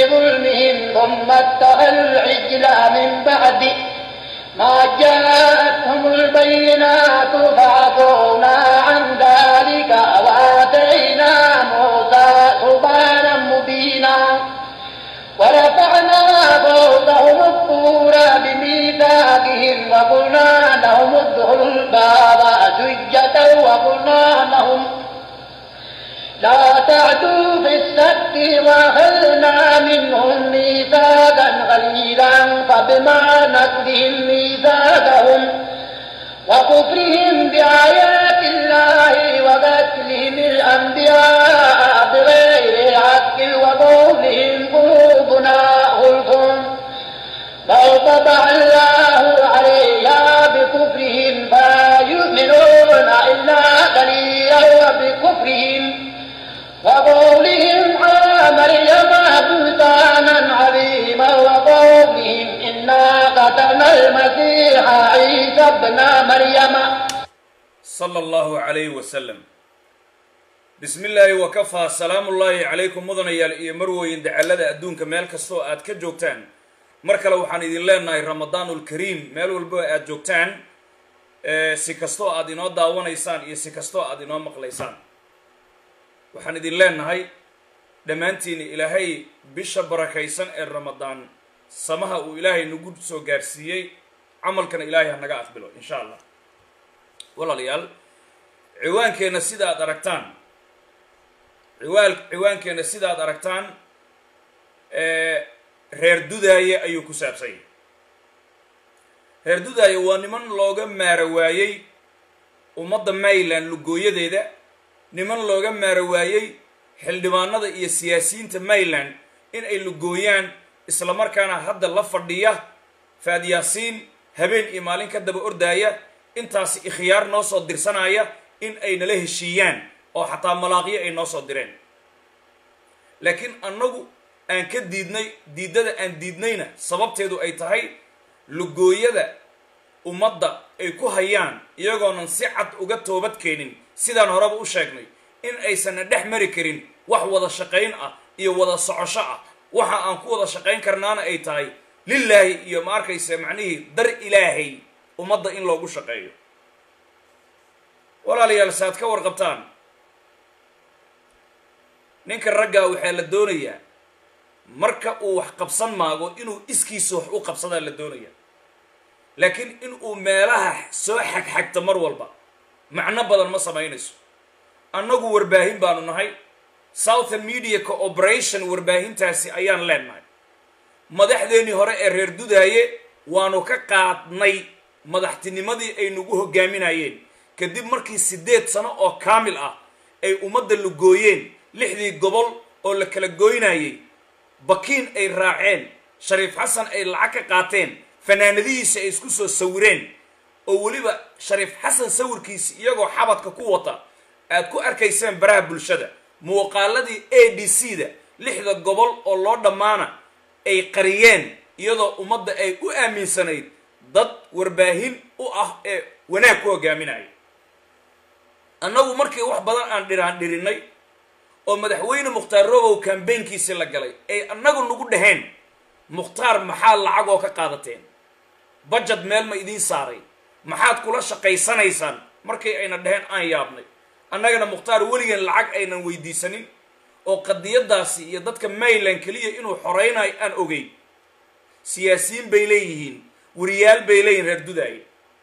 بظلمهم ثم اتخذوا العجل من بعد ما جاءتهم البينات فعفونا عن ذلك وآتينا موسى سلطانا مبينا ورفعنا فوقهم الطور بميثاقهم وقلنا لهم ادخلوا الباب سجدا وقلنا لهم لا تعدوا في السبت وأخذنا منهم ميثاقا غليظا فبما نقضهم ميثاقهم وكفرهم بآيات الله وقتلهم الأنبياء بغير حق وقولهم قلوبنا غلف بل طبع الله عليها بكفرهم فلا يؤمنون إلا قليلا وبكفرهم وقولهم على مريم بهتانا عظيما وقولهم إنا قتلنا المسيح عيسى ابن مريم صلى الله عليه وسلم. بسم الله وكفى سلام الله عليكم مدنيال iyo marweyn dacalada adduunka meel kasto aad ka joogtaan mar kale waxaan idin leenahay ramadaanul kariim meel walba aad joogtaan si kasto aad inoo daawanaysaan iyo si kasto aad inoo maqlaysaan waxaan idin leenahay dhamaantiin ilaahay bisha barakaysan ee ramadaan samaha uu ilaahay nagu soo gaarsiiyay amalkana ilaahay naga aqbalo insha Allah walaalayaal ciwaankeena sida aad aragtaan ciwaankeena sida aad aragtaan reer Dudaaye ayuu ku saabsan yahay reer Dudaaye waa niman looga maarawaayay ummadda Mayland lugooyadeeda niman looga maarawaayay xildhibaanada iyo siyaasiyiinta Mayland in ay lugooyaan isla markaana hadda la fadhiya faadiyaasiin habeen iyo maalin ka daba ordaaya intaas ikhyaar noo soo dirsanaya in ay nala heshiiyaan oo xataa malaaqiyo ay noo soo direen laakiin annagu aan ka diidada aan diidnayna sababteedu ay tahay lugooyada ummadda ay ku hayaan iyagoonan si cad uga toobad keenin sidaan horeba u sheegnay in aysan dhex mari karin wax wada shaqayn ah iyo wada socosho ah waxa aan ku wada shaqayn karnaana ay tahay lillaahi iyo ma arkaysa macnihii dar ilaahay ummadda in loogu shaqeeyo walaalayaal saad ka warqabtaan ninka ragga waxaa la doonayaa marka uu wax qabsan maago inuu iskiisa wax u qabsadaa la doonayaa laakiin in uu meelaha soo xagxagta mar walba macno badan ma samaynayso annagu warbaahin baanu nahay Southern Media Cooperation warbaahintaasi ayaan leenahay madaxdeeni hore ee reer Dudaaye waanu ka qaadnay madaxtinimadii ay nagu hogaaminayeen kadib markii 8 sano oo kaamil ah ay ummadda lugooyeen 6 gobol oo la kala gooynayay bakiin ay raaceen Shariif Xasan ay lacag ka qaateen fanaanadihiisa ay isku soo sawireen oo waliba Shariif Xasan sawirkiisa iyagoo xabadka ku wata aad ku arkayseen baraha bulshada muuqaaladii ADC-da 6 gobol oo loo dhamaana ay qariyeen iyadoo ummadda ay u aaminsanayd dad warbaahin u ah ee wanaag ku hogaaminaya annagu markii wax badan aan dhirinay oo madaxweyne Mukhtaar Robow campaignkiisa la galay ay annagu nagu dhaheen Mukhtaar maxaa lacag oo ka qaadateen budget meel ma idin saaray maxaad kula shaqaysanaysaan markii ayna dhaheen aan yaabnay annagana Mukhtaar weligan lacag aynan weydiisanin oo qadiyadaasi iyo dadka Mayland kaliya inuu xoreynayo aan ogey siyaasiyiin bay leeyihiin wariyaal bay leeyihiin reer Dudaaye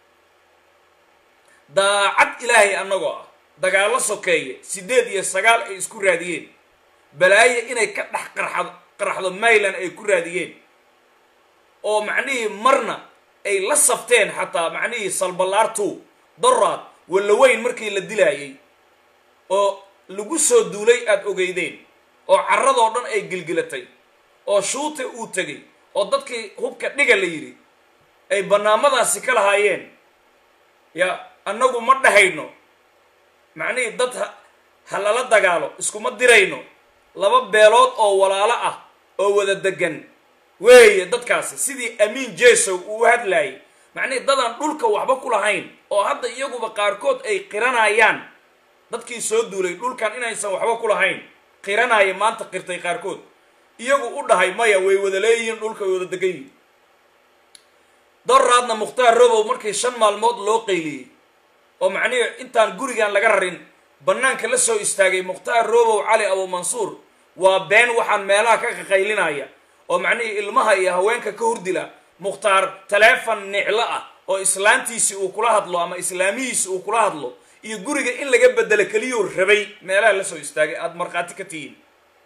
daacad ilaahay annagoo ah dagaalo sokeeye 8 iyo 9 ay isku raadiyeen balaaye inay ka dhax qarxado Mayland ay ku raadiyeen oo macnihii marna ay la safteen xataa macnihii salbalaartu daraad wala weyn markii la dilaayay oo lagu soo duulay aad ogeydeen oo carradoo dhan ay gilgilatay oo shuute uu tagay oo dadkii hubka dhiga la yiri ay barnaamijdaasi ka lahaayeen ya annagu ma dhahayno macnii dad halala dagaalo iskuma dirayno laba beelood oo walaalo ah oo wada degan weeye dadkaasi sidii Amiin Jeesow uu hadlay macnii dadan dhulka waxba ku lahayn oo hadda iyaguba qaarkood ay qiranayaan dadkii soo duulay dhulkan inaysan waxba ku lahayn qiranaya maanta qirtay qaarkood iyagu u dhahay maya way wada leeyihiin dhulka way wada degan yihiin daraadna mukhtaar robow markii 5 maalmood loo qayliyey oo macnihi intaan gurigan laga rarin banaanka la soo istaagay mukhtaar robow cali abu mansuur waa been waxaan meelaha ka qaylinaya oo macnihi ilmaha iyo haweenka ka hurdila mukhtaar teleefon nicla ah oo islaantiisi uu kula hadlo ama islaamihiisi uu kula hadlo iyo guriga in laga bedelo kaliyo rabay meelaha la soo istaagay aad marqaati ka tihiin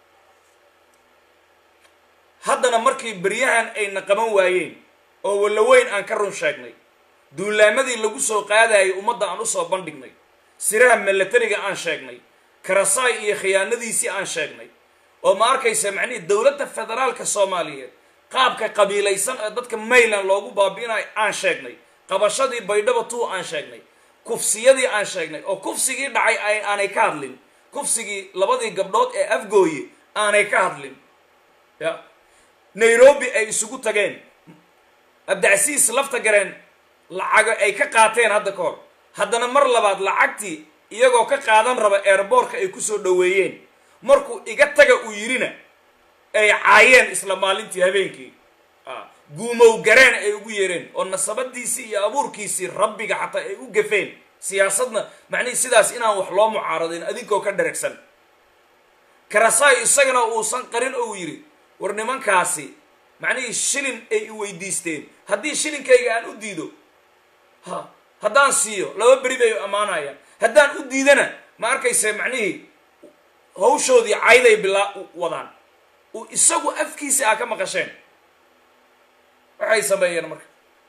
haddana markii baryahan ay naqaban waayeen oo wala weyn aan ka run sheegnay duulaamadii lagu soo qaadayay ummadda aan u soo bandhignay siraha milatariga aan sheegnay karasaay iyo khiyaanadiisii aan sheegnay oo ma arkaysa macnihi dowladda federaalka Soomaaliyeed qaabka qabiilaysan ee dadka Mayland loogu baabiinay aan sheegnay qabashadii baydhabo tuu aan sheegnay kufsiyadii aan sheegnay oo kufsigii dhacay aanay ka hadlin kufsigii labadii gabdhood ee afgooye aanay ka hadlin ya Nairobi ay isugu tageen abdaasiis lafta gareen lacag ay ka qaateen hadda ka hor haddana mar labaad lacagtii iyagoo ka qaadan raba airportka ay ku soo dhaweeyeen markuu iga taga uu yirina ay caayeen isla maalintii habeenkii guumow gareen ay ugu yeereen oo nasabadiisii iyo abuurkiisii rabbiga xataa ay u gafeen siyaasadna macni sidaas inaan wax loo mucaaradin adinkoo ka dharagsan karasaay isagana uu san qarin oo yiri war nimankaasi macni shilin ay weydiisteen haddii shilinkayga aan u diido haddaan siiyo laba beri bay amaanayaan haddaan u diidana ma arkaysa macnihi hawshoodii cayday bilaa wadaan uu isagu afkiisa ka maqasheen waxay sameeyeen marka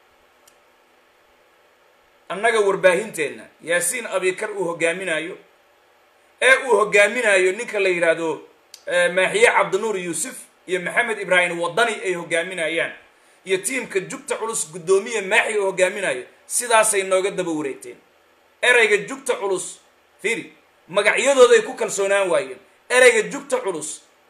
annaga warbaahinteena yaasiin abikar uu hogaaminayo ninka la yiraahdo maaxiye cabdinuur yuusuf iyo maxamed ibraahim wadani ay hogaaminayaan iyo tiimka jugta culus gudoomiye maaxi oo hogaaminayo sidaasay nooga daba wareegteen erayga jugta culus fiiri magacyadooda ay ku kalsoonaan waayeen erayga jugta culus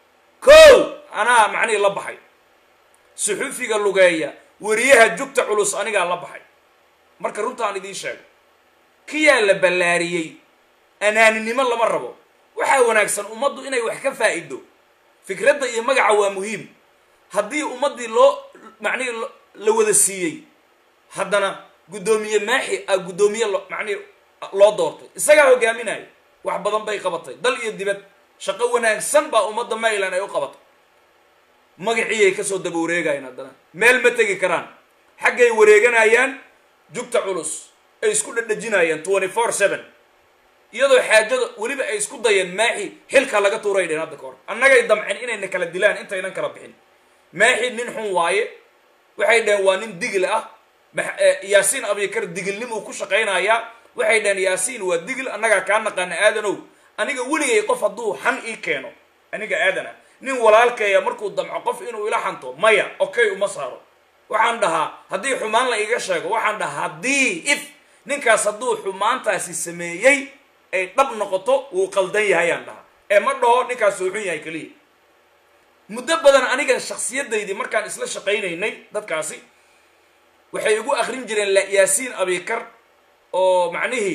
ana macni la baxay suxufiga lugeeya wariyaha jugta culus aniga la baxay marka runta aan idin sheego kiyaa la balaariyay anaaninimo lama rabo waxa wanaagsan ummaddu inay wax ka faa'iido fikradda iyo magaca waa muhiim haddii ummadii loo macni la wada siiyay haddana gudoomiye maaxi gudoomiye macni loo doortay isaga hogaaminay wax badan bay qabatay dal iyo dibad shaqo wanaagsan baa ummadda Mayland ay u qabatay magaciyay ka soo daba wareegayaan haddana meel ma tagi karaan xaggay wareeganayaan jugta culus ay isku dhadhajinayaan 24/7 iyadoo xaajada waliba ay isku dayeen maaxi xilka laga tuuray dheer hadda koor annagay damcin inay kala dilaan intaynan kala bixin maaxi nin xun waaye waxay dheen waa nin digil ah yaasiin abikar digilnimo ku shaqeynaya waxay dheen yaasiin waa digil annaga ka naqaan aadanow aniga weligay qof hadduu xan ii keeno aniga aadana nin walaalkaya markuu damco qof inuu ila xanto maya okay uma saaro waxaan dhahaa haddii xumaan la iga sheego waxaan dhahaa haddii if ninkaas hadduu xumaantaasi sameeyey ay dhab noqoto wuu qaldan yahay aan dhahaa ma dhaho ninkaas uu xun yahay kaliya muddo badan aniga shakhsiyadaydii markaan isla shaqaynaynay dadkaasi waxay igu akhrin jireen yaasiin abikar oo macnihi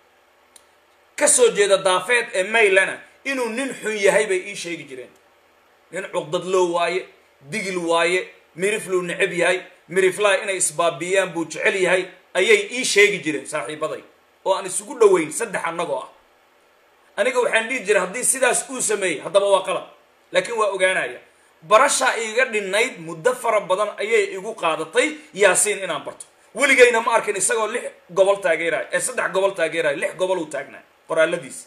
ka soo jeeda daafeed ee Mayland inuu nin xun yahay bay ii sheegi jireen nin cuqdad loo waaye digil waaye miriflu necab yahay miriflaa inay isbaabiyaan buu jecel yahay ayay ii sheegi jireen saaxiibaday oo aan isugu dhaweyn saddex annagoo aniga waxaan dhihi jiray haddii sidaas uu sameeyay haddaba waa qalad laakiin waa ogaanaya barasha iga dhinayd muddo fara badan ayay igu qaadatay yaasiin inaan barto weligayna ma arkin isagoo 6 gobol taageeray 3 gobol taageeray 6 gobol uu taagnaa qoraaladiisa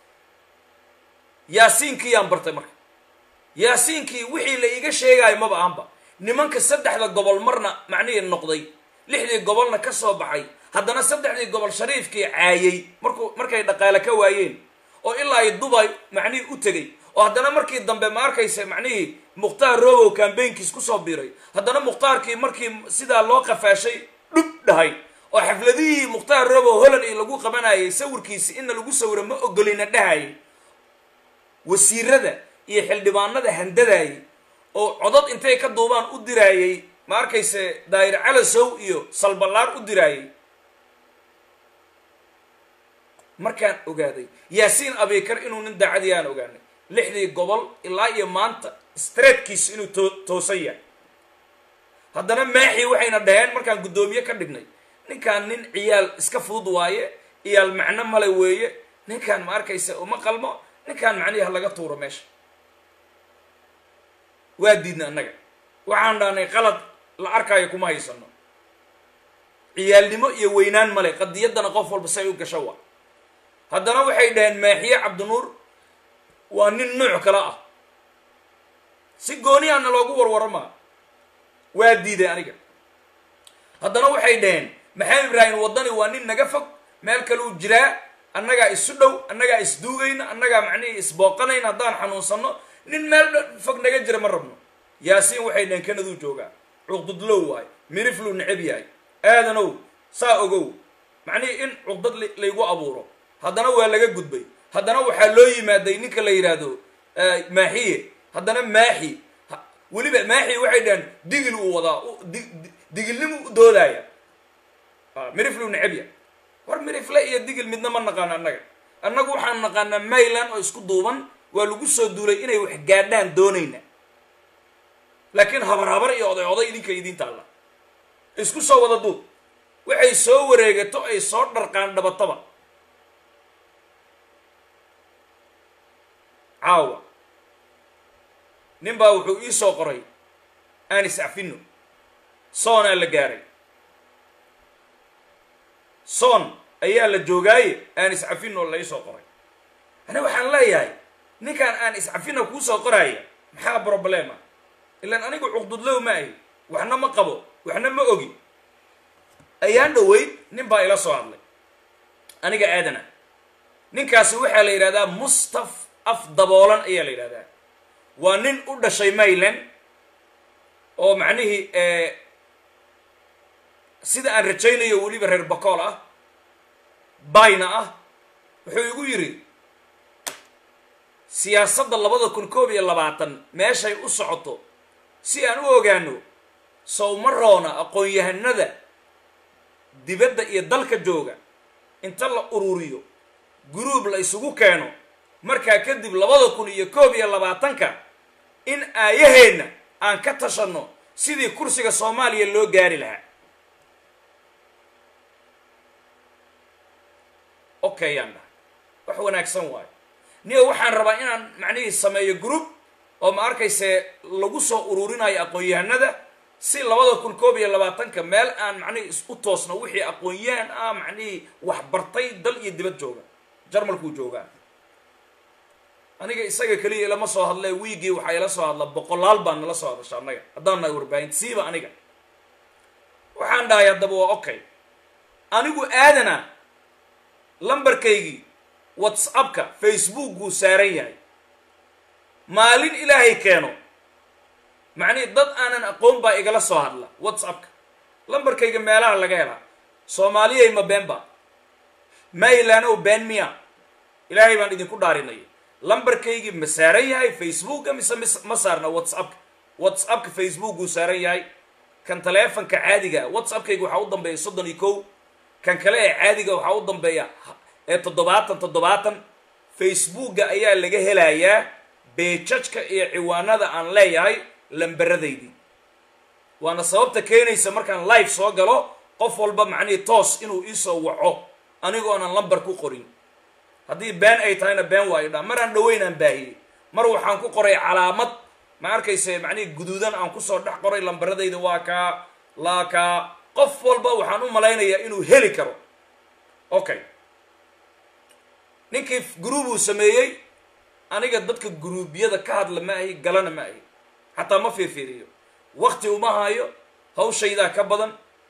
yaasiinkii aan bartay marka yaasiinkii wixii la iga sheegay maba aanba nimanka 3 gobol marna macnihi noqday 6 gobolna ka soo baxay haddana 3 gobol shariifkii caayay markay dhaqaale ka waayeen oo ilaa ay Dubai macnihi u tagay oo haddana markii dambe ma arkaysa macnihi mukhtaar robow campaignkiis ku soo biiray haddana mukhtaarkii markii sidaa loo qafaashay dhub dhahay oo xafladii mukhtaar robow Holland ee lagu qabanayay sawirkiisa in lagu sawiro ma ogolina dhahay wasiirada iyo xildhibaanada handadaay oo codad intay ka duubaan u diraayay ma arkaysa daayir calasow iyo salbalaar u diraayay markaan ogaaday yaasiin abikar inuu nin daacadiyaan ogaanay lixdii gobol ilaa iyo maanta streetkiis inuu toosan yahay. haddana maaxii waxayna dhaheen markaan guddoomiye ka dhignay ninkaan nin ciyaal iska fudud waaye, ciyaal macno male weeye, ninkaan ma arkaysa uma qalmo, ninkaan macnihi ha laga tuuro meesha. waa diidna annaga, waxaan dhahnay qalad la arkaayo kuma haysano, ciyaalnimo iyo weynaan male, qadiyaddana qof walba say u gasho waa. haddana waxay dhaheen maaxiye cabdinuur waa nin nuuc kale ah, si gooniyaana loogu warwaramaa. waa diiday aniga. haddana waxay dhaheen maxamed ibraahim waddani waa nin naga fog, meel kale uu jiraa, annagaa isu dhow, annagaa isduugayna, annagaa macnihii isbooqanayna, haddaan xanuunsanno nin meel fog naga jira ma rabno. yaasiin waxay dhaheen kanaduu joogaa, cuqdudlow waayo, mirifluu necab yahay, aadanow saa ogow, macnihii in cuqdad laygu abuuro. haddana waa laga gudbay. haddana waxaa loo yimaaday ninka la yidhaahdo maaxiye. haddana maaxi weliba maaxi waxay dhaheen digil uu wadaa, digilnimu u doodaya, miriflu necabya. war mirifle iyo digil midna ma naqaano annaga. annagu waxaan naqaanaa mayland oo isku duuban, waa lagu soo duulay inay wax gaadhaan doonayna, laakiin habar iyo oday idinka idin taalla. isku soo wada duub, waxay soo wareegato ay soo dharqaan dhabataba. caawa nin baa wuxuu ii soo qoray aan iscafino, soonaa la gaaray, soon ayaa la joogaaye aan iscafino la ii soo qoray. ani waxaan leeyahay ninkaan aan iscafina kuu soo qoraaya maxaa problema? ilaan anigu cuqdudlow ma ahi, waxna ma qabo, waxna ma ogi. ayaan dhaweyd nin baa ila soo hadlay aniga aadana. ninkaasi waxaa la yidhahdaa mustaf af daboolan ayaa la yidhahdaa. waa nin u dhashay mayland oo macnihii sida aan rajaynayo weliba reer bakool ah, bayna ah. wuxuu igu yidhi siyaasadda 2021 meeshay u socoto si aan u ogaano, sowma roona aqoon-yahanada dibadda iyo dalka jooga inta la ururiyo guruub la isugu keeno, markaa kadib 2021 in aayaheenna aan ka tashanno sidii kursiga soomaaliya loo gaari lahaa. okay yaan dhahay, wax wanaagsan waayo. niyo waxaan rabaa inaan macnihii sameeyo group oo ma arkayse lagu soo ururinayo aqoon-yahanada si 2021 meel aan macnihii isku toosno wixii aqoon-yahan ah macnihii wax bartay dal iyo dibad jooga. jarmalkuu joogaa. aniga isaga kaliya lama soo hadlay, wiigii waxaa ila soo hadla boqolaal baan nala soo hadasha annaga haddaan nahay warbaahinta siiba. aniga waxaan dhahay haddaba waa okay, anigu aadana lambarkaygii whatsappka facebookguu saaran yahay. maalin ilaahay keeno macnihii dad aanan aqoon baa igala soo hadla whatsappka. lambarkayga meelaha laga helaa. soomaaliyay ma beenba? maylaanow been miya? ilaahay baan idinku dhaarinay. lambarkaygii ma saaran yahay facebooka mise ma saarna whatsappka? whatsappka facebookguu saaran yahay. kan taleefanka caadiga whatsappkayga waxaa u dambeeya 31, kan kale ee caadiga waxaa u dambeeya 70. facebooka ayaa laga helayaa beejajka iyo ciwaanada aan leeyahay lambaradaydii. waana sababta keenaysa markaan live soo galo qof walba macnihii toos inuu iisoo waco anigoonan lambar ku qorin. haddii been ay tahayna been waayo dha. maraan dhaweynaan baahiyey, mar waxaan ku qoray calaamad ma arkayse macnihii guduudan aan kusoo dhex qoray lambaradayda waa kaa laa kaa. qof walba waxaan u malaynayaa inuu heli karo. okay, ninkii gruubuu sameeyey, aniga dadka gruubyada ka hadla ma ahi, galana ma ahi, xataa ma fiirfiiriyo. wakti uma hayo, hawshaydaa ka badan.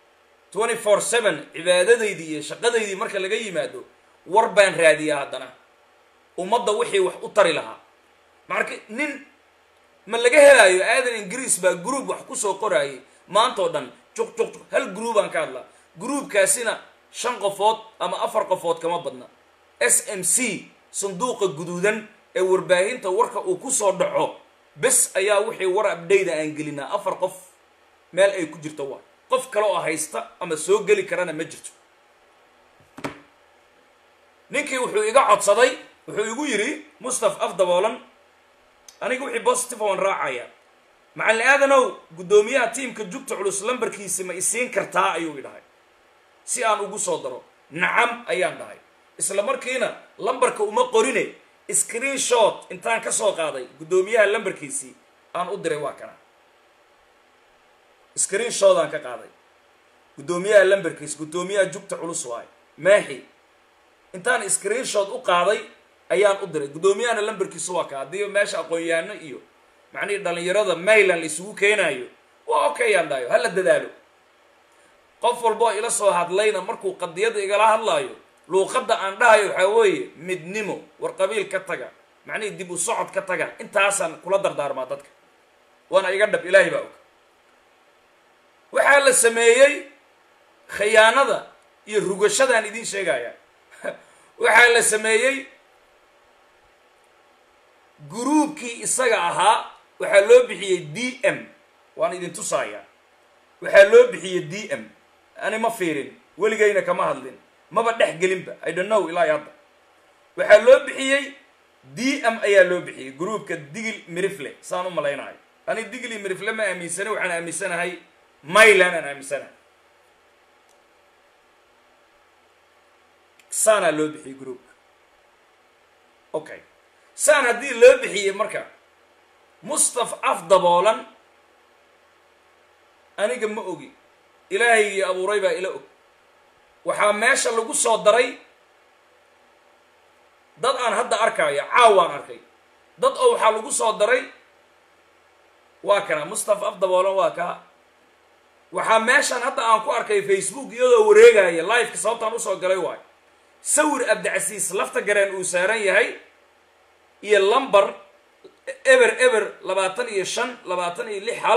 24/7 cibaadadaydii iyo shaqadaydii marka laga yimaado war baan raadiyaa. haddana ummadda wixii wax u tari lahaa marka nin ma laga helaayo. aadan ingiriis baa gruub wax ku soo qoraayay maantoo dhan juq hal gruubaan ka hadlaa. gruubkaasina 5 qofood ama 4 qofood kama badna. SMC sanduuqa guduudan ee warbaahinta warka uu ku soo dhaco bes ayaa wixii war update aan gelinaa. 4 qof meel ay ku jirto waa. qof kale oo haysta ama soo geli karana ma jirto. ninkii wuxuu iga codsaday, wuxuu igu yidhi mustaf af daboolan aniga wixii positive waan raacaya macallin aadanow guddoomiyaha tiimka jugta culus lambarkiisa ma isiin kartaa ayuu idhahay si aan ugu soo daro nacam ayaan dhahay isla markiina lambarka uma qorine screenshot intaan ka soo qaaday guddoomiyaha lambarkiisii aan u diray waa kana screenshot aan ka qaaday guddoomiyaha lambarkiisa guddoomiyaha jugta culus waay maaxi intaan screenshot u qaaday ayaan u diray guddoomiyahana lambarkiisa waa ka haddii meesha aqoon-yahanno iyo macnihii dhallinyarada maylan la isugu keenaayo waa okay yaan dhahayo hala dadaalo qof walbo ila soo hadlayna markuu qadiyada igala hadlaayo luuqadda aan dhahayo waxaa weeye midnimo war qabiil ka taga macnihii dib u socod ka taga intaasaan kula dardaarmaa dadka waana iga dhab ilaahay baa og waxaa la sameeyey khiyaanada iyo rugashadaan idiin sheegaya waxaa la sameeyey gruubkii isaga ahaa waxaa loo bixiyey d m waan idin tusaaya waxaa loo bixiyey d m ani ma fiirin weligayna kama hadlin maba dhex gelinba I don't know ilaa hadda waxaa loo bixiyey d m ayaa loo bixiyey gruubka digil mirifle saan u malaynahay ani digli mirifle ma aaminsana waxaan aaminsanahay maylan aan aaminsanahay saanaa loo bixiyey gruubka okay saan haddii loo bixiyey marka mustaf af daboolan aniga ma ogi ilaahay iyo abuuray baa ila og waxaa meesha lagu soo daray dad aan hadda arkaayo caawaan arkay dad oo waxaa lagu soo daray waa kana mustaf af daboolan waa kaa waxaa meeshan hadda aan ku arkay Facebook iyadoo wareegaya live-ka sababtaan usoo galay waay sawir abdicasiis lafta gareen uu saaran yahay iyo lambar eber 25 26 hal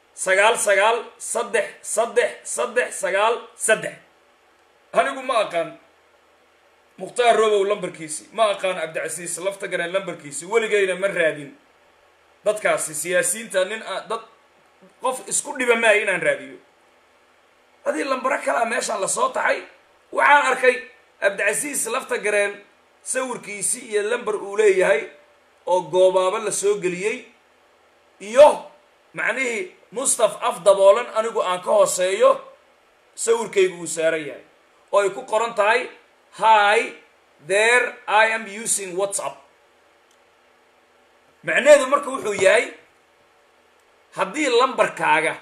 99 anigu ma aqaan mukhtaar robow lambarkiisi ma aqaan abdicasiis lafta gareen lambarkiisi weligayna ma raadin dadkaasi siyaasiyiinta nin dad qof isku dhiba maayo inaan raadiyo hadii lambaro kala meeshaan la soo taxay waxaan arkay abdicasiis lafta gareen sawirkiisi iyo lambar uu leeyahay oo goobaaba la soo geliyey iyo macnihii mustaf af daboolan anigu aan ka hooseeyo sawirkaygu uu saaran yahay oo ay ku qoran tahay hi there I am using WhatsApp macnaheedu marka wuxuu yahay haddii lambarkaaga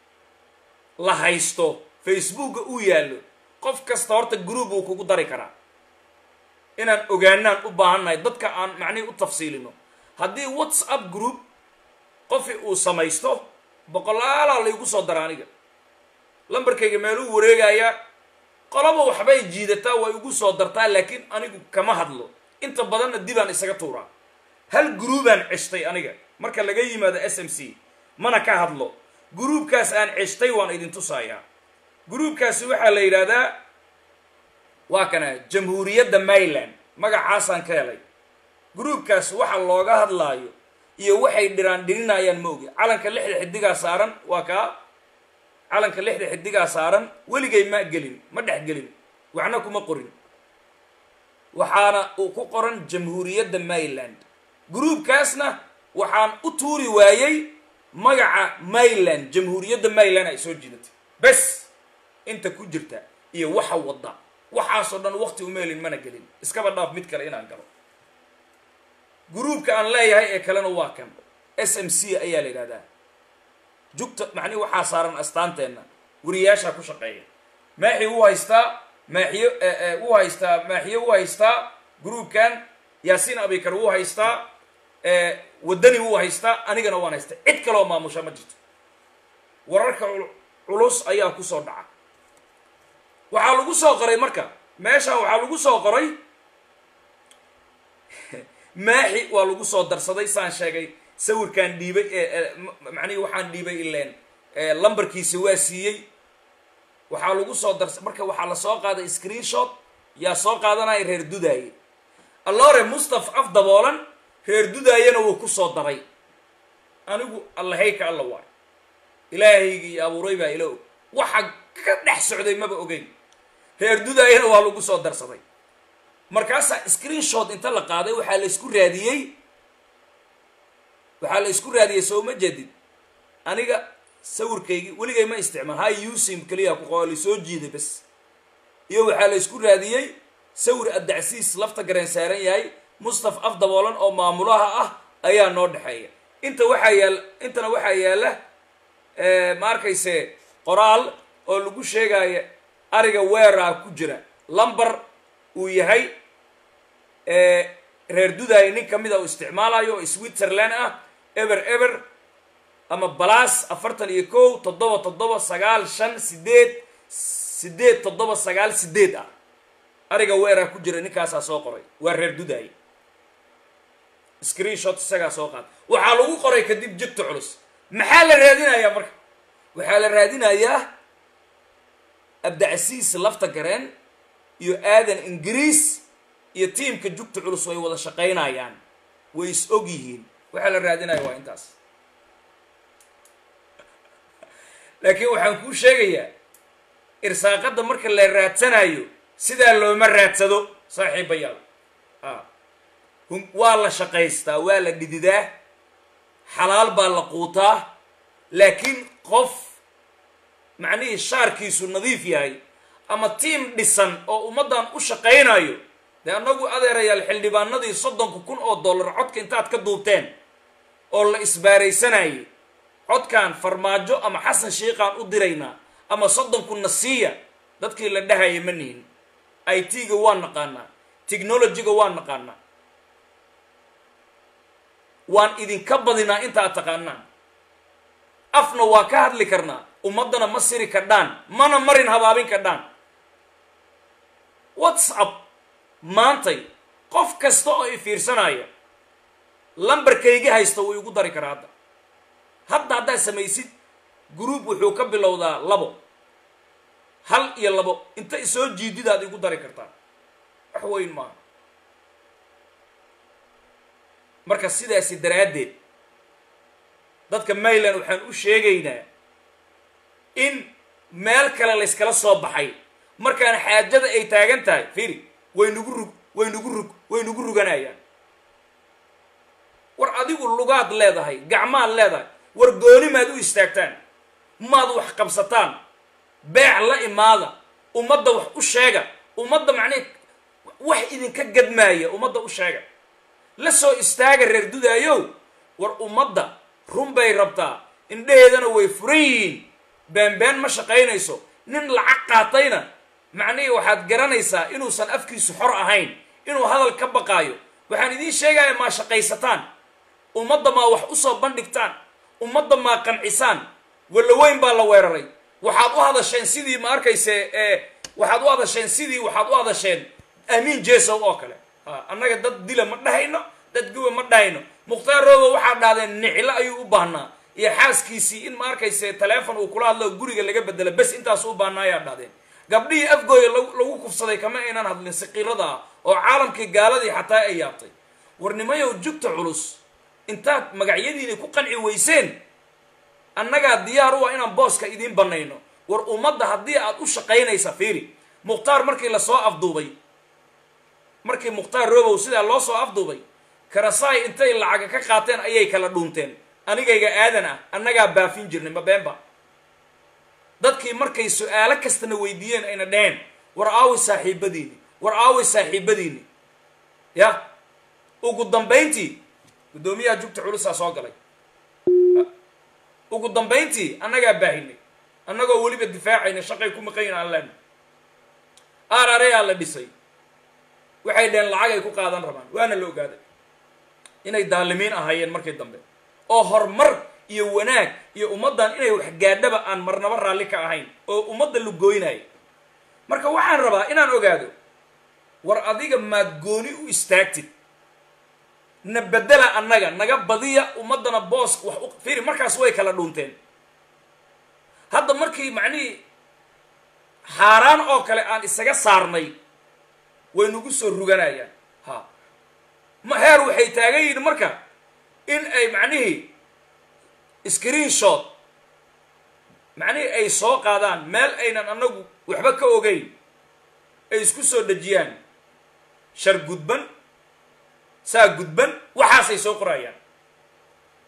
la haysto Facebooka uu yaallo qof kasta horta group uu kugu dari karaa inaan ogaanaan u baahannahay dadka aan macnihii u tafsiilino haddii WhatsApp group qofi uu samaysto boqolaala laygu soo dara aniga lambarkayga meeluu wareegaya qolaba waxbay jiidataa way ugu soo dartaa laakiin anigu kama hadlo inta badanna dibaan isaga tuuraa hal groupaan ceshtay aniga marka laga yimaado SMC mana ka hadlo groupkaas aan ceshtay waan idin tusayaa groupkaasi waxaa la yidhaahdaa waa kana jamhuuriyadda Mayland magacaasaan ka helay groupkaas waxa looga hadlaayo iyo waxay dhirinayaan ma ogi calanka 6 xidigaa saaran waa ka calanka 6 xidigaa saaran weligay ma gelin ma dhex gelin waxna kuma qorin waxaana uu ku qoran jamhuuriyadda Mayland groupkaasna waxaan u tuuri waayay magaca Mayland jamhuuriyadda Mayland ay soo jiidatay bas inta ku jirta iyo waxa wada waxaasoo dhan waqti u meelin mana gelin iskaba dhaaf mid kale inaan galo groupka aan leeyahay ee kalena waa kan SMC ayaa la yiraahdaa jugta macni waxa saaran astaanteena wariyaasha ku shaqeeya maaxi uu haystaa maaxiyo uu haystaa groupkan yaasiin abikar uu haystaa wadani uu haystaa anigana waan haystaa cid kale oo maamusha ma jirto wararka culus ayaa ku soo dhaca waxaa lagu soo qoray marka meeshaan waxaa lagu soo qoray maaxi waa lagu soo darsaday saan sheegay sawirkan dhiibay macnihii waxaan dhiibay ileen lambarkiisa waa siiyey waxaa lagu soo darsaday marka waxaa la soo qaaday screenshot yaa soo qaadanaya reer dudaaye allore mustaf af daboolan reer dudaayena wuu ku soo daray anigu allahayka alla waay ilaahaygi iyo abuuray baa ila og waxa ka dhex socday maba ogeyn reer dudaayena waa lagu soo darsaday markaasaa screenshot inta la qaaday waxaa la isku raadiyey waxaa la isku raadiyay soo ma jeedid aniga sawirkaygii weligay ma isticmaal hay yusim kaliya ku qooli soo jiiday bas iyo waxaa la isku raadiyey sawir Abdicasiis lafta gareen saaran yahay Mustaf afdaboolan oo maamulaha ah ayaa noo dhaxeeya intana waxaa yaala ma arkayse qoraal oo lagu sheegaya ariga weeraa ku jira lambar uu yahay reer duday nin kamid ah oo isticmaalayo Switzerland ah ever ama balas 41 7 ah ariga weeraa ku jira ninkaas soo qoray waa reer duday screenshot isaga soo qaad waxa lagu qoray kadib jigta culus maxaa la raadinayaa marka waxaa la raadinayaa Abdicasiis lafta gareen iyo aadan ingiriis iyo teamka jugta culus way wada shaqeynayaan way is og yihiin waxa la raadinayaa waa intaas laakiin waxaan ku sheegayaa irsaaqada marka la raadsanayo sida looma raadsado saaxiibayaal waa la shaqaystaa waa la dhididaa xalaal baa la quutaa laakiin qof macnihii shaarkiisu nadiif yahay ama team dhisan oo ummadan u shaqaynayo dee annagu adeerayaal xildhibaanadii $30,000 codka intaad ka duubteen oo la isbaaraysanayay codkan farmaajo ama xasan sheekhaan u diraynaa ama 30,000 nasiya dadkii la dhahayay ma nihin IT-ga waa naqaanaa technology-ga waa naqaanaa waan idinka badinaa inta aad taqaanaan afna waa ka hadli karnaa ummadana ma siri kadhaan mana marin habaabin kadhaan WhatsApp maantay qof kasta oo i fiirsanaya lambarkayga haysta wuu igu dari karaa hadda haddaa samaysid group wuxuu ka bilowdaa 2 1 iyo 2 inta isoo jiididaad igu dari kartaa wax weyn maaha marka sidaasi daraadeed dadka Mayland waxaan u sheegaynaa in meel kale la iskala soo baxay markaan xaajada ay taagan tahay fiiri way nugu ruganayaan war adigu lugaad leedahay gacmaad leedahay war gooni maad u istaagtaan maad wax qabsataan beec la imaada ummadda wax u sheega ummadda macnaa wax idinka gadmaaya ummadda u sheega la soo istaaga reer dudaayow war ummadda run bay rabtaa indhaheedana way furan yihiin been ma shaqaynayso nin lacag qaatayna macnihii waxaad garanaysaa inuusan afkiisu xor ahayn inuu hadal ka baqaayo waxaan idiin sheegayaa maa shaqaysataan ummadda maa wax u soo bandhigtaan ummadda maa qancisaan walla weyn baa la weeraray waxaad u hadasheen sidii ma arkayse waxaad u hadasheen amiin jeesow oo kale annaga dad dila ma dhahayno dad guba ma dhahayno mukhtaar roogo waxaa dhahdeen niclo ayuu u baahnaa iyo xaaskiisii in ma arkayse taleefon uu kula hadlo guriga laga bedelo bes intaas u baahnaa ayaa dhahdeen gabdhihii afgooya lagu kufsaday kama aynan hadlin siqiirada ah oo caalamkii gaaladii xataa ay yaabtay warnimayow jugta culus intaad magacyadiina ku qanci weyseen annagaa diyaar u ah inaan booska idiin banayno war ummadda haddii aad u shaqaynaysa fiiri mukhtaar markii lasoo afduubay markii mukhtaar roobow sidaa loo soo afduubay karasaay intay lacaga ka qaateen ayay kala dhuunteen anigayga aadan ah annagaa baafin jirnay ma beenba dadkii markay su-aalo kastana weydiiyeen ayna dhaheen war aawi saaxiibadiini ya ugu dambayntii guddoomiyaha jugta culusaa soo galay ugu dambayntii annagaa baahinay annagoo weliba difaacayna shaqay ku maqayn aan leen aarareyaa la dhisay waxay dhaheen lacag ay ku qaadan rabaan waana la ogaaday inay daalimiin ahaayeen markii dambe oo horumar iyo wanaag iyo ummaddan inay wax gaadhaba aan marnaba raalli ka ahayn oo ummadda la gooynaya marka waxaan rabaa inaan ogaado war adiga maad gooni u istaagtid na bedela annaga naga badiya ummaddana boos wax u fiiri markaas way kala dhuunteen hadda markii macnihii xaaraan oo kale aan isaga saarnay way nagu soo ruganayaan heer waxay taagan yihiin marka in ay macnihii screenshot macnihii ay soo qaadaan meel aynan annagu waxba ka ogeyn ay isku soo dhejiyaan shar gudban saa gudban waxaasay soo qorayaan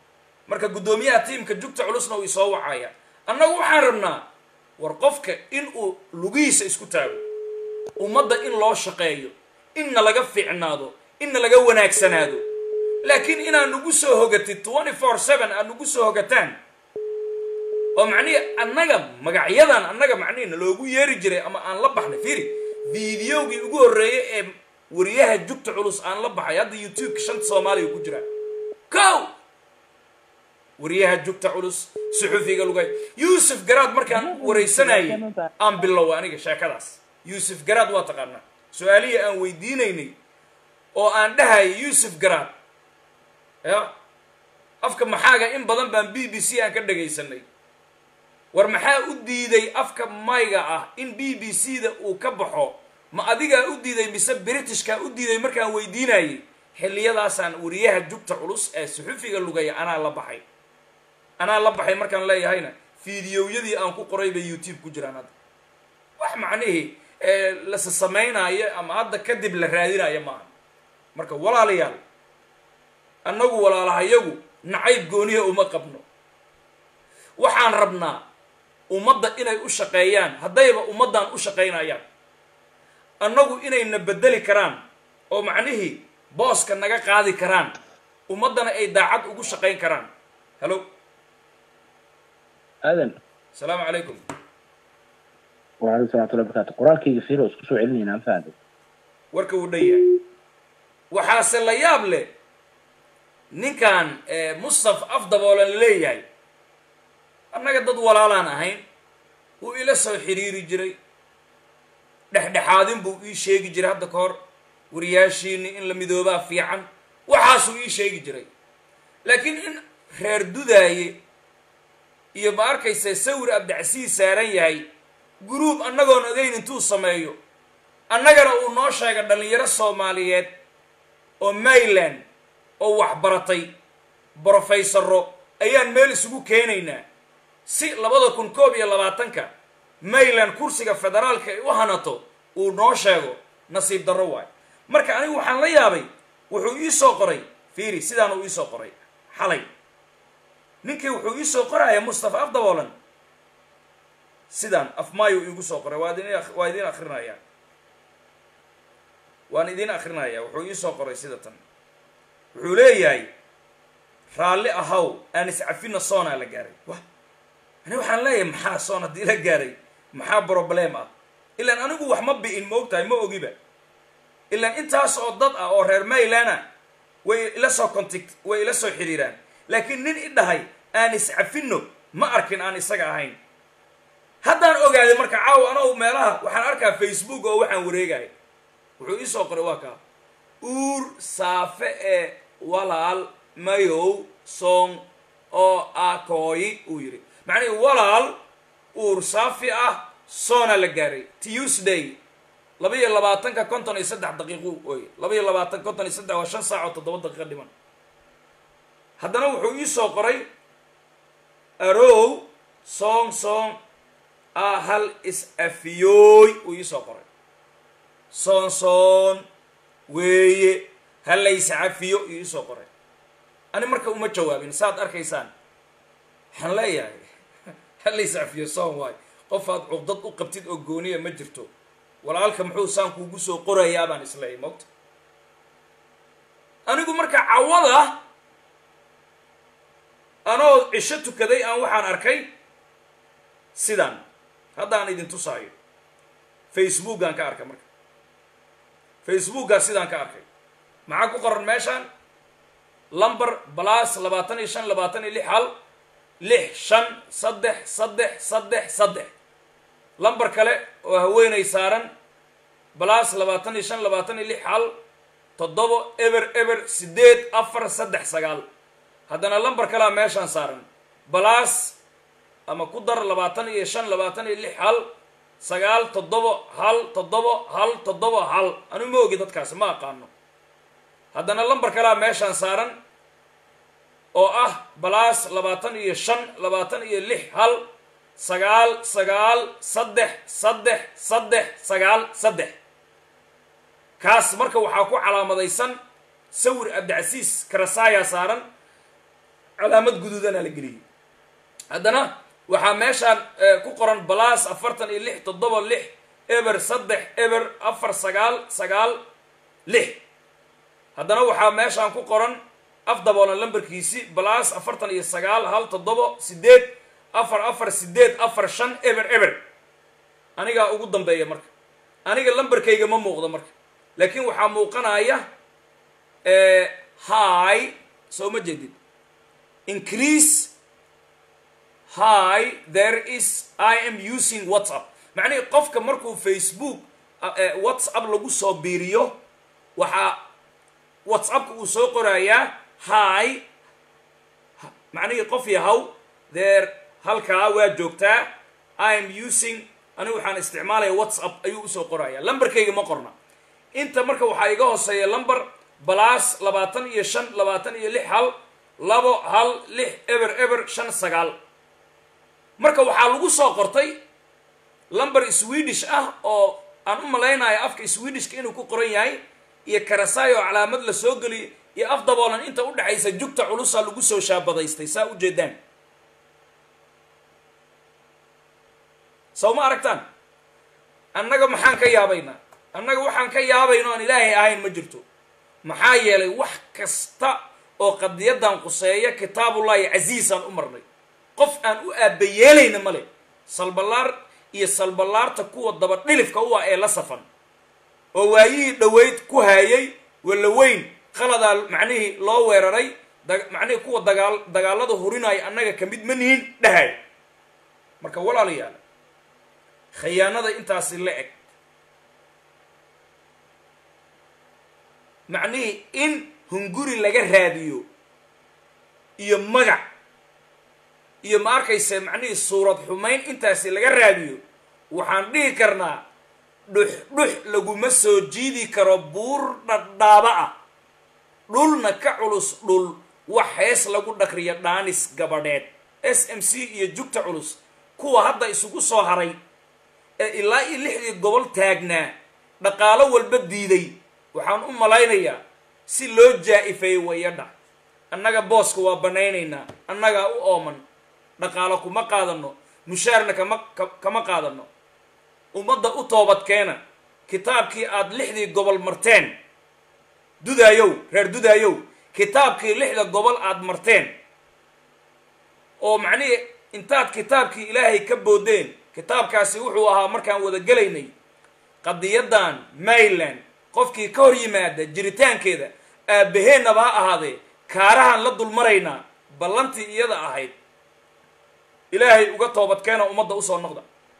marka guddoomiyaha tiimka jugta culusna uu isoo wacaya annagu waxaan rabnaa war qofka in uu lugihiisa isku taago ummadda in loo shaqeeyo inna laga fiicnaado inna laga wanaagsanaado laakiin inaad nagu soo hogatid 24/7 aad nagu soo hogataan oo macnihi annaga magacyadan annaga macnihi loogu yeeri jiray ama aan la baxnay fiiri fiidiyoogii ugu horreeyay ee wariyaha jugta culus aan la baxay hadda youtube-ka shanta soomaaliya ku jira kow wariyaha jugta culus suxufiga lugay yuusuf garaad markaan waraysanayay aan bilow aniga sheekadaas yuusuf garaad waa taqaanaa su-aalihii aan weydiinaynay oo aan dhahayay yuusuf garaad ya afka maxaaga in badan baan b b c aan ka dhagaysanay war maxaa u diiday afka mayga ah in b b c da uu ka baxo ma adigaa u diiday mise britishkaa u diiday markaan weydiinayay xilliyadaasaan wariyaha jugta culus ee suxufiga lugaya anaa la baxay markaan leeyahayna fiidiyowyadii aan ku qoray bay youtube ku jiraan hadda wax macnihii lasa samaynaayo ama hadda kadib la raadinayo maaha marka walaalayaal annagu walaalahayagu nacayb gooniya uma qabno waxaan rabnaa ummadda inay u shaqeeyaan haddayba ummaddan u shaqaynayaan annagu inayna bedeli karaan oo macnihii booska naga qaadi karaan ummaddana ay daacad ugu shaqayn karaan halo aadan asalaamu calaykum waalaikum salaamatullahi barakaatu qoraalkayga fiiro isku soo celinayna aan fahanay warka uu dhan yahay waxaase la yaab leh ninkan mustaf afdaboolan leeyahay annaga dad walaalaan ahayn wuu ila soo xiriiri jiray dhexdhexaadin buu ii sheegi jiray hadda ka hor wariyaashiini in la midoobaa fiican waxaasuu ii sheegi jiray laakiin in reer dudaaye iyo ma arkaysa sawir abdicasiis saaran yahay guruub annagoon ogeyn intuu sameeyo annagana uu noo sheega dhallinyaro soomaaliyeed oo mayland oo waxbaratay brofeysaro ayaan meel isugu keenaynaa si 2021 mayland kursiga federaalka ay u hanato uu noo sheego nasiib darro waayo marka anigu waxaan la yaabay wuxuu ii soo qoray fiiri sidaan uu ii soo qoray xalay ninkii wuxuu ii soo qoraya mustafa afdaboolan sidaan afmaayo iigu soo qoray waan idin akhrinayaa wuxuu ii soo qoray sida tan wuxuu leeyahay raalli ahaw aan iscafina soonaa la gaaray wa ani waxaan leeyahay maxaa soon haddii la gaaray maxaa problem ah ilaan anigu wax ma bi'in ma ogtahay ma ogiba ilaan intaas oo dad ah oo reer maylana way ila soo xiriiraan laakiin nin i dhahay aan iscafino ma arkin aan isaga ahayn haddaan ogaaday marka caawa anoo meelaha waxaan arkaa facebook oo waxaan wareegaya wuxuu ii soo qoray waa kaa uur saafe ee walaal mayow soong oo akooyi uu yidhi macnihi walaal uur saafi ah soona la gaaray tuesday 22:53 daqiiqo oy 22:53 waa 5 saac oo 7 daqiiqo dhiman haddana wuxuu ii soo qoray arow soong hal is afiyooy uu ii soo qoray soon weeye halays cafiyo ii soo qoray ani marka uma jawaabin saad arkaysaan waxaan leeyahay halays cafiyo soon waay qofaad cuqdad u qabtid oo gooniya ma jirto walaalka muxuu saan kuugu soo qorayaa baan isleeyahay mogta anigu marka cawada anoo cisho tukaday aan waxaan arkay sidaan haddaan idin tusaayo facebookaan ka arkay marka facebookaa sidaan ka arkay maxaa ku qoran meeshaan lumber plus 25 lumber kale oo haweenay saaran plus 7 eber 8 haddana lumber kalea meeshaan saaran plus ama ku dar 9 anu ma ogi dadkaasi ma aqaano haddana lumber kalea meeshaan saaran oo ah plus 9 kaas marka waxaa ku calaamadaysan sawir abdicasiis karasaaya saaran calaamad guduudana la geliyey haddana waxaa meeshaan ku qoran balaas 46 7 6 eber 3 eber 4 9 9 6 haddana waxaa meeshaan ku qoran afdaboolan lambarkiisi balaas 49 hal 7 8 4 4 8 4 5 eber eber anigaa ugu dambeeya marka aniga lambarkayga ma muuqdo marka laakiin waxaa muuqanaya hi soo ma jeedid increase hi there is I am using WhatsApp macnaheedu qofka markuu Facebook WhatsApp lagu soo biiriyo waxaa WhatsApp uu soo qorayaa hi macnaheedu qof yahow there halkaa waa joogtaa I am using anigu waxaan isticmaalaya WhatsApp ayuu usoo qorayaa lambarkayga ma qorna inta marka waxaa iga hooseeya lambar balaas 25 26 hal 2 hal 6 eber eber 5 9 marka waxaa lagu soo qortay lambar Swedish ah oo aan u malaynayo afka Swedishka inuu ku qoran yahay iyo karasaayo calaamad la soo geliyo iyo af daboolan inta u dhaxaysa jugta culusa lagu soo shaabadaystay saa u jeedaan soo ma aragtaan annaga maxaan ka yaabaynaa annaga waxaan ka yaabayno aan ilaahay ahayn ma jirto maxaa yeelay wax kasta oo qadiyadan quseeya kitaabullaahi casiisan u marnay qof aan u aabayeelayna male salbalaar iyo salbalaarta kuwa daba dhilifka u ah ee la safan oo waayihii dhaweyd ku haayay wala weyn khaladaa macnihii loo weeraray macnihii kuwa dagaalada hurinaya annaga ka mid ma nihin dhahay marka walaalayaal khiyaanada intaasi la eg macnihii in hunguri laga raadiyo iyo magac iyo ma arkaysa macnihii suurad xumayn intaasi laga raadiyo waxaan dhihi karnaa dhux laguma soo jiidi karo buur dhadhaaba ah dhulna ka culus dhul wax hees lagu dhakriyo dhaanis gabadheed SMC iyo jugta culus kuwa hadda isugu soo haray ee ilaa iyo 6 gobol taagnaa dhaqaalo walba diiday waxaan u malaynayaa si loo jaaifay wayadha annaga booska waa banaynaynaa annaga u ooman dhaqaalo kuma qaadano mushaarna kama qaadano ummadda u toobad keena kitaabkii aad 6 gobol marteen dudaayow reer dudaayow kitaabkii 6 gobol aad marteen oo macnii intaad kitaabkii ilaahay ka boodeen kitaabkaasi wuxuu ahaa markaan wada gelaynay qadiyadan Maryland qofkii ka hor yimaada jiritaankeeda aabaheenaba ha ahaadee kaarahan la dulmaraynaa ballantii iyada ahayd ilaahay uga toobad keena ummadda usoo noqda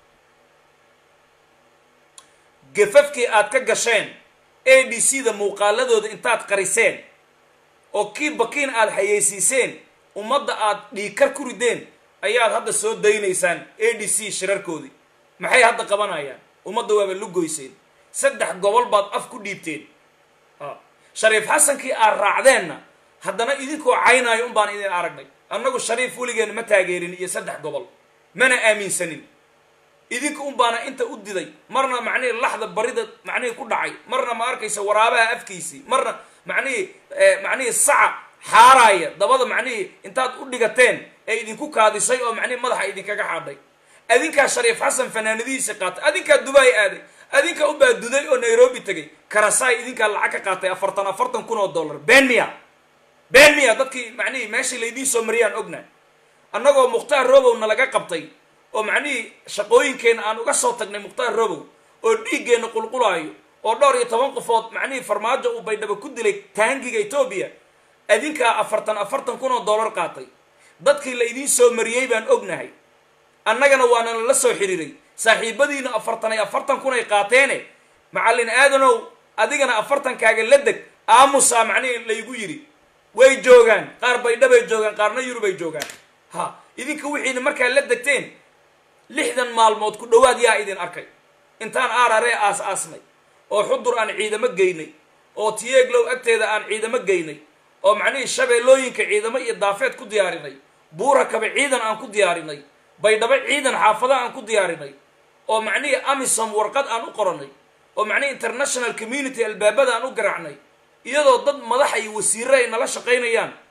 gafafkii aad ka gasheen ADC-da muuqaaladooda intaad qariseen oo kii bakiin aad xayeysiiseen ummadda aad dhiikar ku rideen ayaad hadda soo daynaysaan ADC shirarkoodii maxay hadda qabanayaan ummadda waaba lugoyseen 3 gobol baad af ku dhiibteen shariif xasankii aad raacdeenna haddana idinkoo caynaayo baan idin aragnay annagu shariif weligeena ma taageerin iyo 3 gobol mana aaminsanin idinku baana inta u diday marna macnii laxda barida macnii ku dhacay marna ma arkaysa waraabaha afkiisi marna macnii saca xaaraaya dabada macnii intaad u dhigateen ee idinku kaadisay oo macnii madaxa idinkaga xaadhay adinka shariif xasan fanaanadiisa qaatay adinka Dubai aaday adinka u baaduday oo Nairobi tagay karasaay idinka lacag ka qaatay $40,000 beenmiya dadkii macnii meeshii leedii soo mariyaan ogna annagoo Mukhtaar Robow laga qabtay oo macnii shaqooyinkeena aan uga soo tagnay Mukhtaar Robow oo dhiigeena qulqulaayo oo 12 qofood macnii farmaajo uu baydhaba ku dilay taangiga Ethiopia adinka $40,000 qaatay dadkii leedii soo mariyay baan ognahay annagana waana la soo xiriiray saaxiibadiina 40,000 ay qaateene macallin aadanow adigana 40 kaaga la deg aamusa macnii la igu yiri way joogaan qaar baydhaba joogaan qaarna Yurub ay joogaan ha idinka wixiina markaa la degteen 6 maalmood ku dhawaad yaa idin arkay intaan aarare aasnay oo xudur aan ciidamo geynay oo tiyeeglow agteeda aan ciidamo geynay oo macnii shabeelooyinka ciidamo iyo daafeed ku diyaarinay buura kaba ciidan aan ku diyaarinay baydhaba ciidan xaafada aan ku diyaarinay oo macnii amisom warqad aan u qoranay oo macnii international community albaabada aan u garaacnay iyadoo dad madax iyo wasiirro ay nala shaqaynayaan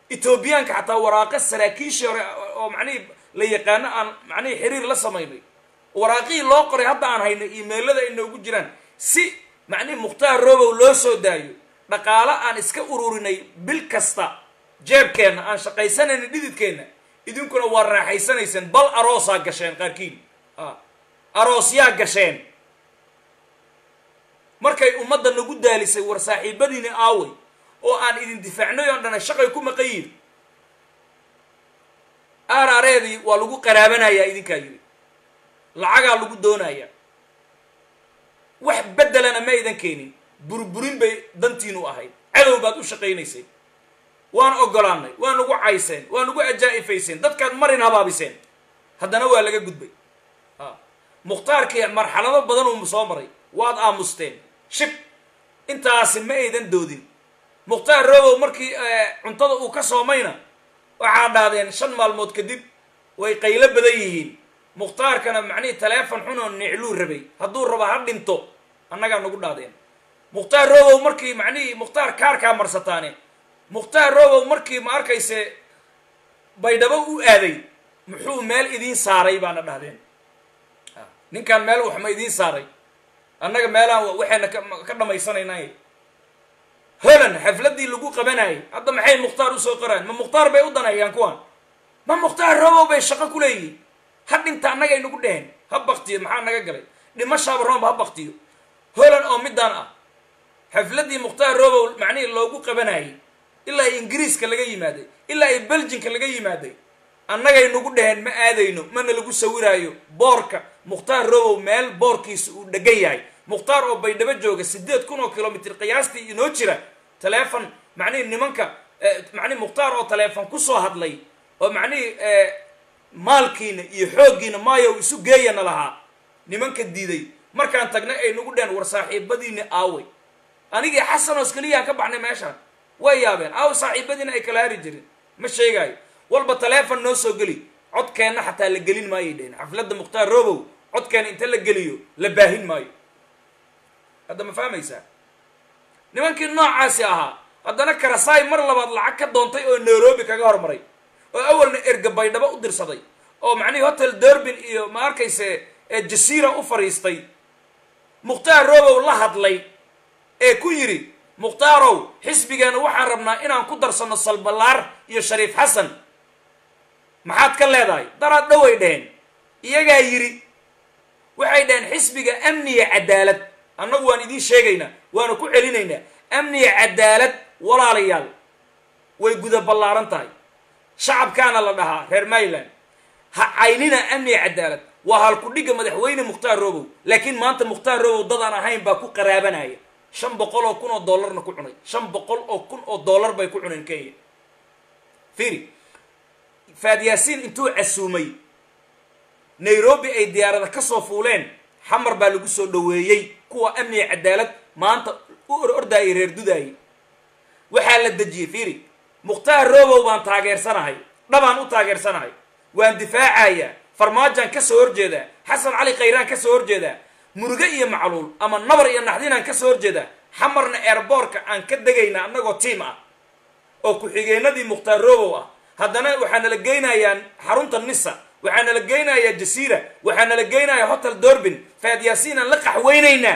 etoobiyaanka xataa waraaqa saraakiishii hore oo macnihii la yaqaano aan macnihii xiriir la samaynay waraaqihii loo qoray hadda aan hayno imailada ay noogu jiraan si macnihii mukhtaar robow loo soo daayo dhaqaalo aan iska ururinay bil kasta jeebkeenna aan shaqaysanayna dhididkeenna idinkuna waa raaxaysanayseen bal aroosaa gasheen qaarkiin aroosyaa gasheen markay ummadda nagu daalisay war saaxiibadiini aaway oo aan idin difaacnay oon dhana shaqay ku maqan yihin aaraareedii waa lagu qaraabanayaa idinkaa yidhi lacagaa lagu doonayaa wax beddelana ma aydan keenin burburin bay dantiinu ahayd cadow baad u shaqaynaysay waan oggolaanay waa nagu cayseen waa nagu ajaa'ifayseen dadkaad marin habaabiseen haddana waa laga gudbay mukhtaarkii marxalado badan uu soo maray waad aamusteen shib intaasi ma aydan doodin mukhtaar robow markii cuntada uu ka soomayna waxaa dhahdeen 5 maalmood kadib way qaylo badan yihiin mukhtaarkana macnihii taleefon xun oo nicluu rabay hadduu rabo ha dhinto annagaa nagu dhaadeen mukhtaar robow markii macnihii mukhtaar kaarkaa marsataane mukhtaar robow markii ma arkayse baydhabo u aaday muxuu meel idiin saaray baana dhahdeen ninkan meel wax ma idiin saaray annaga meelahan waxayna ka dhamaysanaynaay holan xafladii lagu qabanayay hadda maxay mukhtaar usoo qoraan ma mukhtaar bay u danayaan kuwan ma mukhtaar robow bay shaqo ku leeyihiin ha dhinta annaga aynagu dheheen ha baktiyo maxaa naga galay dhimashaaba roomba ha baktiyo holan oo midaan ah xafladii mukhtaar robow macnihii loogu qabanayay ilaa ay ingiriiska laga yimaaday ilaa ay beljinka laga yimaaday annagay nagu dheheen ma aadayno mana lagu sawiraayo boorka mukhtaar robow meel boorkiisa uu dhegan yahay mukhtaar oo baydhabo jooga 8,000 kilomitr qiyaastii inoo jira taleefon macnihii nimanka macnihi mukhtaar oo taleefon kusoo hadlay oo macnihii maalkiina iyo xooggiina maayow isu geeyana lahaa nimanka diiday markaan tagnay ay nagu dheheen war saaxiibadiini aaway anigii xasanoos keliyaan ka baxnay meeshaan way yaabeen aaw saaxiibadiina ay kala hari jirin ma sheegaayo walba taleefon noo soo geli codkeenna xataa la gelin maayay dheheen xafladda mukhtaar robow codkeena inta la geliyo la baahin maayo hadda ma fahmaysaa nimankii noocaasi ahaa haddana karasaay mar labaad lacag ka doontay oo nairobi kaga hormaray oo awalna erga baydhabo u dirsaday oo macnihii hotel durbin iyo ma arkayse jasiira u fariistay mukhtaar robow la hadlay ee ku yidhi mukhtaarow xisbigeena waxaan rabnaa inaan ku darsano salbalaar iyo shariif xasan maxaad ka leedahay daraad dhoway dheheen iyagaa yidhi waxay dhaheen xisbiga amniya cadaalad annagu waan idiin sheegaynaa waana ku celinaynaa amniya cadaalad walaalayaal way guda ballaaran tahay shacabkaana la dhahaa reer mayland ha caynina amniya cadaalad waa halkudhigga madaxweyne mukhtaar robow laakiin maanta mukhtaar robow dadaan ahayn baa ku qaraabanaya 500,000 oo dollarna ku cunay 500,000 oo dollar bay ku cuneen Kenya fiiri faad yaasiin intuu casuumay nairobi ay diyaarada ka soo fuuleen xamar baa lagu soo dhaweeyey kuwa amniga cadaalad maanta u ordaayay reer dudaayay waxaa la dejiyey fiiri mukhtaar robow baan taageersanahay dhabaan u taageersanahay waan difaacayaa farmaajan ka soo horjeedaa xasan cali khayraan ka soo horjeedaa muruge iyo macluul ama nabar iyo naxdinaan ka soo horjeedaa xamarna airbortka aan ka degayna annagoo tiim ah oo ku-xigeenadii mukhtaar robow ah haddana waxaana la geynayaa xarunta nisa waxaana la geynayaa jasiira waxaana la geynayaa hotel durbin faad yaasiin aan la qaxweynaynaa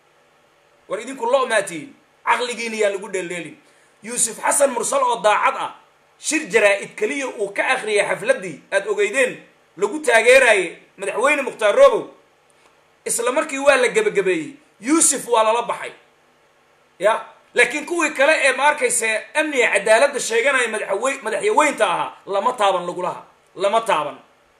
war idinku loo maatiin caqligiina yaan lagu dheeldheelin yuusuf xasan mursal oo daacad ah shir jaraa-id keliya uu ka akhriyay xafladdii aad ogeydeen lagu taageeraayay madaxweyne mukhtaar robow isla markii waa la gebagabeeyey yuusuf waa lala baxay ya laakiin kuwii kale ee ma arkayse amniga cadaaladda sheeganaya madaxyaweynta ahaa lama taaban lagulaha lama taaban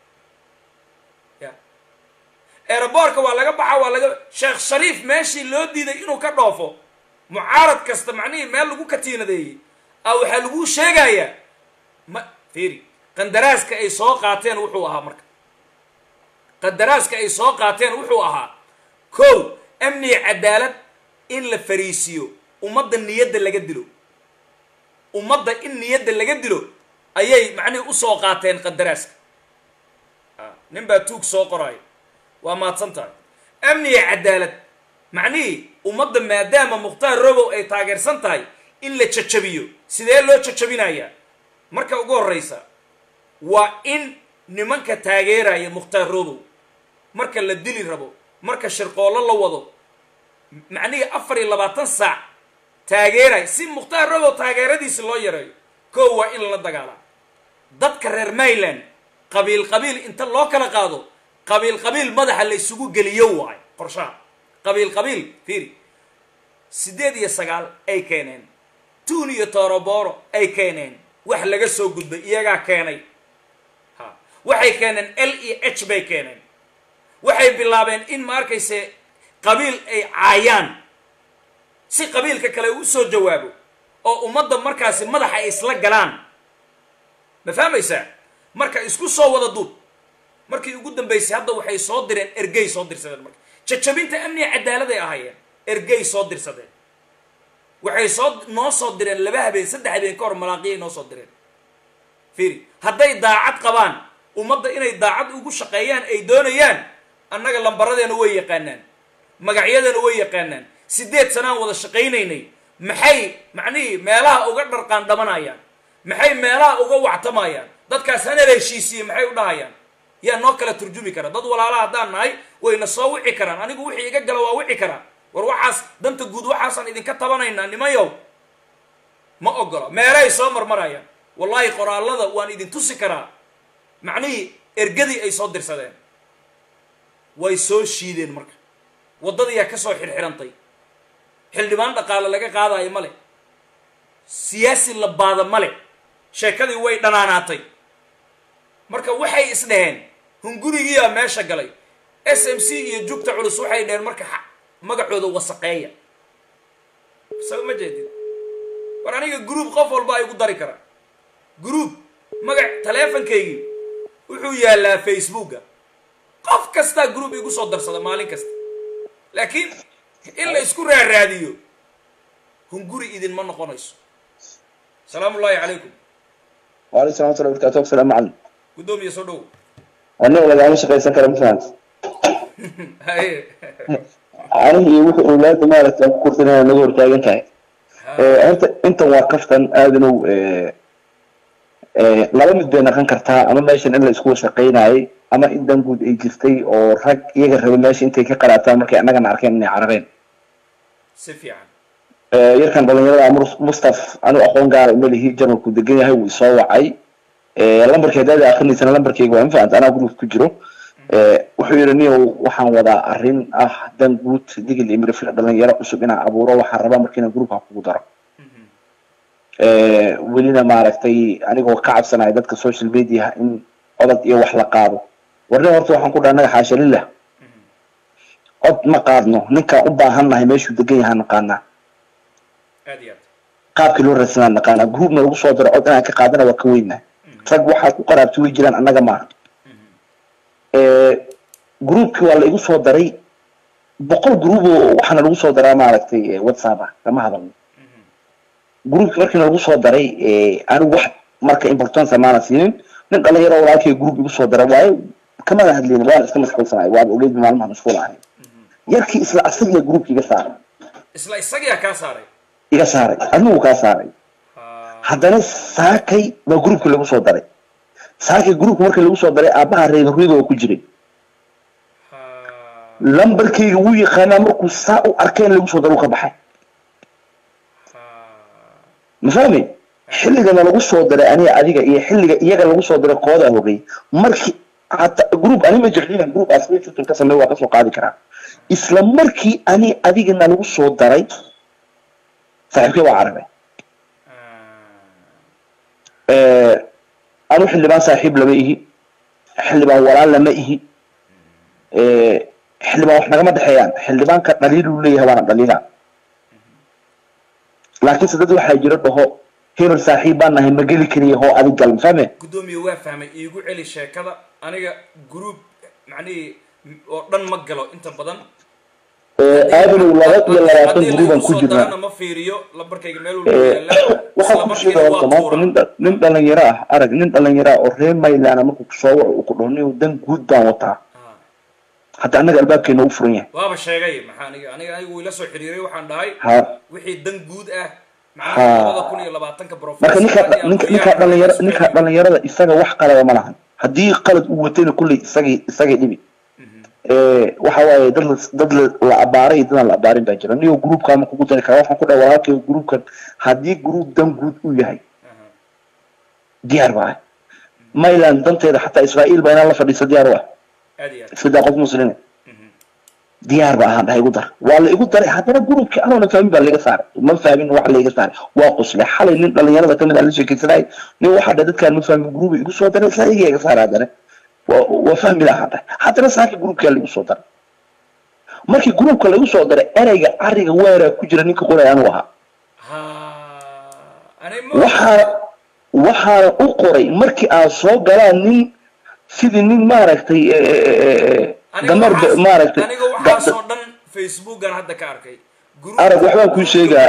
ya eeraboorka waa laga baxa waa laga sheekh shariif meeshii loo diiday inuu ka dhoofo mucaarad kasta macnihii meel lagu katiinadeeyey waxaa lagu sheegayaa ma fiiri qandaraaska ay soo qaateen wuxuu ahaa marka qadaraaska ay soo qaateen wuxuu ahaa kow amniga cadaalad in la fariisiyo ummadda niyadda laga dilo ummadda in niyadda laga dilo ayay macnihii usoo qaateen qadaraaska nin baa tuug soo qoraayo waa mahadsan tahay amniga cadaalad macnihii ummadda maadaama mukhtaar robow ay taageersan tahay in la jajabiyo sidee loo jajabinayaa marka ugu horreysa waa in nimanka taageeraya Mukhtaar Robow marka la dili rabo marka shirqoolo la wado macnihi 24 saac taageeray si Mukhtaar Robow taageeradiisa loo yareeyo koo waa in la dagaalamo dadka reer Mayland qabiil inta loo kala qaado qabiil madaxa la isugu geliyo waay qorshaha qabiil fiiri 8 iyo 9 ay keeneen tuun iyo Toroboro ay keeneen wax laga soo gudbay iyaga keenay waxay keeneen L iyo H bay keeneen waxay bilaabeen in ma arkayse qabiil ay caayaan si qabiilka kale u soo jawaabo oo ummadda markaasi madaxa ay isla galaan ma fahmaysaa marka isku soo wada duub markii ugu dambeysay hadda waxay soo direen ergey soo dirsadeen marka jajabinta amniga cadaalad ay ahaayeen ergey soo dirsadeen waxay noo soo direen 2 habeen 3 habeen ka hor malaaqiyay noo soo direen fiiri hadday daacad qabaan ummadda inay daacad ugu shaqeeyaan ay doonayaan annaga lambaradeena way yaqaanaan magacyadana way yaqaanaan 8 sanaan wada shaqeynaynay maxay macnihi meelaha uga dharqaan dhamanayaan maxay meelaha uga wactamayaan dadkaas hana heshiisiye maxay u dhahayaan yaa noo kala turjumi kara dad walaalaha haddaan nahay wayna soo wici karaan anigu wixii iga gala waa wici karaa war waxaas danta guud waxaasaan idinka tabanaynaa nimayow ma ogolo meelay soo marmarayaan wallahi qoraalada waan idin tusi karaa macnihi ergadii ay soo dirsadeen way soo shiideen marka waddadii ka soo xirxirantay xildhibaan dhaqaale laga qaadayo male siyaasi la baada male sheekadii way dhanaanaatay marka waxay isdhaheen hungurigiiyaa meesha galay SMC iyo jugta culus waxay dhaheen marka magacooda wasaqeeya soo ma jeedid war aniga group qof walba ay ugu dari karaa group magac taleefankaygi wuxuu yaalaa Facebooka qof kasta group igu soo darsada maalin kasta laakiin in la isku raadiyo hunguri idin ma noqonayso salaamu alaykum wa alaykum salaam wa rahmatullahi salaam macallin gudoomiye soo dhow anna walaal shaqaysan kara ma fahanti aniga wuxuu oolaada maaragtay ku kursanaa lagu hortaagan tahay inta waa kaftan aadanu laba mid bay noqon kartaa ama meeshan in la isku shaqeynayay ama in dan guud ay jirtay oo rag iyaga raba meesha intay ka qaraataan markay annagana arkeen inay carareen si fiican yarkan dhalinyarada Mustaf anu aqoon gaar ah malihi jarmalku degan yahay wuu soo wacay lambarkeeda akhriisana lambarkeyga waa infant ana group ku jiro wuxuu yiri niyo waxaan wadaa arrin ah dan guud digil imir fil dhalinyaro cusub inaan abuuro waxaan rabaa markiina groupka kugu daro welina maaragtay anigoo ka cabsanay dadka social media in codad iyo wax la qaado warna horta waxaan ku dhaanahay xaasha lillah cod ma qaadno ninka u baahannahay meeshuu degan yahay naqaana qaabkii loo raadsanaa naqaana groupna lagu soo diro cod inaan ka qaadana waa ka weynaa rag waxaa ku qaraabtay way jiraan annaga maaha groupkii waa la igu soo daray 100 group waxaana lagu soo daraa maaragtay WhatsApp kama hadalno groupkii markii lagu soo daray anigu wax marka importance maana siinin nin dhalinyaro walaalkay group igu soo daray waayo kama hadleen waan iska mashquulsanahay waa ogeyd maalmaha mashquul ahay yarkii isla asagiga groupkii iga saaray isla isagiga ka saaray iga saaray anigu ka saaray haddana saakay ba groupkii lagu soo daray saakay groupkii markii lagu soo daray aabaha reedo ku jiray lambarkayga wuu yaqaanaa markuu saa u arkeen lagu soo daro ka baxay mafahmi xilliga lagu soo daray aniga adiga iyo xilliga iyaga lagu soo daray kooda hogay markii group anima jeclina group asbixi ka sameeyo waa ka soo qaadi karaa isla markii ani adiga lagu soo daray saaxiibkay waa carabe anu xildhibaan saaxiib lama ihi xildhibaan walaal lama ihi xildhibaan wax nagama dhexeeyaan xildhibaanka dhaliil uu leeyahay waana dhaliila laakiin sadad waxaa jira dhaho hebel saaxiib baan nahay ma geli kariya hoo adig gal mafahme gudoomiye waa fahmay iigu celi sheekada aniga group macnihi oo dhan ma galo inta badan aadanu 22 group aan ku jirnaa ma fiiriyo lambarkayga meel walba yaala waxa ku sheegay tamaam nin dhalinyaro ah arag nin dhalinyaro oo reer Mayland markuu soo waco ku dhoonay dan guud baan wataa hatta anaga albaabkeena u furan yahay waaba sheegay maxaa aniga wiila soo xiriiray waxaan dhahay wixii dan guud ah macnaha labada kun iyo labaatanka marka ninka dhalinyarada isaga wax qalada ma lahan haddii qalad uu watayna kulley isagay dhibi waxa waaye dad la abaaray dadaan la abaarin baa jira niyo groupka ma kugu dari kara waxaan ku dhaw walaalkay groupkan haddii group dan guud uu yahay diyaar baa mayland danteeda xataa israa'iil baa inaan la fadhiiso diyaar waa sida qof muslime diyaar baa ahaan dhahay igu dar waa la igu daray haddana groupkii anoona fahmin baa laga saaray ma fahmin wax laga saaray waa qusle xalay nin dhalinyarada kamid ah la sheekaysanay nin waxaa dadkaan ma fahmin group igu soo daray isla iyaga saaray haddana waa fahmi lahaa dhahay haddana saaka groupkaa la igu soo daray markii groupka lagu soo daray ereyga ariga weeraa ku jira ninka qoray anuu ahaa waxaana u qoray markii aan soo galaan nin sidii nin maaragtay damar maaragtay aniga waxaasoo dhan facebookan hadda ka arkay arag waxbaan kuu sheegaa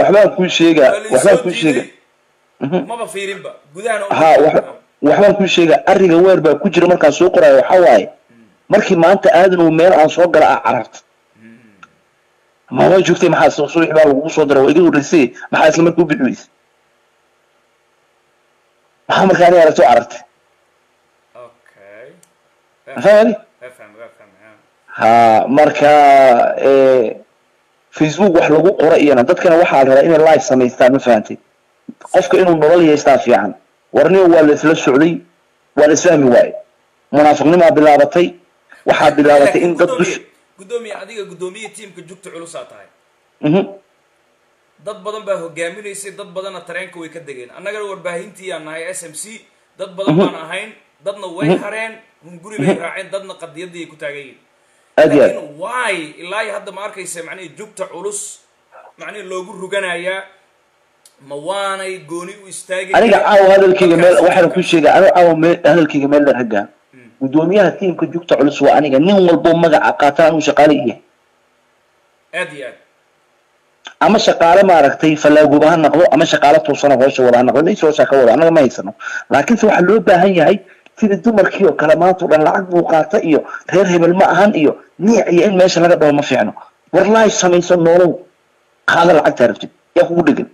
maba fiirinba gudahana ha waxbaan kuu sheegaa ariga weer baa ku jira markaan soo qoraayo waxaa waaye markii maanta aadan uu meel aan soo gala cararta ma waa joogtay maxaa subax baa lagugu soo dara waa iga horreysay maxaa isla markii u bixi weysay maxaa markaa aniga aragto carartay fahmi ha marka facebook wax lagu qoro iyana dadkana waxaa la rabaa inay live samaystaan ma fahantay qofka inuu nolol yeestaa fiican warniyo waa la isla socday waa la isfahmi waaye munaafiqnimaa bilaabatay waxaa bilaabatay in dad gudoomiye adiga gudoomiye tiimka jugta culusaa tahay dad badan baa hogaaminaysay dad badanna tareenka way ka degeen annagana warbaahintii aan nahay SMC dad badan baan ahayn dadna way hareen hunguri bay raaceen dadna qadiyadii ay ku taagayeen laakiin why ilaa hadda ma arkaysa macnaheed jugta culus macnaheed loogu ruganayaa ma waanay gooni u istaagay aniga caawa hadalkayga meel waxaan ku sheegay aniga caawa hadalkayga meel dheer hagaa gudoomiyaha tiimka jugta culus waa aniga nin walbo magaca qaataan uu shaqaale yahay aad iyo aad ama shaqaale maaragtay falaaguba ha noqdo ama shaqaale toosana hoosha wada ha noqdo isoo shaqo wada anaga ma haysano laakiinse waxaa loo baahan yahay sida dumarkii oo kale maanta dhan lacag buu qaata iyo reer hebel ma ahan iyo niic iyo in meesha laga dhawo ma fiicno war laay samaysan noolow qaada lacagtaa rabtid yaa kugu dhegan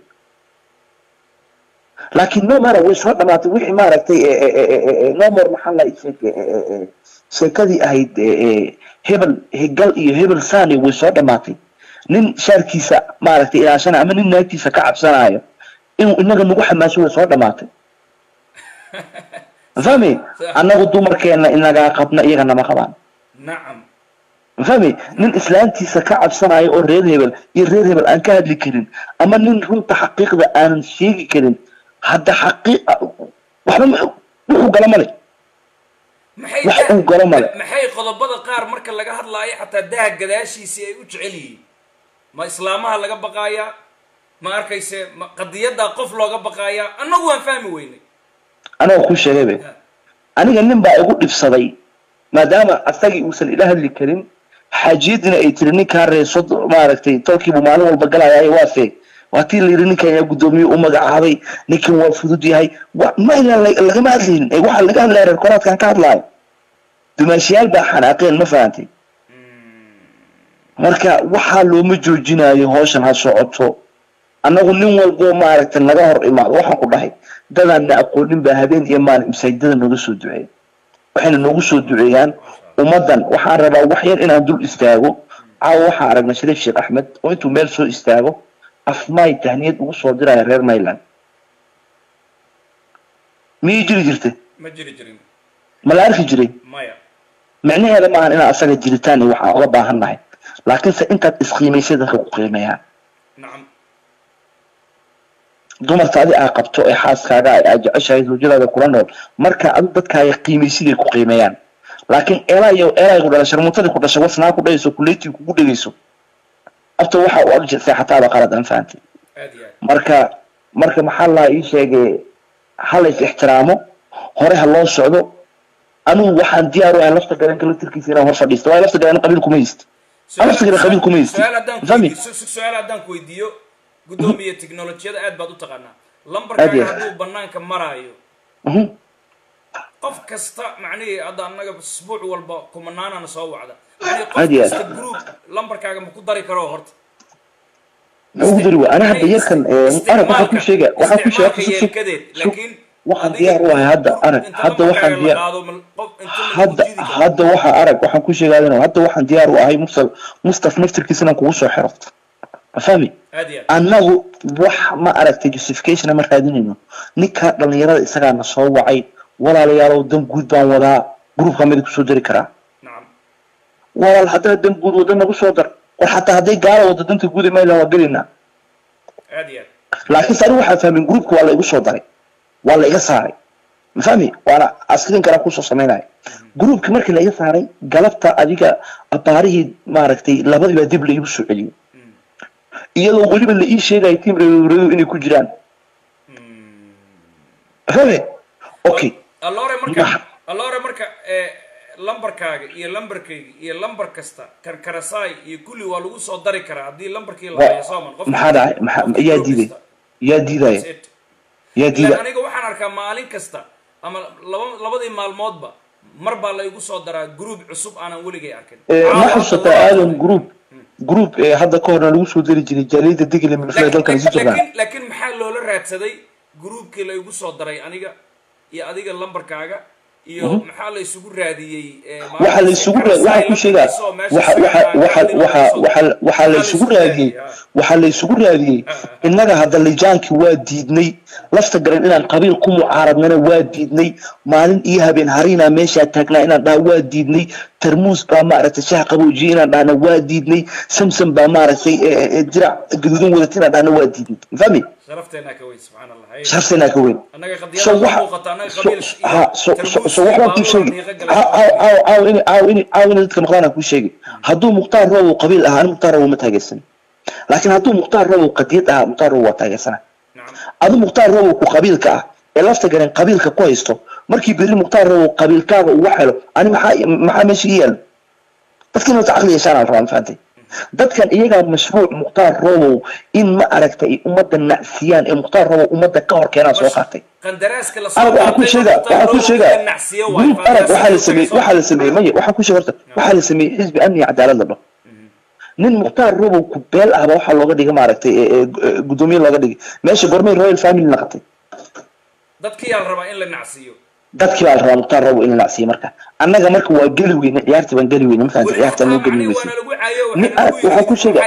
laakiin no mara way soo dhamaatay wixii maaragtay nomor maxaa la sheekadii ahayd hebel hegal iyo hebel sani way soo dhamaatay nin shaarkiisa maaragtay ilaashana ama nin naagtiisa ka cabsanayo inuu inaga nagu xamaaso way soo dhamaatay fahmi annagu dumarkeena inagaa qabna iyagana ma qabaan nacam fahmi nin islaantiisa ka cabsanayo oo reer hebel iyo reer hebel aan ka hadli karin ama nin runta xaqiiqda aanan sheegi karin hadda xaqiiqa waxba wuxuu gala male maxay qodobada qaar marka laga hadlaayo xataa daha gadaashiisii ay u jecel yihiin ma islaamaha laga baqaayaa ma arkayse ma qadiyaddaa qof looga baqaayaa annagu waan fahmi weynay anagoo kuu sheegaybe aniga nin baa igu dhibsaday maadaama asagii uusan ila hadli karin xaajiyadiina ay tiri ninkaa reeso maaragtay tolkiibuu maalin walba galayaaye waase waa tii la yidhi ninkan yaa guddoomiye u magacaabay ninkan waa fudud yahay maylan lagama hadlaynin waxaa laga hadlaya reer koraadkan ka hadlaayo dumaashiyaal baa xanaaqeen ma fahantay marka waxaa looma joojinayo hawshan ha socoto annagu nin walboo maaragtay naga hor imaado waxaan ku dhahay dadaan na aqoonin baa habeen iyo maalin masaajidada nooga soo duceeya waxayna noogu soo duceeyaan ummaddan waxaan rabaa wax yar inaan dul istaago caawa waxaan aragnay shariif sheekh axmed oo intuu meel soo istaago afmaay tahniyad ugu soo diraya reer mayland miyay jiri jirtay ma jiri jirin ma la arki jiray maya micnaheeda maahan inaan asaga jiritaan iyo waxaan oga baahan nahay laakiinse intaad isqiimaysay dadka ku qiimeeyaan nacam dumarka adi aa qabto ee xaaskaaga ay jeceshahay zawjadaada kula nool marka adu dadkaaga qiimaysiday ku qiimeeyaan laakiin eelaygu dhala sharmuutadii ku dhashay wasnaa ku dhayso kuleetii kugu dhegayso abta waxa u ag seexataada qalad aan fahantay marka maxaa laa ii sheegay hala is ixtiraamo hore ha loo socdo anigu waxaan diyaar u ahay lafta garanka laftirkiisa inaan hor fadhiisto waayo lafta garan qabiil kuma haysto lafta garan qabiil kuma haysto su-aal haddaan ku weydiiyo gudoomiye teknolojiyada aad baad u taqaanaa lambarkaaga hadduu banaanka maraayo qof kasta macnihii hadda annaga isbuuc walba kumanaanana soo wacda macnihii qof kasta group lambarkaaga ma ku dari karo horta نقول دروا أنا هذا يركن أنا بحكي شيء وحكي شيء waxaan diyaar u ahay hadda arag hadda waxaan diyaar hadda waxa arag waxaan ku sheegaadana hadda waxaan diyaar u ahay mustaf naftirkiisana kugu soo xiro fahmi annagu wax ma aragtay justification ma raadinayno ninka dhalinyarada isaga na soo wacay walaalayaal oo dan guud baan wadaa groupka mid ku soo dari karaa walaal hadda dan guud wada nagu soo dar war hatta haday gaalo wada danta guud ma ilaa galina laakiin sari waxa fahmin groupka wala igu soo daray wala iga saaray mafahmi wala askrin kala ku soo sameynay groupka markii la iga saaray galabta adiga abaarihi maaragtay labadiba dib la igu soo celiyo iyadoo waliba la ii sheegay team reeru inay ku jiraan fahmi okay allora marka lambarkaaga iyo lambarkayga iyo lambar kasta karkarasaay iyo kulli waa lagu soo dari karaa haddii lambarkii la hayo sooman qof maxaa dhacay yaa diiday aniga waxaan arkaa maalin kasta ama labadii maalmoodba mar baa la igu soo daraa group cusub aanan weligay arkin ma xusata aadan group hadda ka horna lagu soo dari jiray jaaliyada digile milfay dalkan si jiraan laakiin maxaa loola raadsaday groupkii la igu soo daray aniga iyo adiga lambarkaaga iyo maxaa la isugu raadiyay waxa la isugu waxa ku sheegaa waxa la isugu raadiyay innaga hadda lijaankii waa diidnay lafta garan inaan qabiil ku mucaaradnana waa diidnay maalin iyo habeen harina meesha taagnaa inaan dhaa waa diidnay tarmuus baa maaragtay shaah qaboojiye inaan dhahna waa diidnay samsam baa maaragtay dirac gaduudan wadatin inaan dhahna waa diidnay fahmi شرفتنا كوين سبحان الله شرفتنا كوين أنا قضية موقتة أنا قبيل سو وحنا كل شيء عاون ذلك مقارنة كل شيء هدو مختار رو قبيل أنا مختار رو متهجسن لكن هدو مختار رو قديت مختار رو متهجسن هدو مختار رو قبيل كا إلاف تجرين قبيل كويستو مركي بيري مختار رو قبيل كا وحلو أنا محا ماشي يال بس كنا تعقلي شان الرام فانتي dadkan iyaga mashruuc muqtaar robow in ma aragtay umada nacsiyaan ee muqtaar robow umada ka hor keenaa soo qaatay qandaraaska la soo qaatay waxa ku sheega waxa la sameeyay waxa ku sheegay waxa la sameeyay xisbi amni cadaalad la dhaho nin muqtaar robow ku beel ah waxa looga dhigay ma aragtay gudoomiye looga dhigay meesha gormay royal family naqatay dadkii yaa rabaa in la nacsiyo dadkii baa rabaa muqtaar robow in la nacsiyo marka annaga marka waa gali weyn ciyaartii baan gali weyn markaan ciyaarta loo gali weyn waxa ku sheegay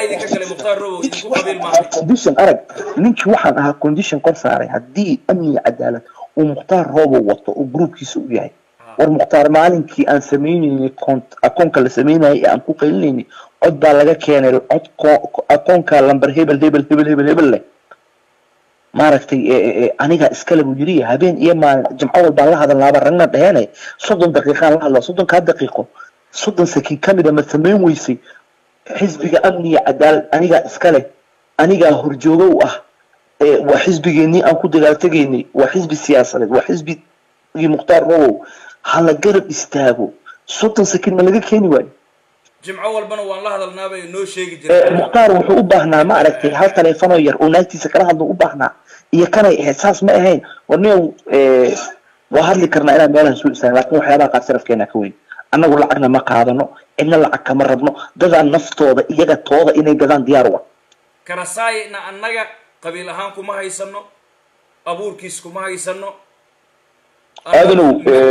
condition arag ninkii waxaan ahaa condition kor saaray haddii amni cadaalad uu muqtaar robow wato oo groupkiisa u yahay war muqtaar maalinkii aan sameynayay akoonka la sameynayay aan ku qaylinayay cod baa laga keenay akoonka lambar hebel leh maaragtay aniga iskale buu yiri habeen iyo maalin jimco walba la hadalnaaba ragna dhaheynay 30 daqiiqo la hadlo 30 daqiiqo 30 sakiin kamida ma sameyn weysay xisbiga amniga cadaalad aniga iskale aniga horjoogo ah waa xisbigeeni aan ku dagaaltageynay waa xisbi siyaasadeed waa xisbi muqtaar robow hala garab istaago 30 sakiin ma laga keeni waayo jimco walbana waan la hadalnaaba inoo sheegi jiray muqtaar wuxuu u baahnaa ma aragtay hal telefoon yar oo naagtiisa kala hadlo u baahnaa iyo kana ihsaas ma ahayn warniyow waa hadli karnaa inaan meelaha soo istaagno laakiin waxyaabaha qaar sarafkeena ka weyn annagu lacagna ma qaadano cidna lacag kama rabno dadaan naftooda iyaga tooda inay gadaan diyaar wa karasaayna annaga qabiil ahaan kuma haysano abuurkiis kuma haysano aadanow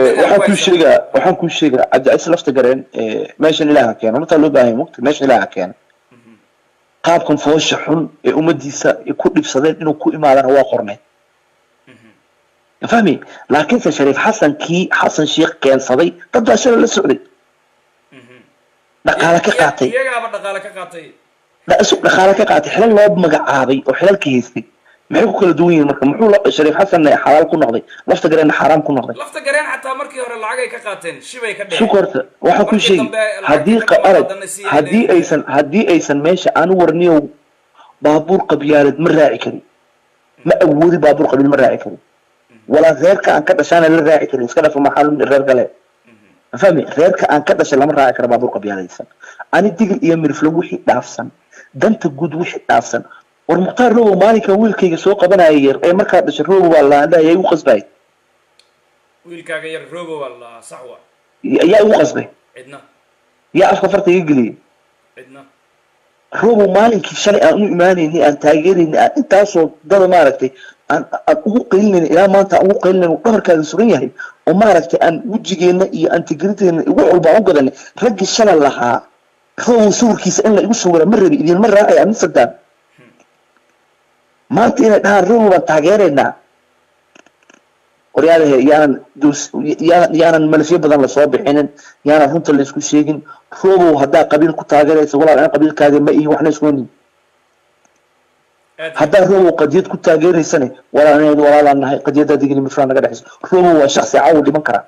waxaan ku sheegaa cabdicasiis lafta gareen meeshan ilaaha keeno horta loo baahan yahay meeshan ilaaha keeno qaabkan foosha xun ee ummadiisa ku dhibsadeen inuu ku imaadana waa qornay fahmi laakiinse shariif xasan sheekh keensaday dad baa shalay la socday dhaqaale ka qaatay iyagaaba dhaqaale ka qaatay xilal loo magacaabay oo xilalka haystay maxay ku kala duwan yihiin marka muxuu shariif xasan xalaal ku noqday lafta gareen xaraam ku noqday lafta gareen xataa markii hore lacag ay ka qaateen shibay ka dhigeen shukurta waxa ku sheegay haddii aysan meesha aan warniyo baabuur qabyaalad ma raaci karin ma awoodi baabuur qabiil ma raaci karin walaa reerka aan ka dhashaana la raaci karin iska dhafa maxaa reer gale fahmi reerka aan ka dhashay lama raaci karo baabuur qabyaaladaysan ani digil iyo mirflo wixii dhaafsan danta guud wixii dhaafsan war muqtaar robow maalinka wiilkayga soo qabanaya yar ee markaa dhashay robow baa la dhaayay u qasbay wiilkaaga yar robow baa la saxwa yaa u qasbay cidna yaa afka farta iga geliyay cidna robo maalinkii shalay aan u imaanayni aan taageerayni aan intaasoo dada maaragtay aan ugu qaylinayna ilaa maanta aan ugu qaylinayna dhabarkaaga suran yahay oo maaragtay aan wejigeenna iyo antigriteenna ugu walba aan u gadanay raggii shalay lahaa robo sawirkiisa in la igu sawira ma rabi idinma raacay amin sadaan maanta inay dhahaan robo baan taageeraynaa waryaadahe yaanan malafyo badan lasoo bixinin yaanan runta laysku sheegin robow haddaa qabiil ku taageeraysa walaal aan qabiilkaadi ma ihi waxna isoonin haddaa robow qadiyad ku taageeraysane walaalneed walaalaan nahay qadiyaddaa digni mifraan naga dhexayso robow waa shaksi caawa dhiman karaa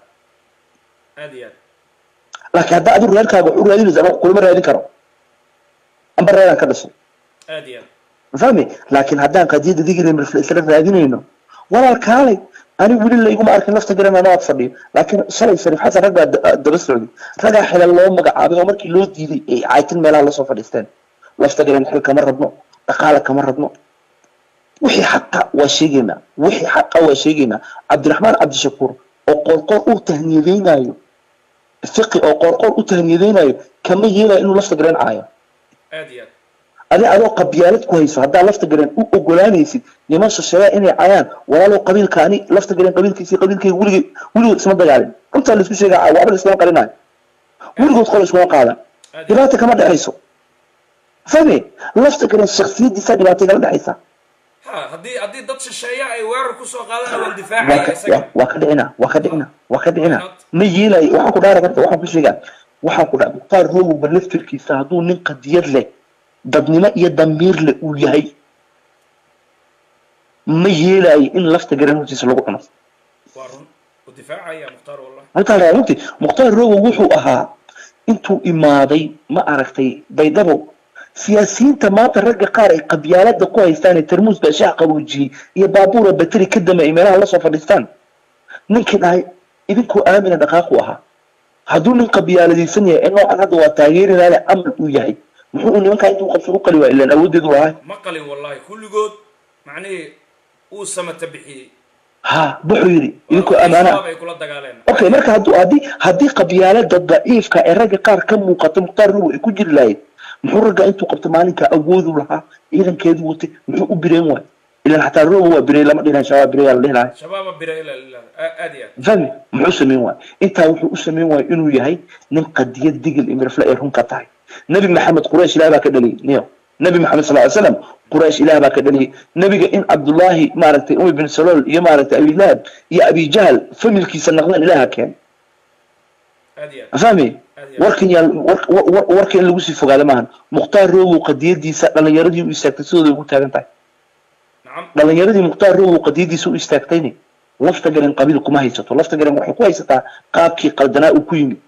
laakiin haddaa adigu reerkaaga wax u raadinaysa ama kulama raadin karo amba reeraan ka dhashay mafahmi laakiin haddaan qadiyadda digni mifra isla raadinayno walaal kaalay أنا أقول لك يقوم أركن لفت قرنا نوع فردي لكن شريف شريف حسن رجع درس سعودي رجع حلال الله مقعد عمر كيلو دي عايتين ملا الله صفر الإستان لفت قرنا حل كمرة بنو تقال كمرة بنو وحي حقه وشيجنا وحي حقه وشيجنا عبد الرحمن عبد الشكور وقرقر أو تهنيدين أيو الفقه أو قرقر أو تهنيدين أيو كم يجينا إنه لفت قرنا عايا أنا قبيلات كويسة هذا لفت قرن أقولاني يسي لماذا الشباب إني عيان ولا لو قبيل كاني لفت قرن قبيل كيسي قبيل كي ولي اسمه دجالين أنت اللي تسوي شيء وعبر الإسلام قرناي ولي قلت خلاص ما قاعدة دلوقتي كمان دعيسو فهمي لفت قرن الشخصية دي سادي دلوقتي كمان دعيسة هدي ضدش الشيء أي وير كوسو قادنا والدفاع وكدعنا ميلا وحكو دارك وحكو شيء وحكو دارك قال هو بلفت الكيسة هدول ننقد يدلي dadnimo iyo damiir le uu yahay ma yeelay in lafta garantiisa lagu cuno warun u difaacaya muqtar wallahi halka raawti muqtar rogo wuxuu ahaa intuu imaaday ma aragtay baydabo siyaasiyiinta maanta ragga qaar ay qabyaalada ku haystaan tarmuus ba shaac qabuuji iyo baabuura batri ka damay meelaha la soo fadhiistaan ninkii dhahay idinku aamina dhaqaaq u ahaa haduu nin qabyaaladiisan yahay inuu hadda waa taageerinaya amal uu yahay muxuu nimanka intuu qabso qali waa ilaa awoodeedu waa ma qalin wallahi kulligood macnii uu samata bixiyay ha buxuu yiri idinku amaana okay marka hadii qabyaalada daciifka ee ragga qaar ka muuqato muqtar ruux ay ku jiri lahayd muxuu ragga intuu qabto maalinka awoodu lahaa ciidankeedu watay muxuu u bireen waay ilaa hataa ruux waa birey lama dhigan shabaab birey la dhigan shabaab birey ila aadiya fahmi muxuu sameyn waay inta wuxuu u sameyn waay inuu yahay nin qadiyad digil imirfla ee runka tahay نبي محمد قريش لا باك دلي نيو نبي محمد صلى الله عليه وسلم قريش لا باك دلي نبي إن عبد الله مارت أمي بن سلول يا مارت أبي لهب يا أبي جهل فملكي سنغلان إلها كان فهمي وركن اللي وصي فوق على مان مختار رو قدير دي لما يردي يستكتسو ده يقول تاجن تاي نعم لما يردي مختار رو قدير دي سو يستكتيني لفت قرن قبيلكم ما هيسته لفت قرن وحكوا هيسته قابكي قلدنا وكويني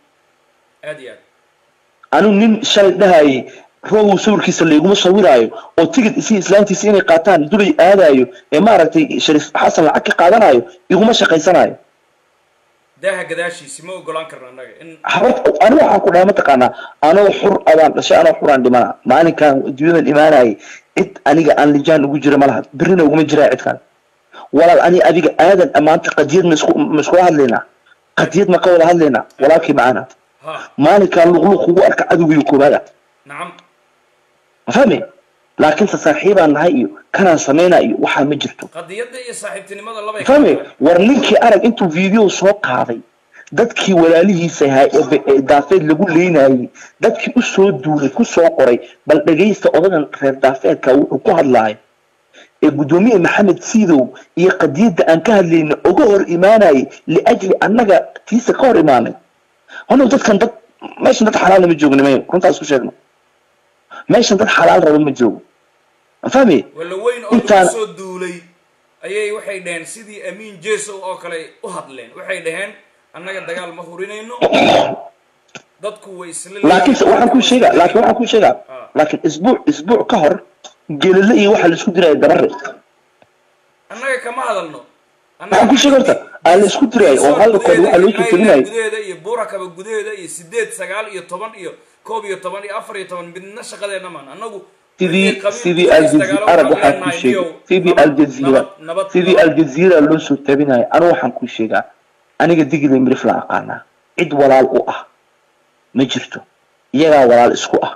أنا نين شل دهاي هو صور كيس اللي يقوم صورايو أو تيجي تسي إسلامتي سيني قاتان دولي آلايو إمارتي شريف حسن العكي قادنايو يقوم شقي سنايو ده قداشي سمو قلان كرنا إن حرت أنا وحكون ما تقنا أنا وحر أوان أشياء أنا وحر عندي ما أنا كان ديون الإيمان هاي أنا أنا لجان وجرى ملها برينا وقوم جرى كان ولا أنا أبيك آدم أمانة قدير مسكوا هذلنا قدير ما قول هذلنا ولكن معنا مالك كان لغلوق هو أرك عدو يكوبالا نعم فهمي لكن صاحبها نهايو كان سمينا وحا مجرته قضية دي صاحبتي لماذا الله فهمي ورنينكي أرك انتو فيديو سوق هذي dadkii walaalihiisa daafeed lagu leenayay dadkii u soo duulay ku soo qoray bal dhageysta odagan reer daafeedka wuxuu ku hadlaay ee gudoomiye maxamed siidow iyo qadiyada aan ka hadlayna uga hor imaanay li ajli annaga tiisa ka hor imaanay هنا ضد كان ضد ماشي ضد حلال مجوج نمي كنت أسكت شيء ماشي ضد حلال رب مجوج فهمي ولا وين أنت صدولي أيه وحيدين سيدي أمين جيسو أو كلي أهدلين وحيدين أنا قد قال مهورين إنه ضد كويس لكن واحد كل شيء لكن أسبوع كهر قال لي واحد اللي سكدري دبر أنا كم هذا النو أنا كل شيء قلت أنا سكدري أو هذا كله واحد اللي سكدري بورا كاب جديدة سديد سجال يطبن كوب يطبن أفر يطبن بالنشة قدر نمان أنا جو سيدي الجزيرة أنا واحد كل شيء سيدي الجزيرة اللي سو تبينها أنا واحد كل شيء أنا قد دقيقة مرفلة أقارنا عد ولا الأوه مجرته يجا ولا الإسقوء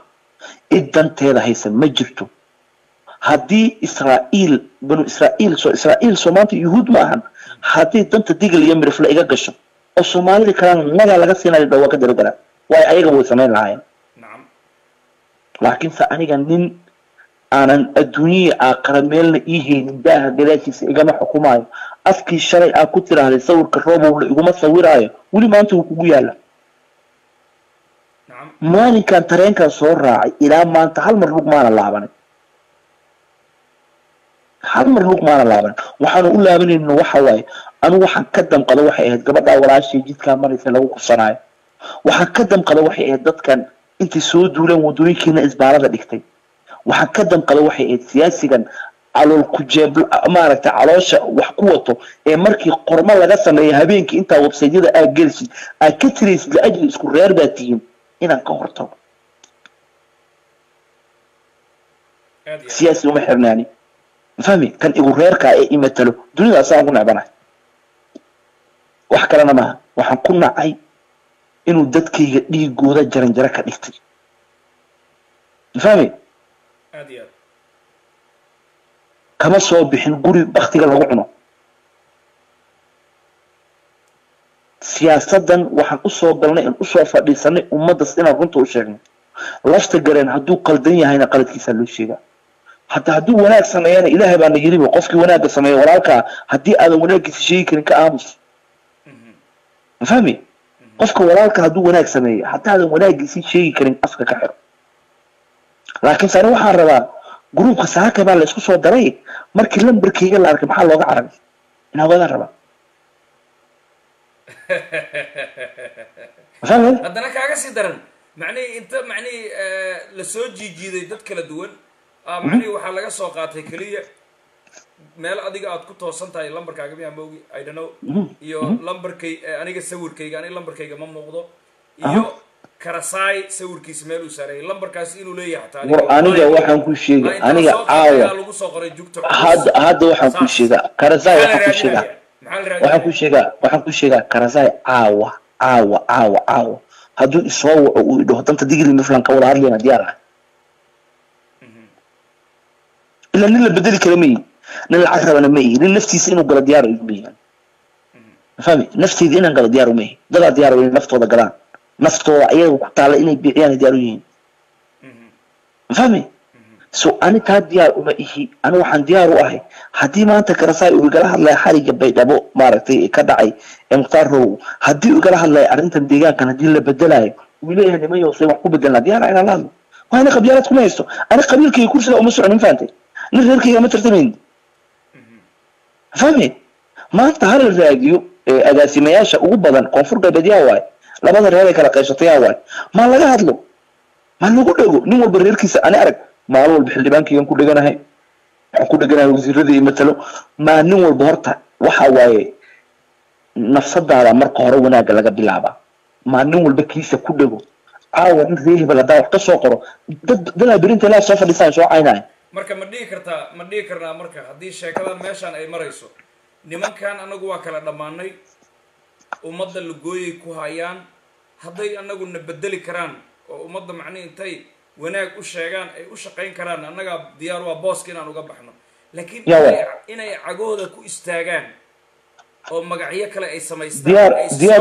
danteeda haysa ma jirto haddii israa'iil banu israa'iil soomaanta yuhuud ma ahan haddii danta digil iyo mirifle iga gasho oo soomaalida kalena nagaa laga siinayo dhow waa ka darogala waayo ayaga way samayn lahaayeen laakiinse aniga nin aanan adduunyihii aakhira meelna ii haynin daaha gadaashiisa igama xukumaayo afkii shalay aa ku tiraahday sawirka roobowla iguma sawiraayo weli maanta wuu kugu yaala maalinkan tareenkan soo raacay ilaa maanta hal mar lug maana laabanin waxaanu u laabanayno waxa waaye anu waxaan ka damqada waxay ahayd gabadhaa walaashay jidkaa maraysa lagu kursanaayo waxaan ka damqada waxay ahayd dadkan intay soo duuleen wadooyinkiina isbaarada dhigtay waxaan ka damqada waxay ahayd siyaasigan calool ku jeeb maaragtay caloosha wax ku wato ee markii qormo laga sameeyo habeenkii intaa websaydyada aad gelisid aad ka tiraysid laajli isku reer baa tihiin inaan ka hortago siyaasi uma xirnaani fahmi kan igu reerkaa ee imatalo dunida asaan ku necbanahay wax kalena maaha waxaan ku nacay inuu dadkayga dhiigooda jaranjaro ka dhigtay fahmi kama soo bixin guri baktiga lagu cuno siyaasadan waxaan usoo galnay in usoo fadhiisanay ummaddas inaan runta u sheegno lafta gareen hadduu qaldan yahayna qaladkiisaa loo sheegaa hatta hadduu wanaag sameeyana ilaahay baana yiriba qofkii wanaagga sameeya walaalkaa haddii aadan wanaaggiisa sheegi karin ka aamus fahmi qofka walaalka hadduu wanaag sameeyo haddaadan wanaaggiisii sheegi karin afka ka xiro laakiin sani waxaan rabaa gruubka saaka baa la isku soo daray markii lambarkayga la arkay maxaa looga carabay inaa wadaan rabaa haddana kaaga sii daran macnihii inta macnihii la soo jiijiiday dad kala duwan macnihii waxaa laga soo qaatay keliya meel adiga aad ku toosan tahay lambarkaaga miyaa moogi I don't know iyo lambarkay aniga sawirkayga aniga lambarkayga ma muuqdo iyo karasaay sawirkiisa meel uu saaray lambarkaas inuu leeyahay war aniga waxaan ku sheegay aniga caawa lagu soo qoray jugta hadda waxaan ku sheegaa karasaay waxaan ku sheegaa karasaay caawa hadduu isoo waco uu idhaho danta digri miflan ka wada hadlayna diyaar ah ila nin la bedeli kara ma yihin nin lacag rabana ma yihin nin naftiisa inuu galo diyaar uma yihin fahmi nafteeda inaan galo diyaar uma yihin dadaa diyaar inay naftooda galaan naftooda ayaga ku taala inay biiciyaan diyaar u yihiin fahmi so ani taa diyaar uma ihi ani waxaan diyaar u ahay haddii maanta karasaay uu igala hadlaya xariga baydhabo maaragtay ka dhacay ee mukhtaar row haddii uu igala hadlaya arrintan deegaankan haddii la bedelayo uu leeyahay nimayo say wax ku bedelnaa diyaar inaan la hadlo waa ani qabyaalad kuma haysto ani qabiilkayga kursiga uma soconin fahantay nin reerkayga ma tartamayn fahmi maanta hala raadiyo agaasimayaasha ugu badan koonfur galbeed yaa waaye labada reer ay kala qaybsatay yaa waaye maa laga hadlo maa lagu dhego nin walba reerkiisa ani arag maalin walba xildhibaankaygan ku dheganahay waxaan ku dheganahay wasiiradii matalo maa nin walba horta waxa waaye nafsadaada marka hore wanaagga laga maa nin walba kiisa ku dhego caawa nin reer hebel haddaa wax ka soo qoro dadaa berinta ilaa soo fadhiisaan soo caynaya marka ma dhihi karnaa marka haddii sheekadan meeshaan ay marayso nimankan anagu waa kala dhammaanay ummadda lagooyay ku hayaan hadday anaguna bedeli karaan oo ummadda macnihi intay wanaag u sheegaan ay u shaqayn karaan annagaa diyaar waa booska inaan uga baxno laakiin inay cagooda ku istaagaan oo magacyo kale ay samaystaan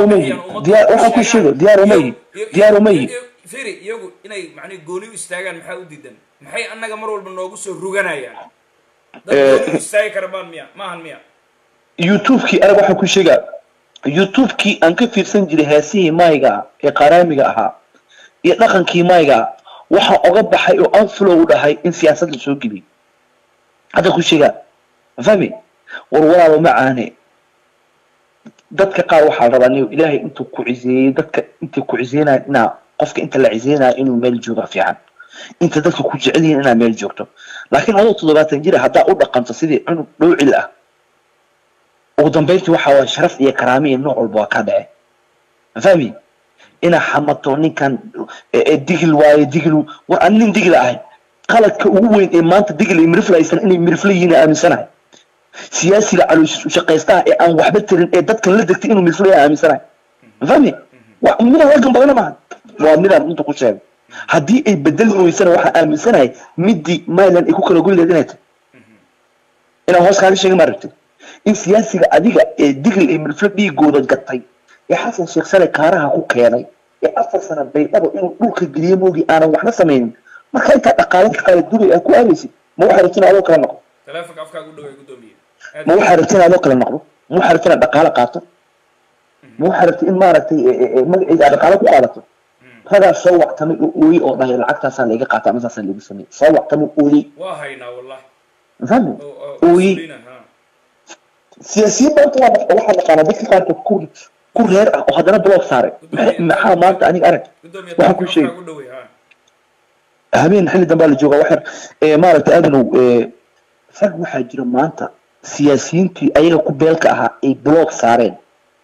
diyaar umayi firi iyagu inay macnihi gooni u istaagaan maxaa u diidan maxay annaga mar walba noogu soo ruganayaan dad gooni u istaagi kara maahan miya youtubekii anaga waxaan ku sheegaa youtubekii aan ka fiirsan jiray heesihii mayga ee qaraamiga ahaa iyo dhaqankii mayga waxaan oga baxay oo anflow u dhahay in siyaasad la soo geliyay hadda ku sheegaa fahmi war walaalo macaane dadka qaar waxaa la rabaa nin ilaahay intuu ku ciseeyey dadka intay ku ciseynayaan inaa qofka inta la ciseynaya inuu meel jooga fiican inta dadka ku jecel yihiin inaa meel joogto laakiin adoo 70 jir haddaa u dhaqanto sidii cunug dhowcil ah ugu dambeyntii waxa waa sharaf iyo karaami iyo nooc walba waa ka dhacay fahmi inaa xamato ninkan digil waaye digil war aan nin digil ahay qaladka ugu weyn ee maanta digil iyo mirifla aysan inay mirifla yihiin aaminsanahay siyaasiga calooshiis u shaqaystaha ee aan waxba tirin ee dadkan la degtay inuu mirifla yahay aaminsanahay fahmi midaan wagan badana maaha waa midaan runta ku sheegay haddii ay bedeli weysana waxaa aaminsanahay midii mayland ay ku kala guli leed inay tahay inaan hoos kaaga sheegin maa rabtid in siyaasiga adiga ee digil ee milflo dhiigooda gatay ee xasan sheekh sale kaaraha ku keenay ee 4 sano baydhabo inuu dhulka geliyo moogi aanan waxna samaynin marka intaa dhaqaale ka qaada dubay aad ku aadaysid ma waxaa rabtin adoo kala noqdo taleefanka afkaaga u dhaway gudoomiye ma waxaa rabtin adoo kala noqdo ma waxaa rabtin inaad dhaqaale qaato ma waxaa rabtin in maaragtay magaciisa aad dhaqaale ku qaadato ragaa soo wactamay oo ooyey oo dhahay lacagtaasaa layga qaata ama saasaa laygu sameeyey soo wactamay ooyey waa haynaa wallahi fahmi ooyey siyaasiyiin maanta waxaa naqaanaa dadka qaarkood ku reer ah oo haddana bloog saaray maxaa maanta aniga arag waxaan ku sheegay habeen xilli dambaa la joogaa waxyar maaragtay aadanow rag waxaa jira maanta siyaasiyiintii ayaga ku beelka ahaa ay bloog saareen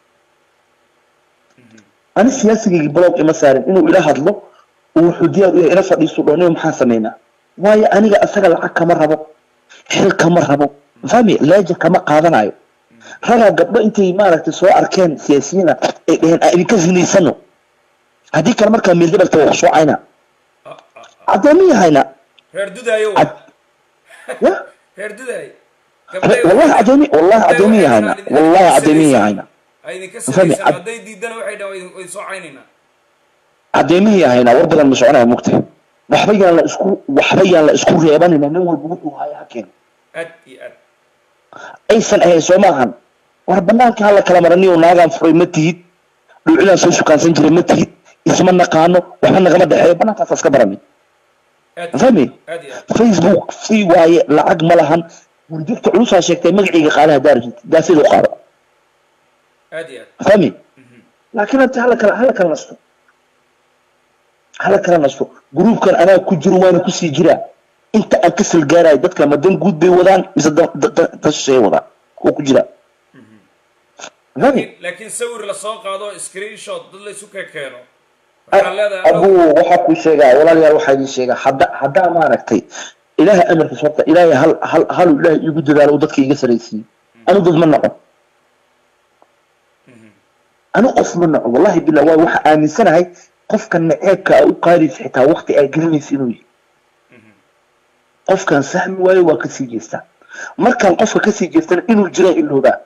ani siyaasigaygi bloog ima saarin inuu ila hadlo oo wuxuu diyaar u yahay ila fadhiisto dhoonay maxaan sameynaa waayo aniga asaga lacag kama rabo xil kama rabo fahmi leeja kama qaadanayo ragaa gabdho intay maaragtay soo arkeen siyaasiyiina ay dheheen aan idinka zinaysano haddii kale markaa meeldabalta wax soo cayna caddeemiya hayna reer dudaayo ya reer dudaay wallahi caddeemiya hayna wallahi caddeemiya hayna idinka samaysan hadday diidana waxay dhahaan way soo caynaynaa caddeemiya hayna war badan ma soconaya mugtay waxba yaan la isku reebanayna nin walba wuxuu haya hakeen aad iyo aad aysan ahayn soo maahan war banaanka hala kala maraniyo naagaan furay ma tihid dhuucilaan soo shukaansan jiray ma tihid isma naqaano waxba nagama dhexeeyo banaankaas iska baranay fahmi facebook free waaye lacag ma lahan warjugta culusaa sheegtay magacayga qaadaha daarajid daafid u qaado aad iyo aad fahmi laakiin hadda hala kala nasto gruubkan anaa ku jiro waana kusii jiraa inta aan ka salgaarayo dadka ma dan guud bay wadaan mise dashay wadaan kuwa ku jira laakiin sawir la soo qaado screenshot dad la isu keeno abu waxaa kuu sheegaa walaalayaal waxaa idin sheegaa haddaa maaragtay ilaahay amarkiis horta ilaahay halu ilaahay igu dadaalo uu dadka iga saraysiiyey anu dad ma naco anu qof ma naco wallahi billah waa waxa aaminsanahay qofka naceebka u qaadaysa xitaa waqti ay gelinaysa inuu yahay qofkan sahmi waayo waa kasii jeestaa markaan qofka kasii jeestana inuu jira iloobaa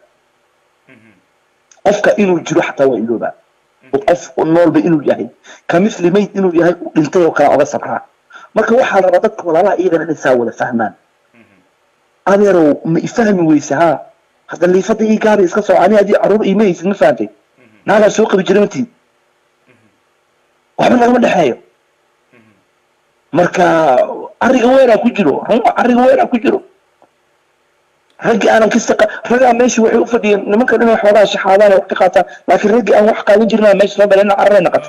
qofka inuu jiro xataa waa iloobaa qof noolba inuu yahay kamithli mayd inuu yahay uu dhintay oo kale oga sabraa marka waxaa rabaa dadka walaalaha iyagana inay saa wada fahmaan adeerow ma ifahmi weyse haa hadda liifada ii gaari iska soo ani adii caruur iima haysid ma fahantay naagaa soo qabi jira matiin waxba nagama dhexeeyo marka ariga weeraa ku jiro ariga weeraa ku jiro raggi aanan raggaa meesha waxay u fadhiyeen nimanka dhan xoogaa shaxaadaan wax ka qaataan laakiin raggi aan wax qaadan jirnaa meesha soo baleen carray naqata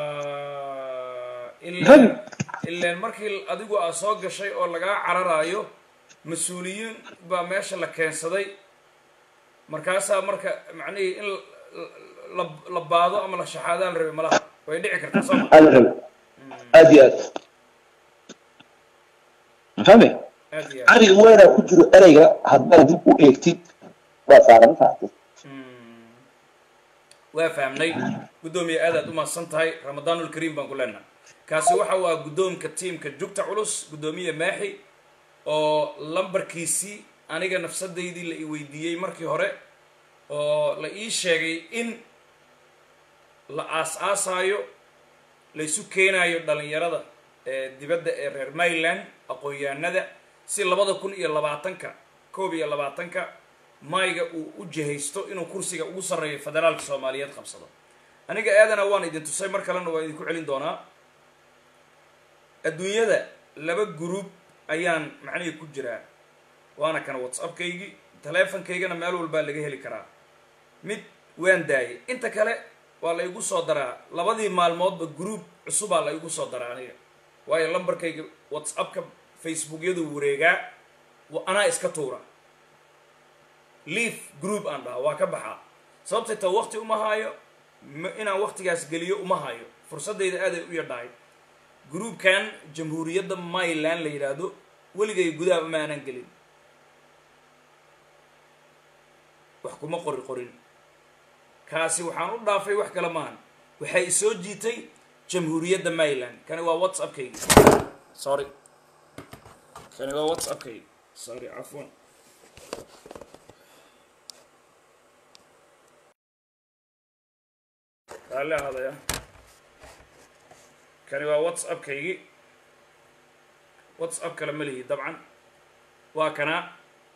ileen markii adigu aa soo gashay oo lagaa cararaayo mas-uuliyiin baa meesha la keensaday markaasaa marka macnihii in la baado ama la shaxaadaan rabay malaha way dhici kartaa soo aad iyo aad fahme ariga weeraa ku jiro ereyga haddaad dib u eegtid waa saaran fahamtay waa fahmnay guddoomiye aadaad u mahadsan tahay ramadaanulkariim baan ku leenahay kaasi waxa uu ah guddoomka tiimka jugta culus guddoomiye maaxi oo lambarkiisii aniga nafsadaydii la i weydiiyey markii hore oo la ii sheegay in la aas-aasaayo la isu keenaayo dhalinyarada ee dibadda ee reer Maryland aqoon-yahanada si 2020 mayga uu u jihaysto inuu kursiga ugu sarreeyo federaalka Soomaaliyeed qabsado aniga aadana waan idin tusay mar kalena waan idin ku celin doonaa adduunyada laba group ayaan macnaheedu ku jiraa waana kan WhatsApp-kaygi teleefankaygana meel walba laga heli karaa mid waan daayay inta kale waa la igu soo daraa labadii maalmoodba group cusub la igu soo daraa aniga waayo lambarkayga WhatsApp-ka Facebook-yadu wareegaa anaa iska tuura leave group aan dhaha waa ka baxaa sababtay taa waqti uma hayo inaan waqtigaas geliyo uma hayo fursadayda aad ay u yadhahay groupkan jamhuuriyadda Maryland la yiraahdo waligay gudaha ma aanan gelin wax kuma qorin kaasi waxaan u dhaafay wax kala maan waxay soo jiitay jamhuuriyadda Maryland kani waa WhatsApp-kayga sorry kani waa WhatsApp-kayga sorry afwan قال هذا يا كان هو واتساب كيجي واتساب كلام لي طبعا وكنا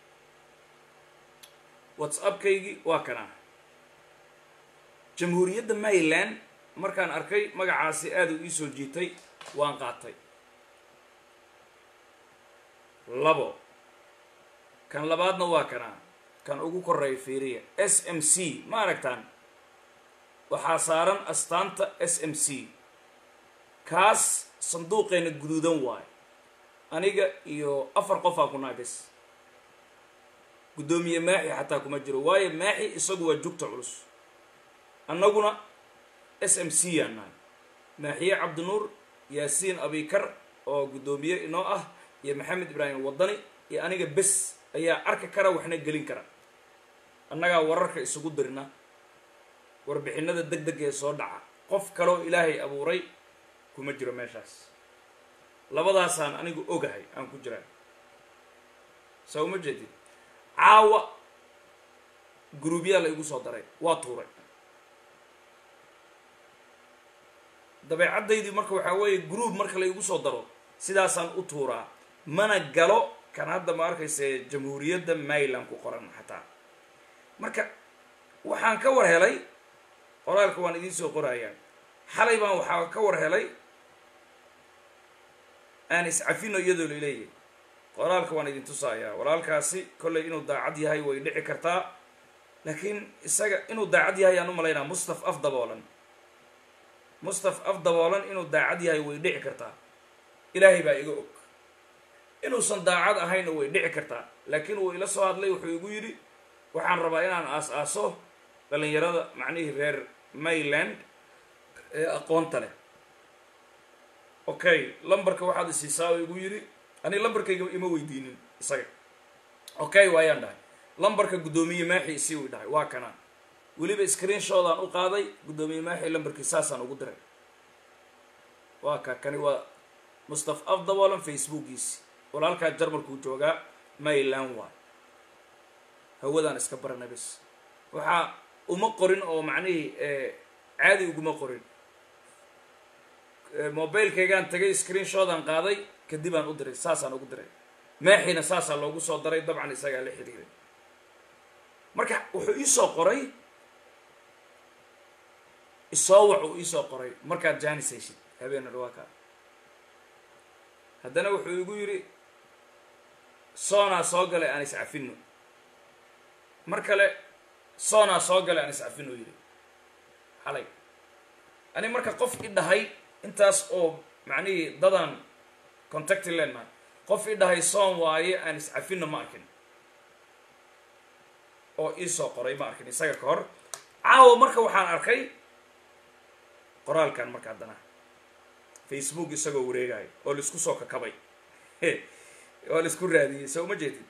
واتساب كيجي وكنا جمهورية مايلاند مركان أركي مجاعاسي آدو إيسو جيتي وانقاطي لبو كان لبادنا وكنا كان أقول كرة فيرية SMC ما ركتان waxaa saaran astaanta SMC kaas sanduuqeena guduudan waayo aniga iyo 4 qof aan ku nahay bas gudoomiye maaxi xataa kuma jiro waayo maaxi isagu waa jugta culus annaguna SMC aan nahay maaxiye cabdinuur yaasiin abikar oo gudoomiye inoo ah iyo maxamed ibraahim wadani iyo aniga bas ayaa arki kara waxna gelin kara annaga wararka isugu dirna warbixinada degdeg ee soo dhaca qof kale oo ilaahay abuuray kuma jiro meeshaas labadaasaan anigu ogahay aan ku jiraa soo ma jeedin caawa gruubya la igu soo daray waa tuuray dabeecadaydii marka waxaa weeye group marka la igu soo daro sidaasaan u tuuraa mana galo kan hadda ma arkayse jamhuuriyadda Maryland ku qoran xataa marka waxaan ka war helay qoraalka waan idin soo qorayaa xalay baan waxa ka war helay aan iscafino iyadoo leeyahay qoraalka waan idin tusayaa walaalkaasi kollay inuu daacad yahay way dhici kartaa laakiin isaga inuu daacad yahay aan u maleynaa Mustaf afdaboolan inuu daacad yahay way dhici kartaa ilaahay baa iga og inuusan daacad ahayn way dhici kartaa laakiin uu ila soo hadlay wuxuu igu yiri waxaan rabaa inaan aas-aaso dhalinyarada macnihii reer Maryland ee aqoonta leh okay lambarka waxaad isiisaa igu yiri ani lambarkayga ima weydiinin isaga okay waayaan dhahay lambarka gudoomiye maaxi isii uu dhahay waa kana waliba screenshot aan u qaaday gudoomiye maaxi lambarkiisaasaan ugu diray waa ka kani waa Mustafa afdaboolan facebookiisi walaalka jarmalku joogaa Maryland waa hawadaan iska baranay bas waxa uma qorin oo macnihii caadi uguma qorin mobilkaygaan tagay screenshot aan qaaday kadib aan u diray saasaan ugu diray maaxina saasaan loogu soo daray dabcan isagaa la xiriiray marka wuxuu ii soo qoray isoo wuxuu ii soo qoray markaad jaanis heshid habeen dhawaaka haddana wuxuu igu yiri soona soo galay aan iscafino mar kale soona soo galay aan iscafino yiri xalay ani marka qof i dhahay intaas oo macnii dadan contact lena qof i dhahay soon waaye aan iscafino ma arkin oo ii soo qoray ma arkin isaga ka hor caawa marka waxaan arkay qoraalkan marka haddana Facebook isagoo wareegay oo la isku soo kakabay oo la isku raadiyay soo ma jeedid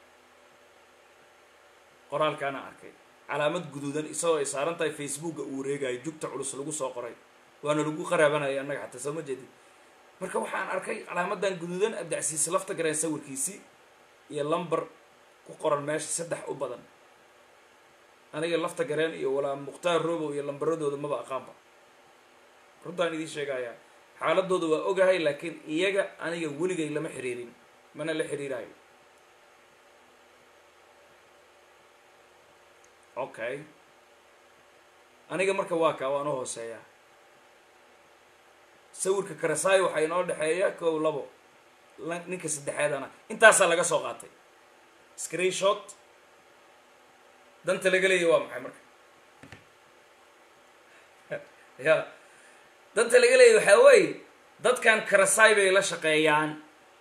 qoraalkaana arkay calaamad guduudan isagoo ay saaran tahay Facebook uu wareegay jugta culus lagu soo qoray waana lagu qaraabanay annaga xataa soo ma jeedid marka waxaan arkay calaamadan guduudan abdacsiis lafta gareen sawirkiisi iyo lambar ku qoran meesha 3 u badan aniga lafta gareen iyo walaa muqtaar robo iyo lambaradooda maba aqaanba runtaan idin sheegaya xaaladooda waa ogahay laakiin iyaga aniga weligay lama xiriirin mana la xiriirayo okay aniga marka waa ka waan hooseeyaa sawirka karasaay waxa inoo dhaxeeya 2 ninka saddexaadana intaas laga soo qaatay screenshot danta laga leeyahay waa maxay marka ya danta laga leeyahay waxa way dadkan karasaay bay la shaqeeyaan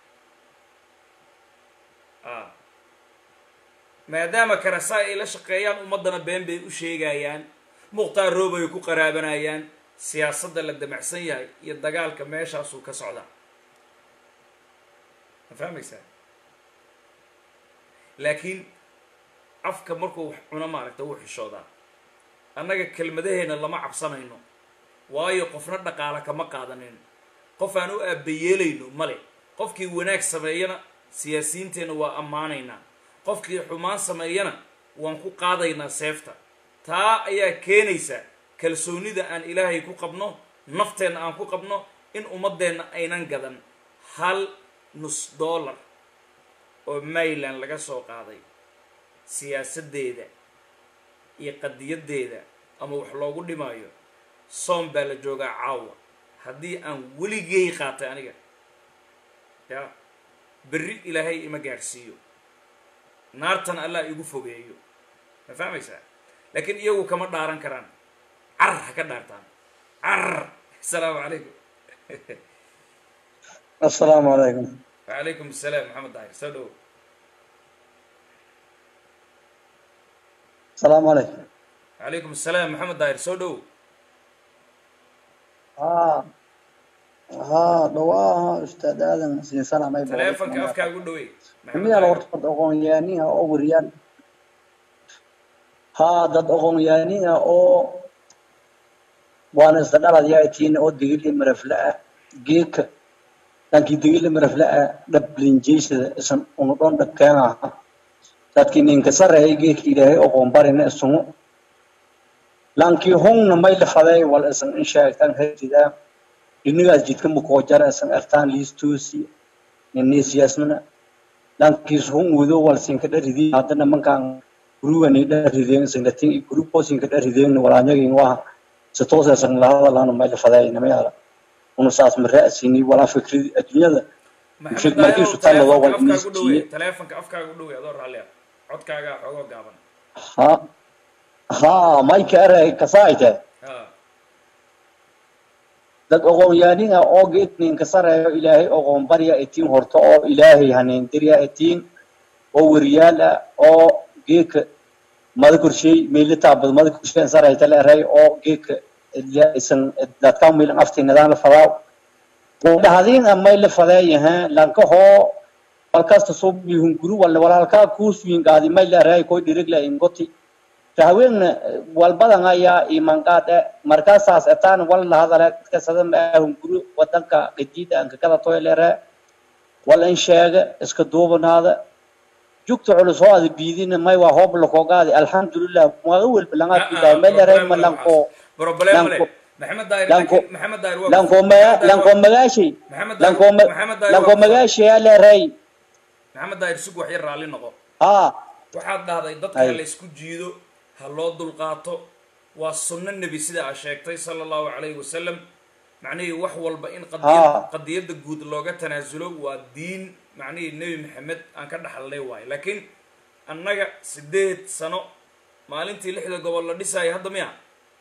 maadaama karasaay ay la shaqeeyaan ummadana been bay u sheegayaan muqtaar roobay ku qaraabanayaan siyaasadda la damacsan yahay iyo dagaalka meeshaas uu ka socda ma fahmaysaa laakiin afka markuu cuna maaragta uu xishoodaa annaga kelmadaheena lama cabsanayno waayo qofna dhaqaale kama qaadanin qof aan u aabayeelayno male qofkii wanaag sameeyana siyaasiyiinteena waa ammaanaynaa qofkii xumaan sameeyana waan ku qaadaynaa seefta taa ayaa keenaysa kalsoonida aan ilaahay ku qabno nafteenna aan ku qabno in ummadeenna aynan gadan $1 oo mayland laga soo qaaday siyaasaddeeda iyo qadiyadeeda ama wax loogu dhimaayo soom baa la joogaa caawa haddii aan weligay qaatay aniga ya berri ilaahay ima gaadhsiiyo naartan allah igu fogeeyo ma fahmaysaa laakiin iyagu kama dhaaran karaan carar ha ka dhaartaan carar asalaamu calaykum السلام عليكم. وعليكم السلام محمد طاهر سلو السلام عليكم. وعليكم السلام محمد طاهر سلو دواها أستاذ آدم سنة ما يبغى. تلفونك أفكار أقول له إيه مين على ورطة أغنيانيها أو ريال هذا أغنيانيها أو وأنا استدل دياتين أو دقيقة مرفلة جيك لكن دقيقة مرفلة دبلين جيش اسم ونطون دكانا لكن إنكسر هي جيك إلى أو قنبارين اسمه لكن هم ما يلفظي ولا اسم إنشاء كان هذا الناس جتكم مكوجر اسم أرتان ليستوسي الناس يسمنا لكن هم وذو والسين كده ردي هذا نمن كان group ni da rideen singati group posting ka rideen walaanya waa sitoos san la hadalana ma la fadayna ma yara unu saas maraasini wala fikri adduunyada markii soo tan loo wada telefonka afkaaga u dhow adoo raaliya codkaaga xogo gaaban may ka aray ka saayta dad ogoonyaaniga oo geednin ka sareeyo ilaahay ogoon bariya etiin horto oo ilaahay haneen diriya etiin oo wariyaal oo geek madkur shay meelita bad madkur shay sarayta la ray oo geek isan dadka meel afti nidaam fadaaw oo dhahadeen ama la fadaayaha lanka hoo halkaas soo bihun guru wala walaalka ku suyin gaadi meel la ray ko dirig la ingoti tahaween walbadan ayaa iman qaade markaasaas ataan wala hadala ka sadan ahun guru wadanka qadiida aan ka kala tooyleera wala in sheega iska duubanaada جوكت على صواد بيدين ما يوهب لقاقادي الحمد لله ما أول بلغات بيدا ما لري ما لانكو محمد داير محمد داير لانكو مغاشي لانكو مغاشي يا لري محمد داير سوق وحير رالي نقو waxaad dhahday dadka la isku jiido ha loo dulqaato waa sunna nabi sida ay sheegtay sallallahu alayhi wasallam macnaheedu wax walba in qadiyada guud looga tanaasulo waa diin macnaheedu nabi maxamed aan ka dhaxalnay waay laakiin annaga 8 sano maalintii 6 gobol la dhisay hadda miya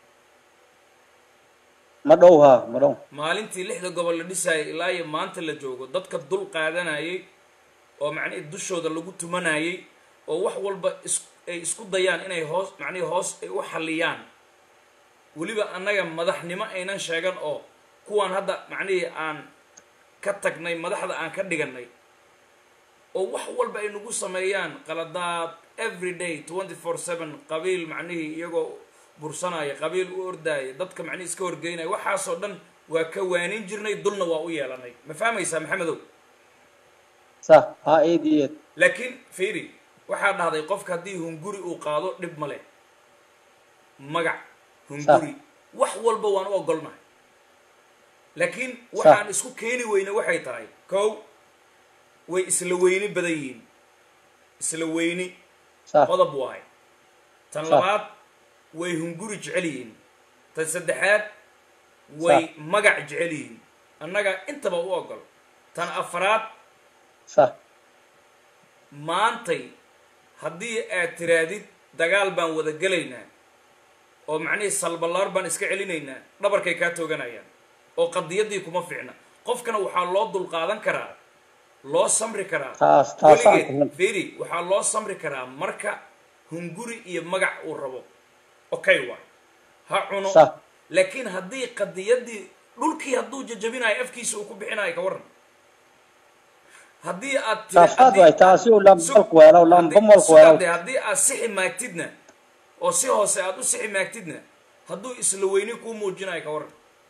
ma dhow maalintii 6 gobol la dhisay ilaa iyo maanta la joogo dadka dul qaadanayay oo macnaheedu dushooda lagu tumanayay oo wax walba ay isku dayaan inay hoos macnaheedu hoos ay u xaliyaan waliba annaga madaxnimo aynan sheegan oo kuwan hadda macnaheedu aan ka tagnay madaxda aan ka dhiganay oo wax walba ay nagu sameeyaan qaladaad every day 24/7 qabiil macnaheedu iyagoo bursanaya qabiil u ordaaya dadka macnaheedu iska horgeynaya waxaas oo dhan waa ka waanin jirnay dulna waa u yeelanay ma fahmaysaa maxamedow صح ايديت laakiin fiiri waxaa dhahday qofka haddii hunguri uu qaado dhib male magac hunguri wax walba waan u ogolnahay laakiin waxaan isku keeni weyne waxay tahay kow way isla weyni badan yihiin isla weyni qodob waay tan labaad way hunguri jecel yihiin tan saddexaad way magac jecel yihiin annaga intaba u ogol tan afraad maantay haddii aad tiraadid dagaal baan wada gelaynaa oo macnaheedu salbalaar baan iska celinaynaa dhabarkay kaa tooganayaan oo qadiyadii kuma fiicna qofkana waxaa loo dulqaadan karaa loo samri karaa fiiri waxaa loo samri karaa marka hunguri iyo magac uu rabo okay waay ha cuno laakiin haddii qadiyadii dhulkii hadduu jajabinayo afkiisa uu ku bixinayo ka waran haddii aad haddii aad sixi maagtidna oo si hoose aad u sixi maagtidna hadduu isla weyni kuu muujinayo ka waran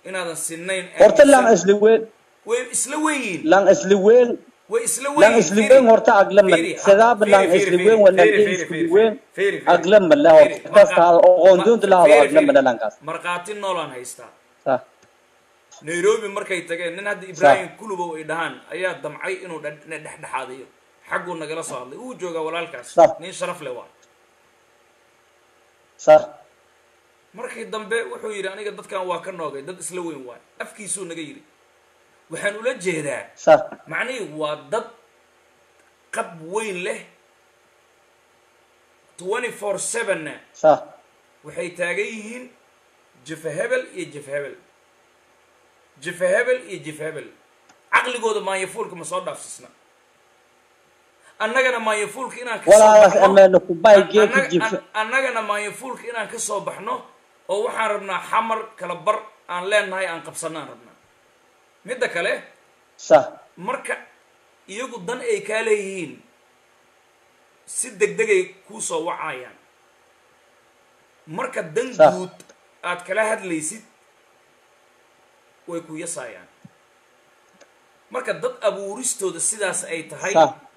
inaadan sinayn horta lan isla weyn way isla weyn lan isla weyn way isla lan isla weyn horta aglaman sadab lan isla weyn wala isla weyn aglaman la horta kasta oo doonta la aglaman lan kaas marqaati noolaan haystaa صح Nairobi markay tageen nin hadda Ibrahim Kulubo ay dhahan ayaa damcay inuu dhexdhexaadiyo xaqu nagala soo hadlay uu jooga walaalkaas nin sharaf leh waa صح markii dambe wuxuu yiri aniga dadkan waa ka noogay dad isla weyn waay afkiisu naga yiri waxaan ula jeedaa صح macnaheedu waa dad qab weyn leh 24/7 صح waxay taagan yihiin jifa hebel iyo jifa hebel jifa hebel iyo jifa hebel caqligooda maayafuulka ma soo dhaafsisna annagana maayafuulka inaan ka soo baxno amaana ku bay geedka jifa annagana maayafuulka inaan ka soo baxno oo waxaan rabnaa xamar kala bar aan leenahay aan qabsanaan rabnaa midda kale صح marka iyagu dan ay ka leeyihiin si degdegay ku soo wacayaan marka dan guud aad kala hadlaysid way ku yasaayaan marka dad abuuristooda sidaas ay tahay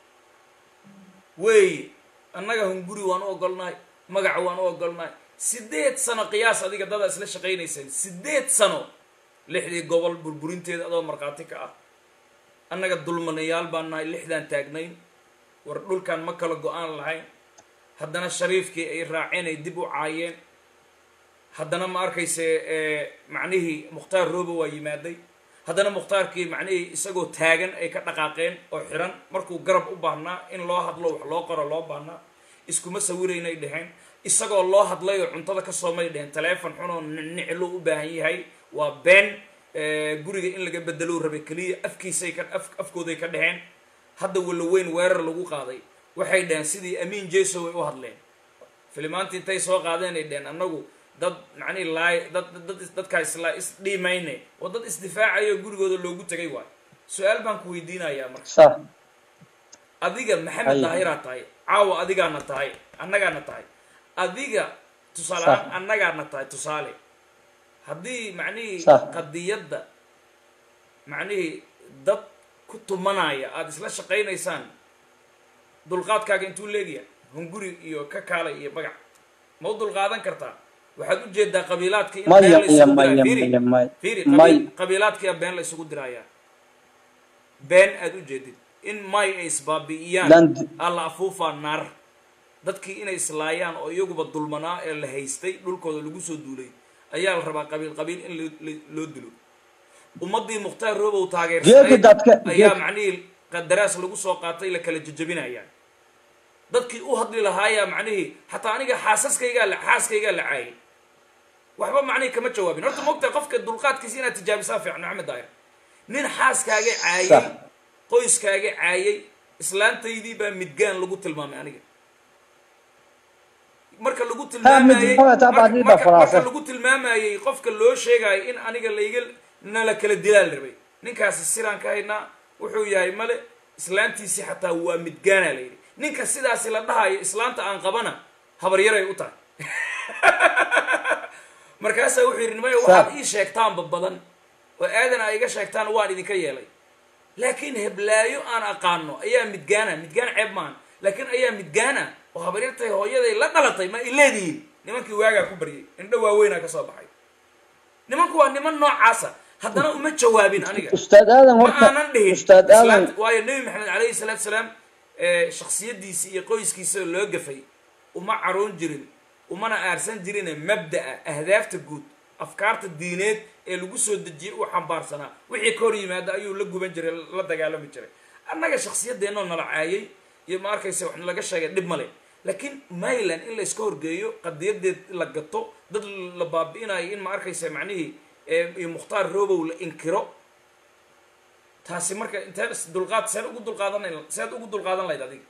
way annaga hunguri waan u ogolnahay magac waan u ogolnahay 8 sano qiyaas adiga dad isla shaqeynaysan 8 sano lixdii gobol burburinteeda adoo marqaati ka ah annaga dulmanayaal baan nahay lixdan taagnayn war dhulkan ma kala go'aan lahayn haddana shariifkii ay raaceen ay dib u caayeen haddana ma arkayse macnihii mukhtaar roobo waa yimaaday haddana mukhtaarkii macnihii isagoo taagan ay ka dhaqaaqeen oo xiran markuu garab u baahnaa in loo hadlo wax loo qoro loo baahnaa iskuma sawiraynay dheheen isagoo loo hadlay oo cuntada ka soomay dheheen taleefon xunoo niclo u baahan yahay waa been guriga in laga bedelo rabay kaliya afkiisay ka afkooday ka dheheen hadda wala weyn weerar lagu qaaday waxay dheheen sidii Amiin Jeeso way u hadleen filimaanti intay soo qaadeen ay dheheen annagu dad macni laay dadka isla is dhiimayne oo dad isdifaacayo gurigooda loogu tagay waay su'aal baan ku weydiinayaa marka صح adiga maxamed daahira tahay caawa adigaana tahay annagaana tahay adiga tusaalaan annagaana tahay tusaale haddii macni qadiyadda macni dad ku tumanaya aad isla shaqeynaysaan dulqaadkaaga intuu leeyahay hunguri iyo ka kaalay iyo magac ma u dulqaadan kartaa waxaad u jeedaa qabiilaadka in been la isugu diraayo qabiilaadka been la isugu diraayaa been aad u jeedid in may ay isbaabi'iyaan alla afuufa naar dadkii inay islaayaan oo iyaguba dulmanaa ee la haystay dhulkooda lagu soo duulay ayaa la rabaa qabiil in loo dilo ummadii mukhtaar roobow taageersanay ayaa macnihii qadaraas lagu soo qaatay la kala jajabinayaan dadkii u hadli lahaaya macnihii xataa aniga xaaskayga la caayay waxba macnihii kama jawaabin horta moogtaa qofka dulqaadkiisa inaad tijaabisaa fiican Maxamed Daahir nin xaaskaaga caayay qoyskaaga caayay islaantaydii baa midgaan lagu tilmaamay aniga marka lagu tilmaamayay qofka loo sheegay in aniga layga nala kala dilaal rabay ninkaasi siraan ka haynaa wuxuu yahay male islaantiisi xataa waa midgaana la yiri ninka sidaas la dhahayo islaanta aan qabana habar yaray u tahay markaas wuxuu yiri nimay waxaad ii sheegtaan badan oo aadan ay iga sheegtaan waan idinka yeelay laakiin heblaayo aan aqaano ayaa midgaana ceeb maan laakiin ayaa midgaana oo habar yartay hooyaday la dhalatay ma ileediin nimankii waaga ku bariyay indho waaweena ka soo baxay nimanku waa niman noocaasa haddana uma jawaabin aniga ustaad aadan horta ustaad aadan waayo nabi maxamed calayhi salaatu salaam shakhsiyadiisa iyo qoyskiisa loo gafay uma caroon jirin umana aarsan jirin mabda'a ahdaafta guud afkaarta diineed ee lagu soo dejiyay uu xambaarsanaa wixii ka hor yimaada ayuu la guban jiray la dagaalami jiray annaga shakhsiyadeena nala caayay iyo ma arkaysa wax laga sheegay dhib male laakiin maylan in la iska horgeeyo qadiyadeed la gato dad la baabi'inayo in ma arkaysa macnihii iyo mukhtaar roobow la inkiro taasi marka inta dulqaad seen ugu dulqaadan lahayd adiga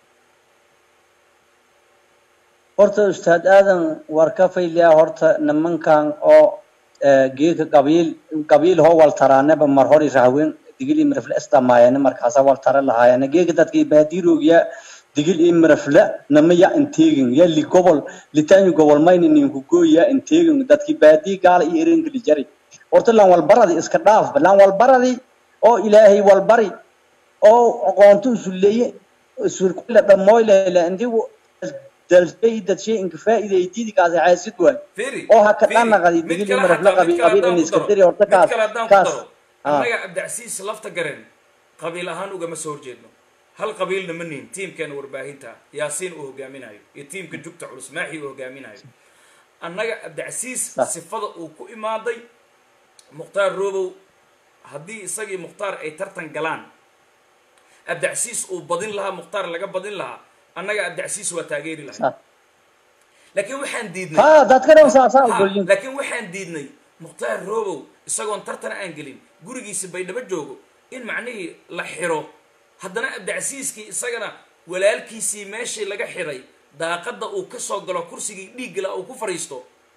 horta ustaad aadan war ka fayliya horta nimankan oo geedka qabiil hoo wal taraanaba mar hor irahwen digil imrafla istamaayana markaas wal tara lahaayana geedka dadkii baadiiroogiya digil imrafla namaya inteegin yali gobol litaani gobol maynin ku gooya inteegin dadkii baadii gaal iyo ereen kali jari horta lan walbaradi iska dhaaf lan walbaradi oo ilaahay walbari oo aqoontu suleeye suur kula dhamoyle la indigu dalfayda shay in faa'iido diidi kaas xaasid way oo haka dhanna qadi digil maraf la qabiil in iska diri horta kaas annaga abdacsiis lafta garan qabiil ahaan uga ma soo horjeedno hal qabiilna ma niin tiimkan warbaahinta yaasiin uu hogaaminayo iyo tiimka jugta culus maaxi uu hogaaminayo annaga abdacsiis sifada uu ku imaaday mukhtaar roobow haddii isagii mukhtaar ay tartan galaan abdacsiis uu badin lahaa mukhtaar laga badin lahaa annaga abdacsiis waa taageeri lahay laakiin waxaan diidnay laakiin waxaan diidnay mukhtaar roobow isagoon tartan aan gelin gurigiisa baydhabo joogo in macnihii la xiro haddana abdacsiiskii isagana walaalkiisii meeshii laga xiray daaqadda uu ka soo galo kursigii dhiiggala uu ku fadhiisto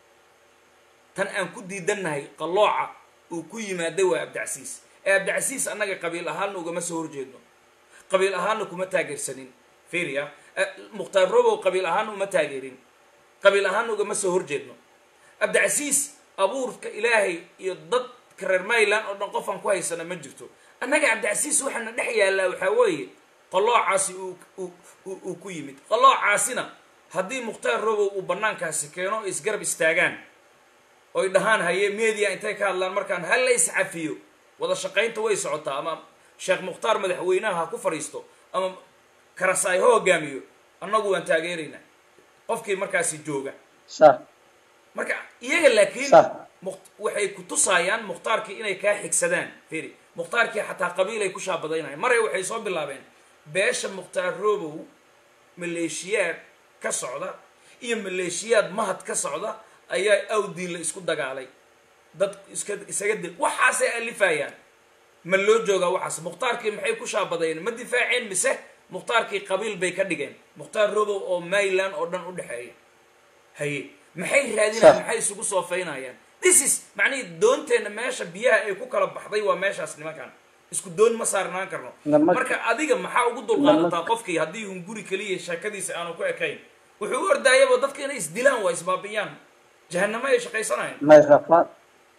tan aan ku diidannahay qallooca uu ku yimaaday waa abdacsiis ee abdacsiis annaga qabiil ahaanna ugama soo horjeedno qabiil ahaanna kuma taageersanin fiiriya mukhtaar roobow qabiil ahaan uma taageerin qabiil ahaanna ugama soo horjeedno abdacsiis abuurka ilaahay iyo dadka reer mayland oo dhan qofaan ku haysana ma jirto annaga abdacsiis waxaana dhex yaallaa waxaa weeye qalloocaasi uu ku yimid qalloocaasina haddii mukhtaar roobow uu bannaankaasi keeno o isgarab istaagaan oy dhahaan haye media intay ka hadlaan markaan hal la iscafiyo wada shaqaynta way socotaa ama sheekh mukhtaar madaxweynaha ha ku fadhiisto ama karasaay ha hogaamiyo annagu waan taageeraynaa qofkii markaasi jooga marka iyaga laakiin waxay ku tusaayaan mukhtaarkii inay kaa xigsadaan firi mukhtaarkii xataa qabiilay ku shaabadaynayan maray waxay soo bilaabeen beesha mukhtaar roobow maleeshiyaad ka socda iyo maleeshiyaad mahad ka socda ayaa awdiin la isku dagaalay dad isaga dil waxaasay alifayaan ma loo joogaa waxaas mukhtaarkii maxay ku shaabadayeen ma difaaceen mise mukhtaarkii qabiil bay ka dhigeen mukhtaar roobow oo mayland oo dhan u dhexeeya haye maxay raadinayaan maxay isugu soofaynayaan this is macnihii doonteenna meesha biyaha ay ku kala baxday waa meeshaas nimankan isku doon ma saarnaan karno marka adiga maxaa ugu dulqaadataa qofkii haddii un guri keliya sheekadiisa aanu ku ekayn wuxuu u ordaayaba dadka inay isdilaan waa isbaabiyaan jahanamo ay shaqaysanayaan may rafaad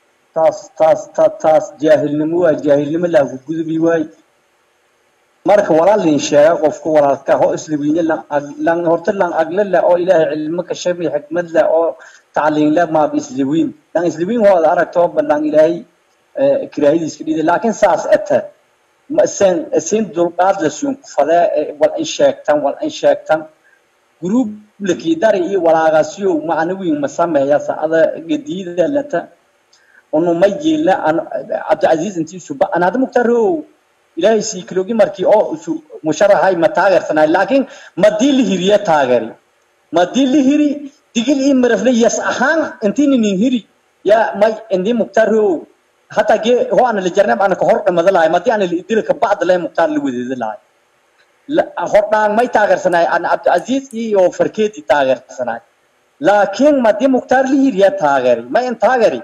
taas jaahilnimo waa jaahilnimo laagu gudubi waay marka walaalin sheega qofku walaalka ho islibiina lan horta lan aglala oo ilaahay cilmo ka shabay xikmad la oo tacliin la ma bislibiin lan islibiin oo aragto balan ilaahay kiraahadiis kidida laakiin saas ata ma sen dulqaad la suun fada wal in sheegtan group laki dari iyo walaaqasiyo macnawiin ma sameeyaa saada gadiida lata onu ma yeela Abdulaziz intii suba ana hada muktaro ilaahay si kiloogi markii oo musharaxay ma taageersanay laakiin ma dil hiriya taageeri ma dil hiri digil in marafle yas ahaan intii nin hiri ya may indi muktaro hatta ge ho ana la jarnab ana ka hor dhamadalaay ma diana idil ka baad la muktar la wadeedalaay la hordaan may taageersanay ana Abdulaziz iyo farkeedi taageersanay laakiin ma di muktar li hiriya taageeri ma in taageeri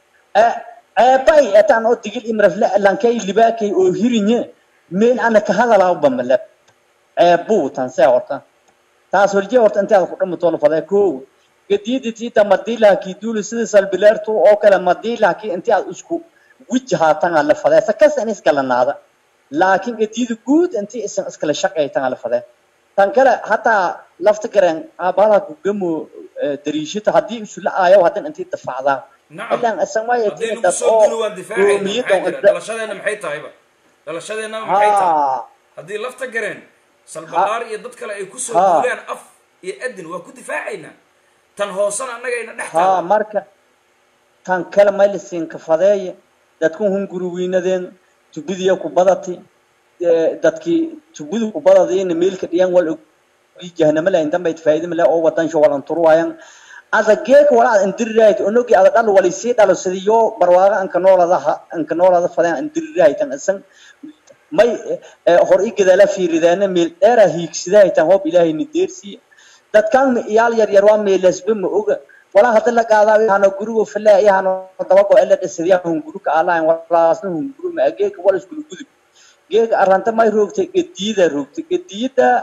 bay ataan oo digil imraf la lankay libaakay oo hirinye meel ana ka hadalaa bamala buu tan saarta taas warjee horta inta ku dhamato la faday ko gadiidii tamadila ki duul sida salbilarto oo kala madila ki inta isku wajhaatan la faday sakas in iska lanaada laakiin gadiid guud inta iska la shaqaytan la faday tan kale hatta lafta garan abala ku gamo dariishada hadii isu la aayo hadan inta dafacdaa نعم إلا السماء هذين نقصدوا دفاعي دلشادنا maxay tahay ba dalashadena maxay tahay hadii lafta gareen salbalaar iyo dad kale ay ku soo duuleen af iyo adin waa ku difaacayna tan hoosana anaga ina dhaxtaa marka tan kale ma lisin ka fadeey dadku hun guruwiinadeen tubidiya ku badati dadkii tubidu ku badadeen meelka dhiyaan wal jahanama la inta bay faa'iido ma la oo wadan soo walan turuwayaan azageek wala indirayt onogi ada dal wali si dalo sidiyo barwaaga an ka noolada fadaan indiraytan asan may hor igada la fiiridaana meel dheera hiigsidaytan hoob ilaahay ni deersi dadkan iyaal yar waa meelasba ma oga wala hada la qaadaa waxana guriga filaa yaano dabaqo ila dhisiyaa hun guriga alaan walaasna hun guriga ma ageek wala isku gudub geeg aranta may roogtay gadiida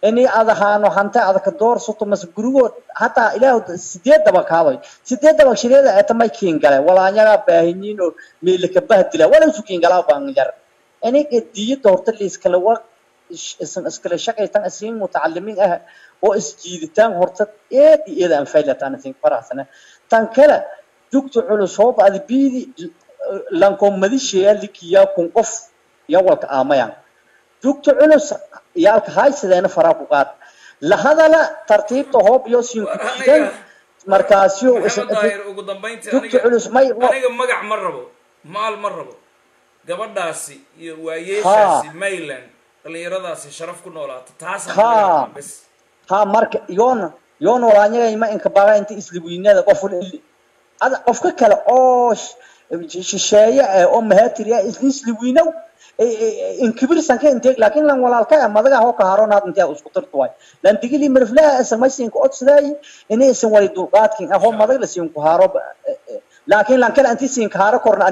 إني هذا هانو حنتا هذا كدور صوت مس جروه حتى إله سديد دبك هذا سديد دبك شريدة أتما يكين قال ولا أنيا باهينينو ميلك بهدله ولا سكين قال بانجر إني كدي دورت اللي إسكالوا إسكال شقة تان أسين متعلمين أو إسجيد تان هرتت إيه إذا أنفعلت أنا ثين فراسنا تان كلا جوكت على صوب هذا بيدي لانكم مديش اللي كيا كونقف يوالك آميان جوكت على يالك هاي سدينا فراقات لهذا لا ترتيب تهوب يوسين كتير مركزيو محمد داهر ugu dambeyntii جوكت على aniga magac ma rabo maal ma rabo gabadhaasi iyo waayeeshaasi Mayland dhalinyaradaasi sharaf ku noolaato taas bas ها marka yoon walaanyada ima inka baaga inta isliwiinada qofka kale oo shisheeye oo mahaatiriya isliwiinaw in kibirsan ka inteeg laakiin lan walaalka madaga ho ka haroon had inta isku tirto way lan digili marflaa samaysin ku odsaday inay isan wali duqaadkin aho madaga la siin ku haro laakiin lan kale anti siin ka haro korna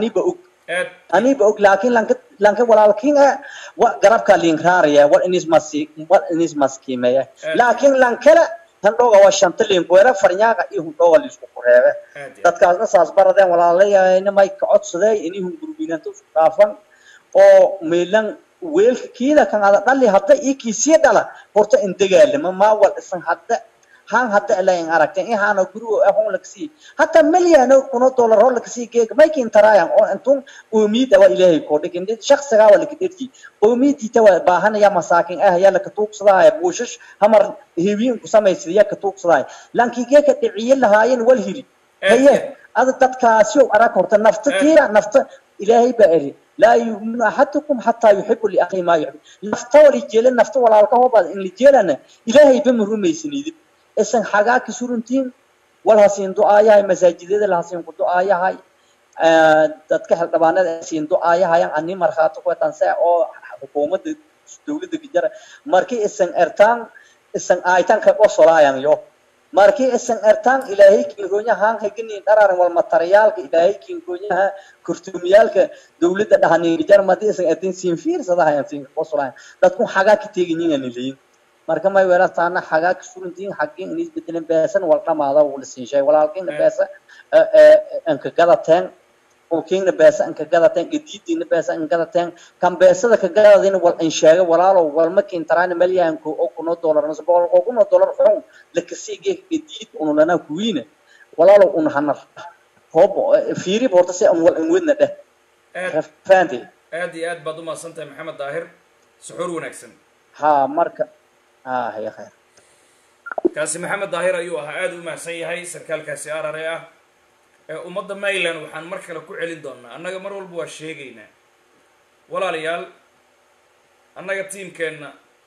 aniba og laakiin lan ka walaalkiin wa garabka lin raariya wa inis maskiimaya laakiin lan kale tan looga waa shanta lin ku era farnyaaga iyo hudoo la isku qoreebe dadkaasna saas baradeen walaalayayna may ka codsaday inay gurbiinanto isku dhaafan oo meelan weelka kiida kan ada dhali hadda ikiisiya dhala horta indagaalama ma wal isan hadda ilaa in aragteen inaana guriga ahon laksi hatta milyan oo dollar oo laksi geeg ma kiin tarayaan oo intuu uumid waa ilaahay ko dhigin shakhsiga wala kididki uumidita waa baahanaya masaakin yaa la ka tuugsaday buushish hamar heewiin ku sameeyay ka tuugsaday lankii geeka dhiciye lahaayeen wal hiri haye ada dadkaasi oo arag horta nafta ilaahay baa eri لا يؤمن أحدكم حتى يحب لأخيه ما يحب نفتول الجيلان نفتول على الكهوبة إن الجيلان إلهي بمره ميسنيد إسن حاجات كسورنتين ولا هسين دعاء مساجد ذي الهسين دعاء هاي تتكحل طبعا هسين دعاء هاي أني مرخاتك وتنسى أو حكومة دولة الجزر مركي إسن إرتان إسن آيتان كوصلا يعني يو markii isan artaan ilaahay kiigonya haan hagini dararan wal material ilaahay kiigonya kurtumiyalka dawladda dhahanay jarmadi isan atin siin fiirsada hayaan siin qosolaan dadku xaga ka teegin leeyin marka may weerartaana xaga ka suruntiin xaqin in isbedelan baasan wal dhamaada wal siin shay walaalkiin baasa anka gadateen oo kiina baasa anka gadateen gadiidina baasa anka gadateen kan baasada ka gadadina wal in sheega walaalo wal ma kiin taraan milyanku oo kuno dollar nus boqol oo kuno dollar xun lakasiige gadiid oo lana kuwiina walaalo un hanar hoob fiiri boorta si aan wal in wadna dheh faanti aad baad u maasantay maxamed daahir suxur wanaagsan ha marka ya khair kaasi maxamed daahir ayuu ahaa aad u mahadsan yahay sarkaalkaasi arare ah ummadda Mayland waxaan mar kale ku celin doonaa annaga mar walba waa sheegaynaa walaalayaal annaga tiimkeena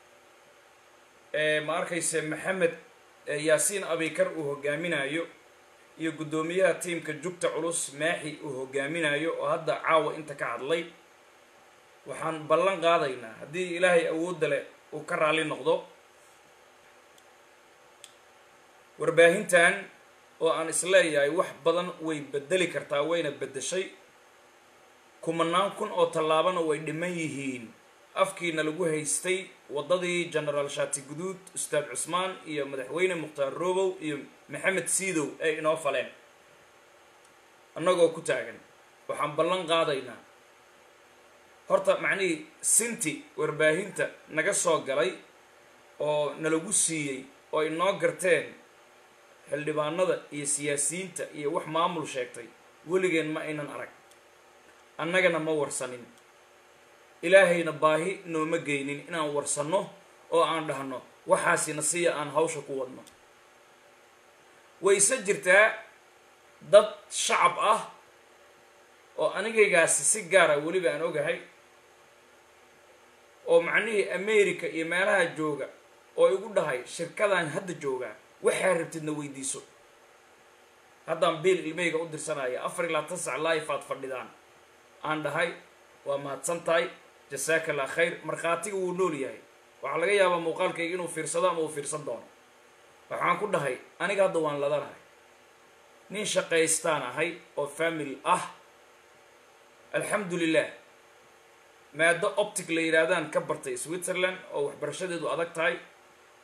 ma arkayse maxamed yaasiin abikar uu hogaaminayo iyo guddoomiyaha tiimka jugta culus maaxi uu hogaaminayo oo hadda caawa inta ka hadlay waxaan ballan qaadaynaa haddii ilaahay awoodda leh uu ka raali noqdo warbaahintan oo aan isleeyahay wax badan way bedeli kartaa wayna bedeshay kumanaan kun oo tallaabana way dhiman yihiin afkiina lagu haystay wadadii General Shati Guduud Ustaad Cusmaan iyo madaxweyne Mukhtaar Robow iyo Maxamed Siidow ay inoo faleen annagoo ku taagan waxaan ballan qaadaynaa horta macnii sinti warbaahinta naga soo galay oo nalagu siiyey oo inoo garteen xildhibaanada iyo siyaasiyiinta iyo wax maamul sheegtay waligeen ma aynan arag annagana ma warsanin ilaahayna baahi nooma geynin inaan warsanno oo aan dhahno waxaasina siya aan hawsha ku wadno wayse jirtaa dad shacab ah oo anigaygaasi si gaara weliba aan ogahay oo macnihii America iyo meelaha jooga oo igu dhahay shirkadan hadda joogaa waxaa rabtidna weydiiso haddaan biil ilmeyga u dirsanaya 24 saac live aad fadhidaan aan dhahay waa mahadsantahay jazaaka allah khayr markhaatiga wuu nool yahay waxaa laga yaabaa muuqaalkayga inuu fiirsado ama uu fiirsan doono waxaan ku dhahay aniga hadda waan ladanahay nin shaqaystaan ahay oo family ah alxamdulilah maado optic la yidhaahdaan ka bartay Switzerland oo waxbarashadeedu adag tahay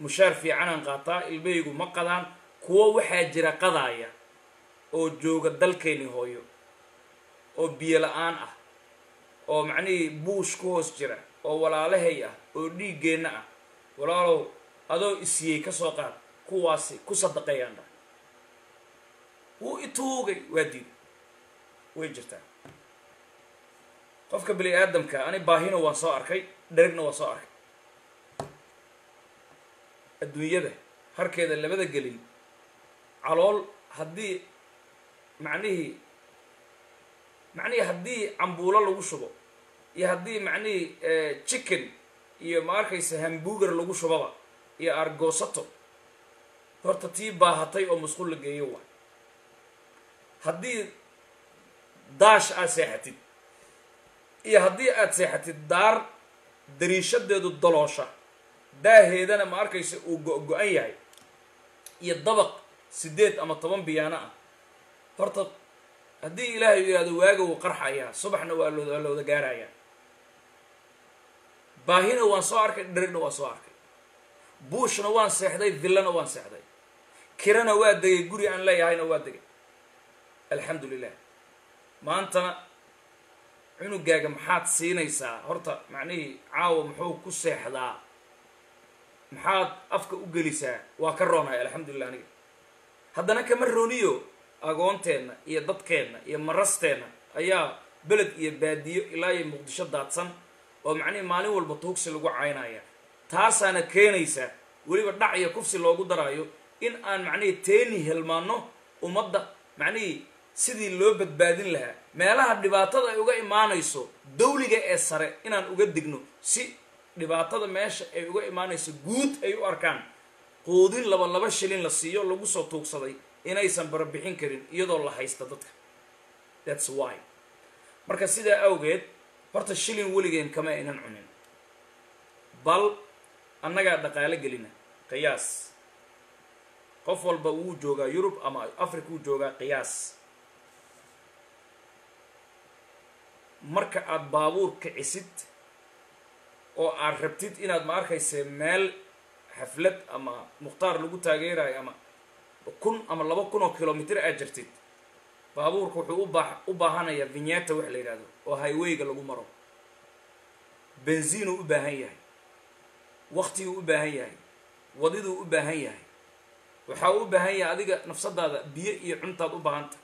mushaar fiicanaan qaataa ilmahaygu ma qadaan kuwo waxaa jira qadaaya oo jooga dalkeeni hooyo oo biyo la-aan ah oo macnihii buush ku hoos jira oo walaalahay ah oo dhiiggeenna ah walaalow adoo isiyey ka soo qaad kuwaasi ku sadaqeeyaan dha wuu ituugay waa diiday way jirtaa qofka bini aadamka ani baahina waan soo arkay dherigna waan soo arkay adduunyada harkeeda labada gelin calool haddii macnihii haddii cambuulo lagu shubo iyo haddii macnihii chicken iyo ma arkaysa hamburger lagu shubaba iyo argoosato horta tii baahatay oo musqul la geeyo waa haddii daash aad seexatid iyo haddii aad seexatid daar dariishadeedu daloosha daaheedana ma arkaysa uu go-go-an yahay iyo dabaq 8 ama 10 biyaano ah horta haddii ilaahay yidhaahdo waaga wuu qarxayaa subaxna waa looda gaarayaa baahina waan soo arkay dherigna waan soo arkay buushna waan seexday villana waan seexday kirana waa degay guri aan leeyahayna waa degay alxamdu lilah maantana cunugaaga maxaad siinaysaa horta macnihii caawa muxuu ku seexdaa maxaad afka u gelisaa waa ka roonahay alxamdulilah aniga haddana kama rooniyo agoonteenna iyo dadkeenna iyo marasteenna ayaa beled iyo baadiyo ilaa iyo muqdisho daadsan oo macnihii maalin walba tuugsi lagu caynaya taasaana keenaysa weliba dhac iyo kufsi loogu daraayo in aan macnihii teeni helmaano ummadda macnihii sidii loo badbaadin lahaa meelaha dhibaatada ay uga imaanayso dawliga ee sare inaan uga digno si dhibaatada meesha ay uga imaanayso guud ay u arkaan quudin 2 shilin la siiyo lagu soo tuugsaday inaysan barabixin karin iyadoo la haysta dadka that's why marka sidaa awgeed horta shilin weligeen kama aynan cunin bal annagaa dhaqaale gelina qiyaas qof walba wuu joogaa Yurub ama Africa wuu joogaa qiyaas marka aad baabuur kicisid oo aad rabtid inaad ma arkaysa meel xaflad ama mukhtaar lagu taageerayo ama 1,000 ama 2,000 kilomitir aad jirtid baabuurku wuxuu u baahanayaa vignette wax la yiraahdo oo highwayga lagu maro benziin u baahan yahay waqti u baahan yahay wadidu u baahan yahay waxa u baahan yahay adiga nafsadaada biyo iyo cuntaad u baahanta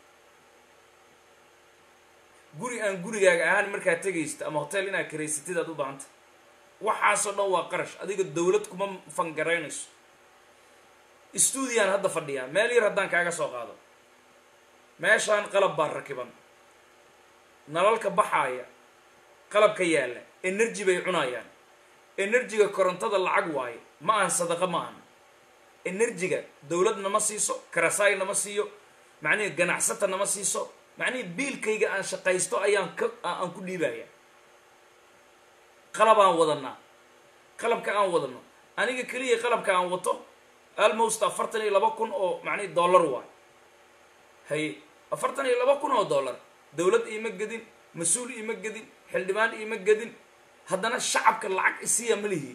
guri aan gurigaaga ahaan markaa tagaysid ama hotel inaad kireysatid aad u baahanta waxaasoo dhan waa qarash adiga dawlad kuma fangaraynayso stuudiyan hadda fadhiyaa meel yar haddaan kaaga soo qaado meeshaan qalab baa rakiban nalalka baxaaya qalabka yaalla energy bay cunayaan energyga korontada lacag waaye ma aan sadaqa ma aan energyga dawladna ma siiso karasaay nama siiyo macnihii ganacsata nama siiso macnihii biilkayga aan shaqaysto aan ku dhiibaya qalabaan wadanaa qalabka aan wadano aniga keliya qalabka aan wato almost 42,000 oo macnihii dollar waay hay 42,000 oo dollar dawlad iima gedin mas-uul iima gedin xildhibaan iima gedin haddana shacabka lacag isiya malihi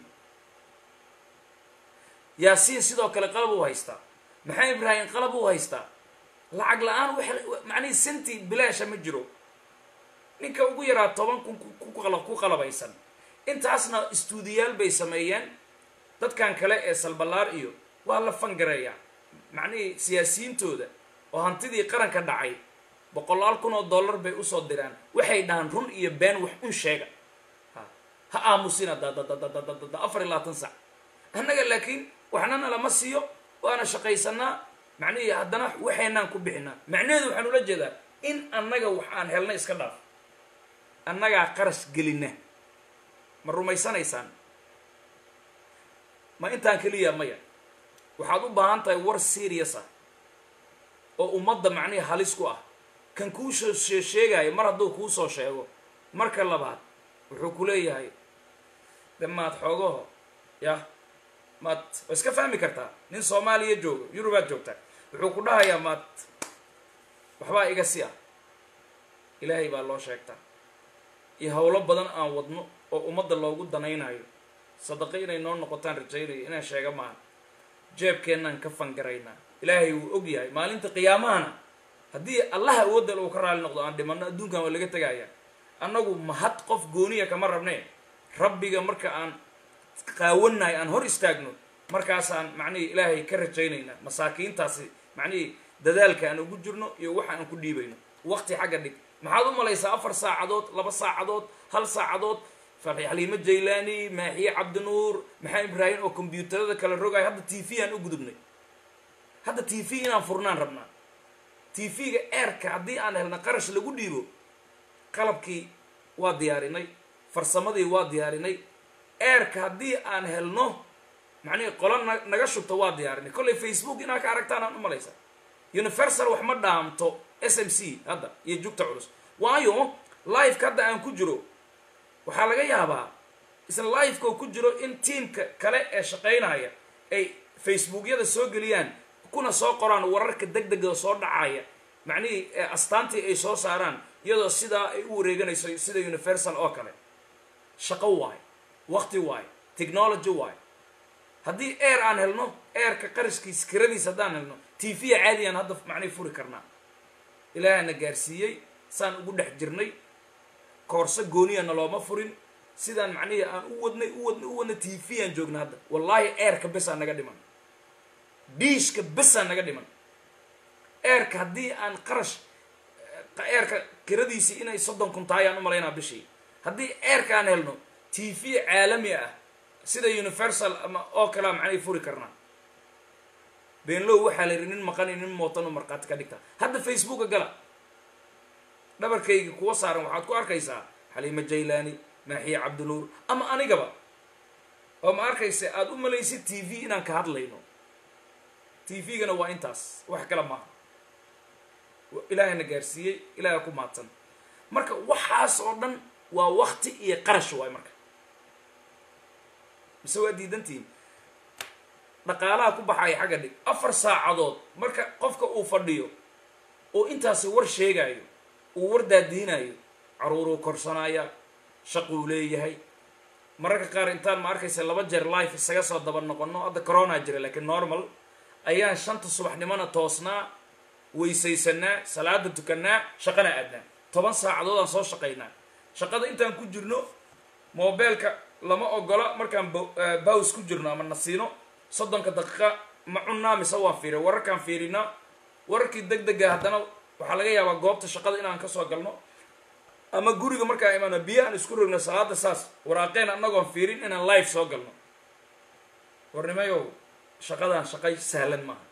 yaasiin sidoo kale qalab uu haystaa maxay ibraahim qalab uu haystaa lacag la-aan macnihii senti bilaasha ma jiro ninka ugu yaraa 10,000 ku qalabaysan intaasna istuudiyaal bay sameeyeen dadkan kale ee salbalaar iyo waa la fangareeyaa macnihii siyaasiyiintooda oo hantidii qaranka dhacay 100,000 oo dollar bay usoo diraan waxay dhahaan run iyo been wax un sheega ha aamusina 24 sac annaga laakiin waxnana lama siiyo waana shaqaysanaa macnihii haddana waxaynaan ku bixinaa macnaheedu waxaan ula jeedaa in annaga wax aan helna iska dhaaf annagaa qarash gelina ma rumaysanaysaan ma intaan keliya maya waxaad u baahan tahay war serious ah oo ummadda macnihii halis ku ah kan kuu sheegayo mar hadduu kuu soo sheego marka labaad wuxuu ku leeyahay de maad xoogaho yah maad waa iska fahmi kartaa nin soomaaliya joogo yurubaad joogtaa wuxuu ku dhahayaa maad waxbaa iga si ah ilaahay baa loo sheegtaa iyo howlo badan aan wadno oo ummadda loogu danaynayo sadaqo inay noo noqotaan rajaynayo inaan sheega maaha jeebkeenaan ka fangaraynaa ilaahay wuu og yahay maalinta qiyaamahana haddii allah awoodal uu ka raali noqdo aan dhimanno adduunkan waa laga tegaya annagu mahad qof gooniya kama rabnee rabbiga marka aan qaawannahay aan hor istaagno markaasaan macnihii ilaahay ka rajaynaynaa masaakiintaasi macnihii dadaalka aan ugu jirno iyo waxa aan ku dhiibayno waqti xagga dhig maxaad u malaysaa 4 saacadood 2 saacadood 1 saacadood xaliimo jaylaani maaxiye cabdinuur maxamed ibraahim oo kombiyuutarada kala rogay hadda tv aan u gudubnay hadda tv inaan furnaan rabnaa tv-ga eerka haddii aan helna qarash lagu dhiibo qalabkii waa diyaarinay farsamadii waa diyaarinay eerka haddii aan helno macnihii qola naga shubto waa diyaarinay kollay facebook inaa ka aragtaan aan u malaysaa universal wax ma dhaamto smc hadda iyo jugta culus waayo liveka hadda aan ku jiro waxaa laga yaabaa isla liveka oo ku jiro in tiamka kale ee shaqaynaya ay facebookyada soo geliyaan kuna soo qoraan wararka degdega soo dhacaya macnihii astaantii ay soo saaraan iyadoo sidaa ay u wareeganayso sida universal oo kale shaqo waayo waqti waayo technology waayo haddii air aan helno airka qarashkiisa kiradiisa haddaan helno tv caadiyan hadda macnihi furi karnaa ilaahana gaarsiiyey saan ugu dhex jirnay koorso gooniyana looma furin sidaan macnihii aan u wadnay tv aan joogna hadda wallaahi airka besaan naga dhiman diishka besaan naga dhiman airka haddii aan qarash airka kiradiisii inay 30,000 tahay aan u malaynaa bishii haddii airka aan helno tv caalami ah sida universal ama oo kala macnay furi karnaa beenlow waxaa la yidhi nin maqan nin mootan oo marqaati ka dhigta hadda facebooka gala dhabarkayga kuwa saaran waxaad ku arkaysaa xaliimo jaylaani maaxiye cabdinuur ama anigaba oo ma arkaysa aad u malaysid tv inaan ka hadlayno tv-gana waa intaas wax kale maaha ilaahayna gaarsiiyey ilaahay ku maadsan marka waxaas oo dhan waa waqti iyo qarash waay marka mise waa diidantiin dhaqaalaha ku baxaya xagga dhig 4 saacadood marka qofka uu fadhiyo oo intaasi war sheegayo uu war daadiinayo caruuruu korsanaya shaquu leeyahay mararka qaar intaan ma arkaysa 2 jeer life isaga soo daba noqono hadda corona jira laakiin normal ayaan 5 subaxnimana toosnaa weysaysanaa salaada tukanaa shaqana aadnaa 10 saacadood aan soo shaqaynaa shaqada intaan ku jirno mobilka lama ogola markaan baws ku jirno ama nasiino 30 daqiiqo ma cunaa mise waan fiiriyo wararkaan fiirinaa wararkii degdega haddana waxaa laga yaabaa goobta shaqada inaan ka soo galno ama guriga markaa imaano biyo aan isku rogno salaada saas waraaqeen annagoon fiirin inaan live soo galno warnimayow shaqadaan shaqay sahlan maaha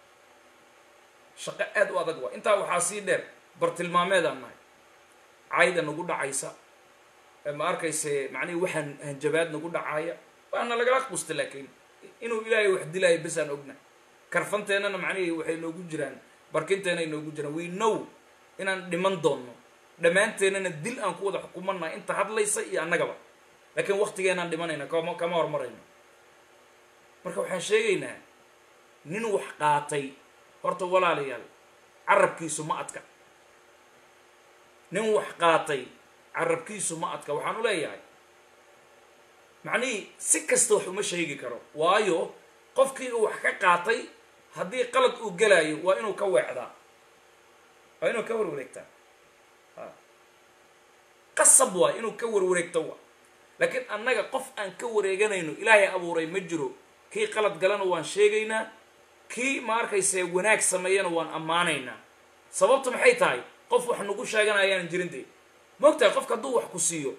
shaqo aad u adag waa intaa waxaa sii dheer bartilmaameedaan nahay cayda nagu dhacaysa ma arkayse macnihi waxaan hanjabaad nagu dhacaya waana lagala qusta laakiin inuu ilaahay wax dilaayo besaan ogna karfanteennana macnihii waxay noogu jiraan barkinteenay noogu jiraan we know inaan dhiman doonno dhammaanteennana dil aan ku wada xukumannahay inta hadlaysa iyo annagaba laakiin waqtigeenaan dhimanayna kama hormarayno marka waxaan sheegaynaa nin wax qaatay horta walaalayaal carabkiisu ma adka nin wax qaatay carabkiisu ma adka waxaan u leeyahay macnihii si kasta wax uma sheegi karo waayo qofkii uu wax ka qaatay haddii qalad uu gelaayo waa inuu ka weecdaa waa inuu ka warwareegtaa qasab waa inuu ka warwareegto waa laakiin annaga qof aan ka wareeganayno ilaahay abuuray ma jiro kii qalad galana waan sheegaynaa kii ma arkayse wanaag sameeyana waan ammaanaynaa sababta maxay tahay qof wax nagu sheeganayaan jirin dee moogtahay qofka hadduu wax ku siiyo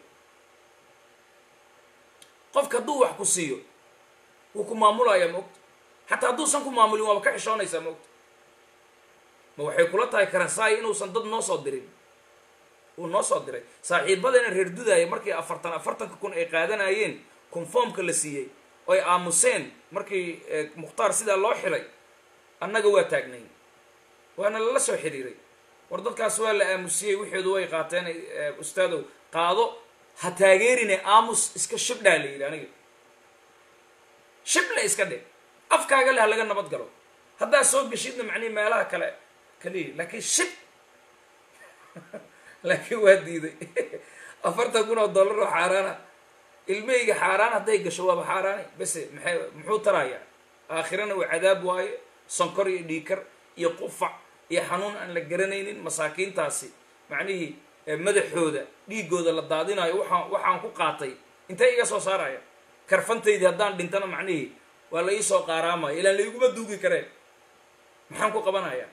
wuu ku maamulayaa moogta xataa hadduusan ku maamulin waaba ka xishoonaysaa moogta ma waxay kula tahay karasaay inuusan dad noo soo dirin uu noo soo diray saaxiibadeena reer dudaaya markii 40 kun ay qaadanayeen conformka la siiyey oo ay aamuseen markii mukhtaar sidaa loo xilay annaga waa taagnay waana lala soo xiriiray war dadkaas waa la aamusiyey wixoodu way qaateen ustaadow qaado ha taageerine aamus iska shibdhaa la yidhi aniga shible iska dhe afkaaga leh laga nabad galo haddaa soo geshidna macnihi meelaha kale kaliya laakiin shib laakiin waa diiday 40 kun oo dollar oo xaaraana ilmeyga xaaraan hadday gasho waaba xaaraani base muxuu tarayaa aakhirana waa cadaab waaye sonkor iyo dhiikar iyo qufac iyo xanuun aan la garanaynin masaakiintaasi macnihii madaxooda dhiigooda la daadinayo waxaan ku qaatay intay iga soo saaraya karfantaydii haddaan dhintana macnihii waa la ii soo qaaraamaya ilaan laiguma duugi kareen maxaan ku qabanayaa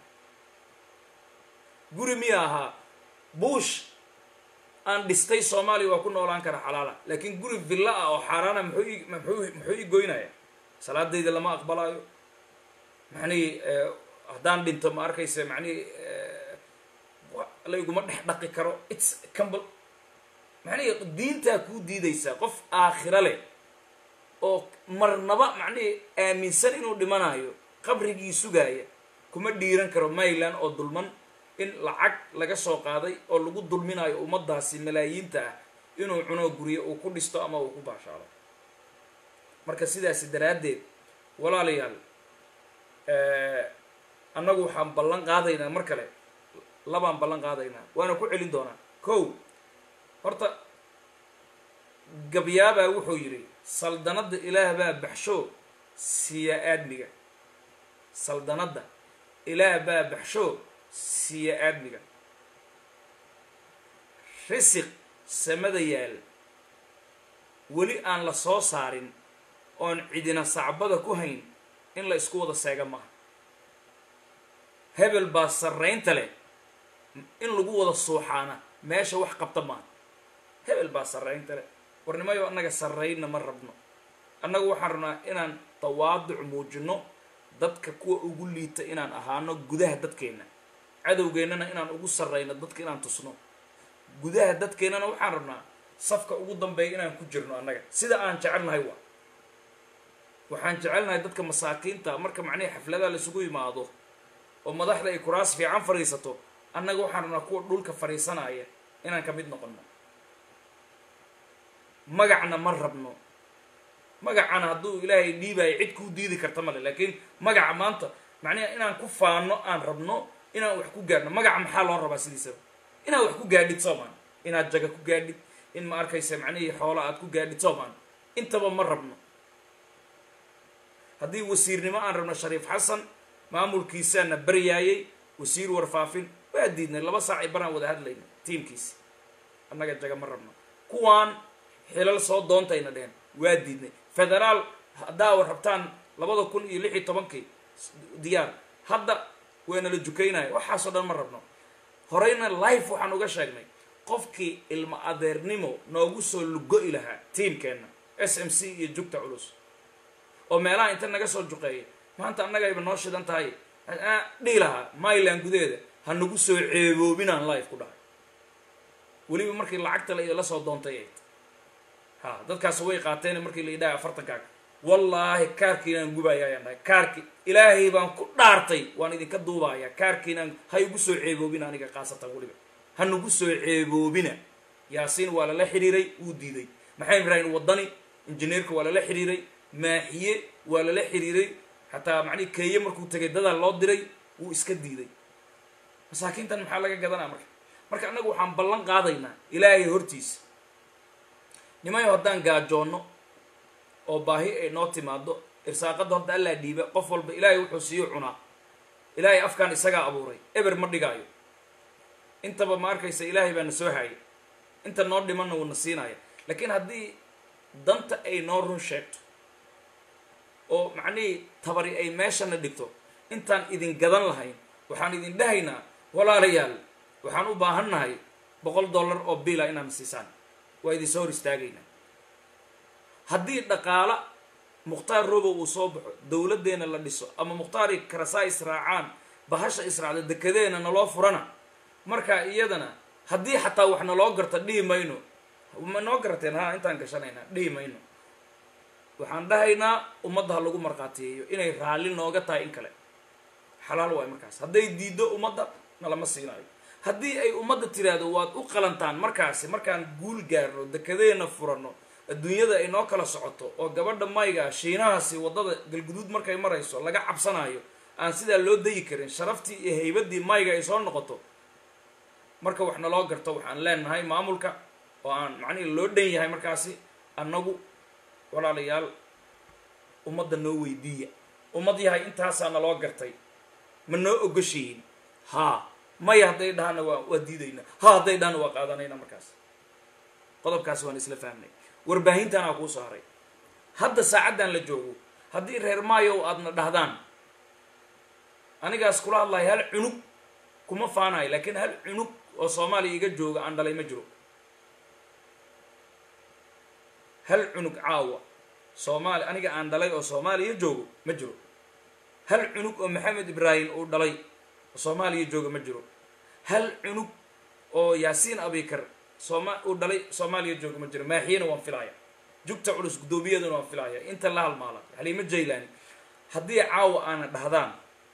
guri miya ahaa buush aan dhistay soomaaliya waa ku noolaan kara xalaala laakiin guri villa ah oo xaaraana muxuu ii goynaya salaadayda lama aqbalaayo macnihii haddaan dhinto ma arkaysa macnihii layguma dhex dhaqi karo its cambl macnihii diintaa kuu diidaysaa qof aakhira leh oo marnaba macnihii aaminsan inuu dhimanayo qabrigii sugaaya kuma dhiiran karo mayland oo dulman in lacag laga soo qaaday oo lagu dulminayo ummaddaasi malaayiinta ah inuu cuno guriyo uu ku dhisto ama uu ku baashaalo marka sidaasi daraaddeed walaalayaal annagu waxaan ballan qaadaynaa mar kale labaan ballan qaadaynaa waana ku celin doonaa kow horta gabyaabaa wuxuu yidhi saldanadda ilaah baa baxsho siiya aadmiga saldanadda ilaah baa baxsho siiya aadmiga risiq samada yaal weli aan la soo saarin oon cidina sacbada ku hayn in la isku wada seega maaha hebel baa sarraynta leh in lagu wada suuxaana meesha wax qabta maaha hebel baa sarraynta leh warnimayo annaga sarraynna ma rabno annagu waxaan rabnaa inaan tawaaduc muujino dadka kuwa ugu liita inaan ahaano gudaha dadkeenna cadowgeennana inaan ugu sarrayno dadka inaan tusno gudaha dadkeennana waxaan rabnaa safka ugu dambeeya inaan ku jirno annaga sida aan jecelnahay waxaan jecelnahay dadka masaakiinta marka macnihii xafladaha laisugu yimaado oo madaxda ay kuraas fiican fadhiisato annaga waxaan rabnaa kuwa dhulka fadhiisanaya inaan ka mid noqonno magacna ma rabno magacana hadduu ilaahay dhiibayo cid kuu diidi karta male laakiin magaca maanta macniha inaan ku faano aan rabno inaan wax ku gaadhno magaca maxaa loo rabaa sidiisaba inaad wax ku gaadhid soomaan inaad jaga ku gaadhid in ma arkaysa macnihii xoola aad ku gaadhid soomaan intaba ma rabno haddii wasiirnimo aan rabno shariif xasan maamulkiisaana baryaayay wasiir warfaafin waa diidnay 2 saac baraan wada hadlayna tiimkiisi annaga jaga ma rabno kuwaan xilal soo doontayna dheen waa diidnay federaal haddaa war rabtaan 2016 diyaar hadda wayna la jukaynaya waxaasoo dhan ma rabno horeyna life waxaan uga sheegnay qofkii ilma adeernimo noogu soo lugo-i lahaa tiimkeenna SMC iyo jugta culus oo meelaha inta naga soo juqeeyay maanta annagayba noo shidan tahay dhihi lahaa mayland gudeeda ha nagu soo ceeboobinaan life ku dhahay weliba markii lacagta la soo doontay ha dadkaas way qaateen markii la yidhaha 40 wallaahi kaarkiinaan gubaya ayaan dhahay kaarki ilaahay baan ku dhaartay waan idinka duubaya kaarkiinaan ha igu soo ceeboobina aniga qaasatan weliba ha nagu soo ceeboobina yaasiin waa lala xiriiray wuu diiday maxay ibrahim wadani injineerka waa lala xiriiray maaxiye waa lala xiriiray xataa macnii keeye markuu tagay dadaa loo diray wuu iska diiday masaakiintan maxaa laga gadanaa marka annagu waxaan ballan qaadaynaa ilaahay hortiisa nimayo haddaan gaajoonno oo baahi ay noo timaado irsaaqadda horta allaa dhiiba qof walba ilaahay wuxuu siiyo cunaa ilaahay afkaan isagaa abuuray eber ma dhigaayo intaba ma arkaysa ilaahay baa na soo haayay inta noo dhimanna wuu na siinaya laakiin haddii danta ay noo run sheegto oo macnihii tabari ay meeshana dhigto intaan idin gadan lahayn waxaan idin dhahaynaa walaalayaal waxaan u baahannahay $100 oo biila inaan siisaan waa idin soo hor istaagaynaa haddii dhaqaala mukhtaar robow uu soo baxo dowladdeena la dhiso ama mukhtaari karasaa israacaan bahasha israacda dekedeena naloo furana markaa iyadana haddii xataa wax naloo garta dhihi mayno ma noo garateen ha intaan gashanaynaa dhihi mayno waxaan dhahaynaa ummadda ha lagu markhaatiyeeyo inay raalli nooga tahay in kale xalaal waay markaas hadday diiddo ummadda nalama siinayo haddii ay ummadda tiraahdo waad u qalantaan markaasi markaan guul gaarno dekedeena furanno adduunyada ay noo kala socoto oo gabadha mayga shiinahaasi waddada galguduud markay marayso laga cabsanayo aan sidaa loo dayi karin sharaftii iyo haybaddii mayga ay soo noqoto marka wax naloo garto waxaan leenahay maamulka oo aan macnihi loo dhan yahay markaasi annagu walaalayaal ummadda noo weydiiya ummad yahay intaasaa naloo gartay ma noo ogoshihiin haa maya hadday dhahana waa diidaynaa ha hadday dhahana waa qaadanayna markaas qodobkaas waan isla fahmnay warbaahintanaa kuu soo haray hadda saacaddan la joogo haddii reer maayow aadna dhahdaan anigaas kula hadlahay hal cunug kuma faanayo laakiin hal cunug oo soomaaliya iga jooga aan dhalay ma jiro hal cunug caawa soomaali aniga aan dhalay oo soomaaliya joogo ma jiro hal cunug oo maxamed ibraahim uu dhalay oo soomaaliya jooga ma jiro hal cunug oo yaasiin abikar uu dhalay soomaaliya jooga ma jiro maaxiyana waan filaya jugta culus guddoomiyadana waan filaya inta la halmaala xaliimo jaylaani haddii caawa aana dhahdaan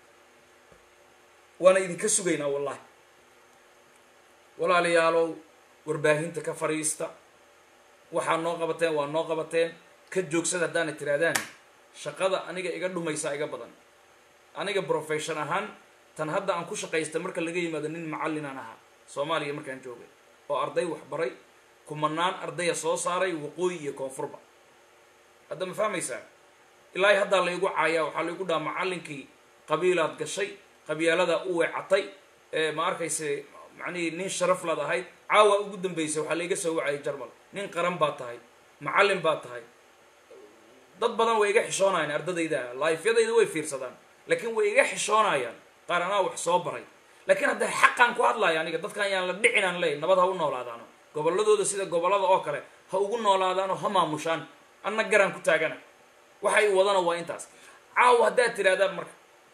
waana idinka sugaynaa wallahi walaalayaalow warbaahinta ka fariista waxaa noo qabateen waa noo qabateen ka joogsada haddaana tirahdaan shaqada aniga iga dhumaysaa iga badan aniga profession ahaan tan hadda aan ku shaqaysta marka laga yimaado nin macallinaan ahaa soomaaliya markaan joogay oo arday waxbaray kumanaan ardaya soo saaray waqooyi iyo koonfurba hadda ma fahmaysaa ilaahay haddaa laygu caayaa waxaa laygu dhaha macallinkii qabiilaad gashay qabyaalada u weecatay ma arkayse macnihii nin sharaf laad ahayd caawa ugu dambaysay waxaa layga soo wacayay jarmal nin qaran baa tahay macallin baa tahay dad badan way iga xishoonayaan ardadayda laifyadayda way fiirsadaan laakiin way iga xishoonayaan qaar anaa wax soo baray laakiin hadda xaqaan ku hadlaya aniga dadkan yaan la dhicinaan leey nabad ha u noolaadaano gobolladooda sida gobollada oo kale ha ugu noolaadaano ha maamushaan anna garaan ku taagana waxay wadana waa intaas caawa haddaad tirahdaan marka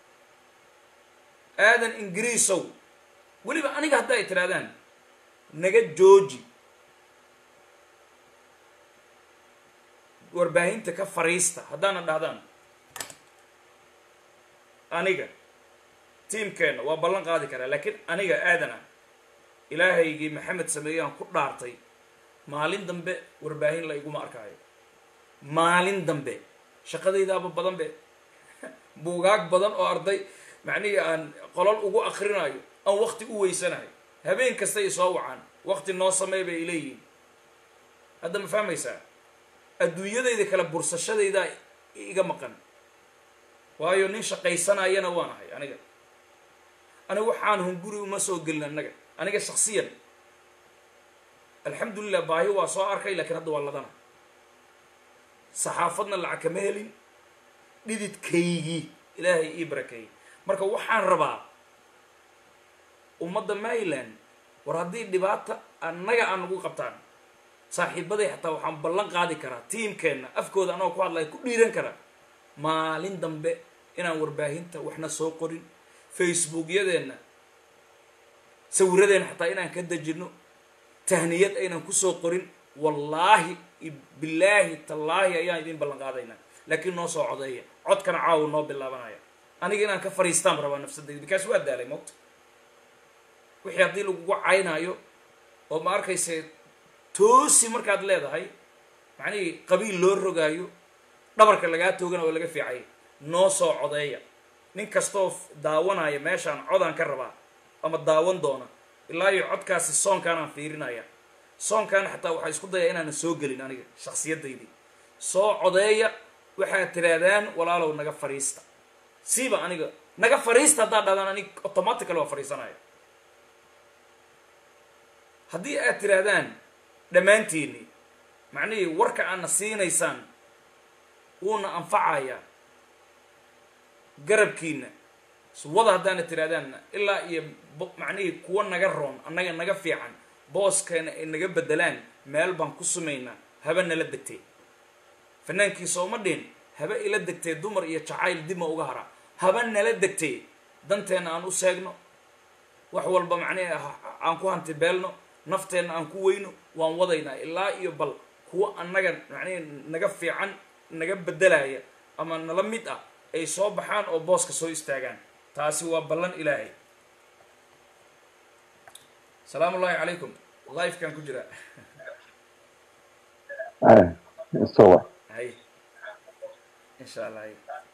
aadan ingiriisow weliba aniga hadda ay tirahdaan naga jooji warbaahinta ka fariista haddaana dhahdaan aniga tiimkeenna waa ballan qaadi karaa laakiin aniga aadana ilaahaygii maxamed sameeyaan ku dhaartay maalin dambe warbaahin la iguma arkaayo maalin dambe shaqadaydaaba badan be buugaag badan oo arday macnihii aan qolol ugu akrinayo aan waqti u weysanahay habeen kastay soo wacaan waqti noo sameey bay leeyihiin hadda ma fahmaysaa adduunyadayda kala bursashadayda iga maqan waayo nin shaqaysanayana waan ahay aniga waxaan hunguri uma soo gelin aniga shaksiyan alxamdulilah baahi waa soo arkay laakiin hadda waa ladana saxaafadna lacag kama helin dhididkaygii ilaahay ii barakeeyey marka waxaan rabaa ummadda Maryland war haddii dhibaata annaga aan nagu qabtaan saaxiibaday xataa waxaan ballan qaadi karaa tiimkeenna afkooda anoo ku hadlaya ku dhiiran karaa maalin dambe inaan warbaahinta waxna soo qorin facebookyadeenna sawiradeena xataa inaan ka dejino tahniyad aynan kusoo qorin wallaahi billaahi tallaahi ayaan idin ballan qaadaynaa laakiin noo soo codeeya codkana caawa noo bilaabanaya aniga inaan ka fariistaan rabaa nafsadayda bikaas waa daalay moogta wixii haddii lagugu caynaayo oo ma arkayse toosi markaad leedahay macnihii qabiil loo rogaayo dhabarka lagaa toogana oo laga fiicay noo soo codeeya nin kastoo daawanaya meeshaan codaan ka rabaa ama daawan doona ilaa iyo codkaasi soonkaanaan fiirinaya soonkaan xataa waxaa isku daya inaanan soo gelin aniga shaksiyadaydii soo codeeya waxaad tirahdaan walaalow naga fariista siiba aniga naga fariista haddaad dhahdaan anig automatically waa fariisanaya haddii aad tirahdaan dhammaantiinni macnihii warka aadna siinaysaan wuuna anfacaya garabkiina wada haddaana tirahdaan ilaa iyo macnihii kuwa naga roon annaga naga fiican booskeena ay naga bedelaan meel baan ku sumaynaa haba nala degtee fanaankii sooma dhihin haba ila degtee dumar iyo jacayl dibma uga haraa haba nala degtee danteenna aan u seegno wax walba macnihii aan ku hanti beelno nafteenna aan ku weyno waan wadaynaa ilaa iyo bal kuwa annaga macnihii naga fiican naga bedelaya ama nala mid ah ay soo baxaan oo booska soo istaagaan taasi waa ballan ilaahay salaamu ullahi calaykum livekan ku jira hay insha allah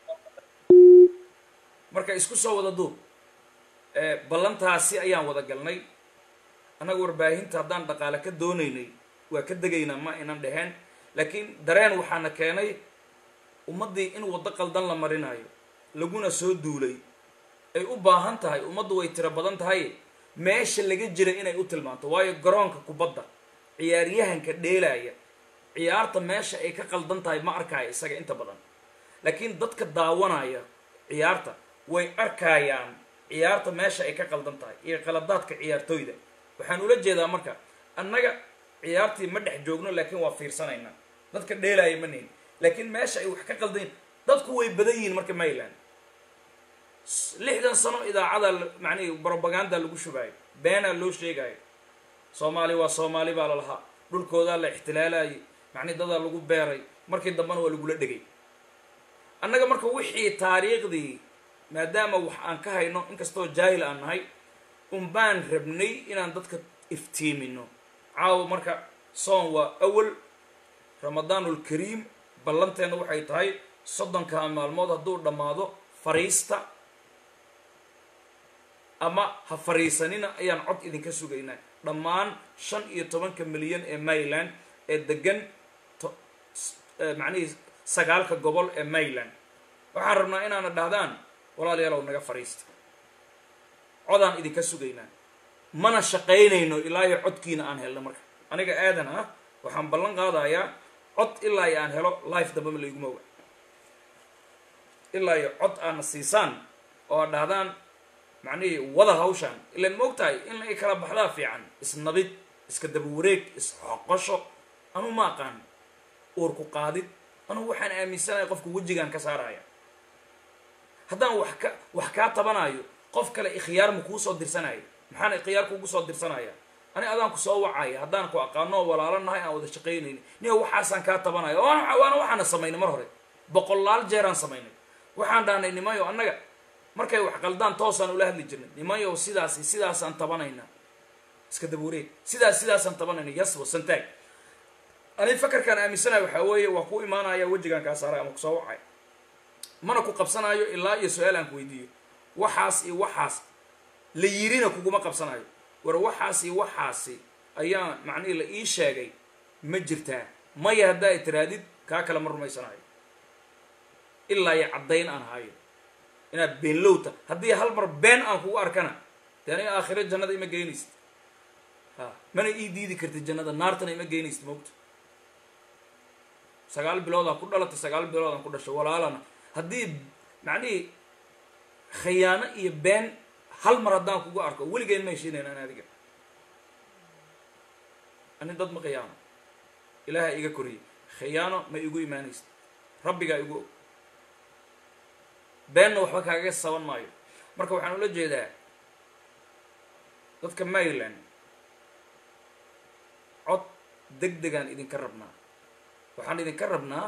marka isku soo wada duub ballantaasi ayaan wada galnay annaga warbaahinta haddaan dhaqaale ka doonaynay waa ka degaynaa ma inan dheheen laakiin dareen waxaana keenay ummaddii in waddo qaldan la marinayo laguna soo duulay ay u baahan tahay ummaddu way tiro badan tahay meesha laga jira inay u tilmaanto waayo garoonka kubadda ciyaaryahanka dheelaya ciyaarta meesha ay ka qaldan tahay ma arkaayo isaga inta badan laakiin dadka daawanaya ciyaarta way arkayaan ciyaarta meesha ay ka qaldan tahay iyo qaladaadka ciyaartooyda waxaan ula jeedaa marka annaga ciyaartii ma dhex joogno laakiin waa fiirsanaynaa dadka dheelaya ma nihin laakiin meesha ay wax ka qaldayn dadku way badan yihiin marka Mayland 60 sano idaacada macnii propaganda lagu shubayo beena loo sheegayo Soomaali waa Soomaali baa la lahaa dhulkooda la ixtilaalay macnii dad lagu beeray markii dambana waa lagu la dhigay annaga marka wixii taariikhdii maadaama wax aan ka hayno inkastoo jaahil aan nahay baan rabnay inaan dadka iftiimino caaw marka soon waa awal ramadaanul kariim ballanteena waxay tahay 30 maalmood hadduu dhamaado fariista ama ha fariisanina ayaan cod idinka sugaynaa dhammaan 15 milyan ee Mayland ee degan macnii 9 gobol ee Mayland waxaan rabnaa inaana dhahdaan walaalayaal naga fariista codaan idinka sugaynaa mana shaqaynayno ilaa iyo codkiina aan helno marka aniga aadan ah waxaan ballan qaadayaa cod ilaa aan helo live daba ma leeyahay mooga ilaa iyo cod aan siisaan oo dhahdaan macnii wada hawshan ilaa moogtahay in ay kala baxdaa fiican isnabid iska daba wareeg isxoqosho anu ma aqaan uur ku qaadid anu waxaan aaminsanahay qofku wajigan ka saaraya haddaan wax ka tabanayo qof kale ikhyaar ma ku soo dirsanayo maxaan ikhyaar kugu soo dirsanaya ani adaan ku soo wacay haddaan ku aqaano walaalanahay aan wada shaqeynayni niyo waxaasan ka tabanayo waana waxaan sameeynay mar hore boqolaal jeer aan sameeynay waxaan dhaanay nimayo annaga markay wax qaldaan toosaan ula hadli jirnay nimayo sidaas aan tabanayna iska daba wareeg sidaas aan tabanayna yasbo santaag ani fakarkan aaminsanahay waxa weeye waa ku imaanaya wajigan ka saaray ama ku soo wacay mana ku qabsanayo ilaa iyo su'aal aan ku weydiiyo waxaas la yirina kuguma qabsanayo war waxaas ayaa macnii la ii sheegay ma jirtaa maya haddaa ay tiraadid kaa kala ma rumaysanayo ilaa iyo caddayn aan hayo inaad been lowta haddii hal mar been aan kugu arkana dee aniga aakhiro jannada ima geynaysid mana ii diidi kartid jannada naartana ima geynaysid moogta 9 bilood aan ku dhalatay 9 bilood aan ku dhashay walaalana haddii macnii khiyaano iyo been hal mar haddaan kugu arko weligeen ma heshiinayna adiga ani dad ma khiyaano ilaaha iga koriye khiyaano ma igu imaanaysid rabbigaa igu beenna waxba kaaga saban maayo marka waxaan ula jeedaa dadka Mayland cod degdegaan idinka rabnaa waxaan idinka rabnaa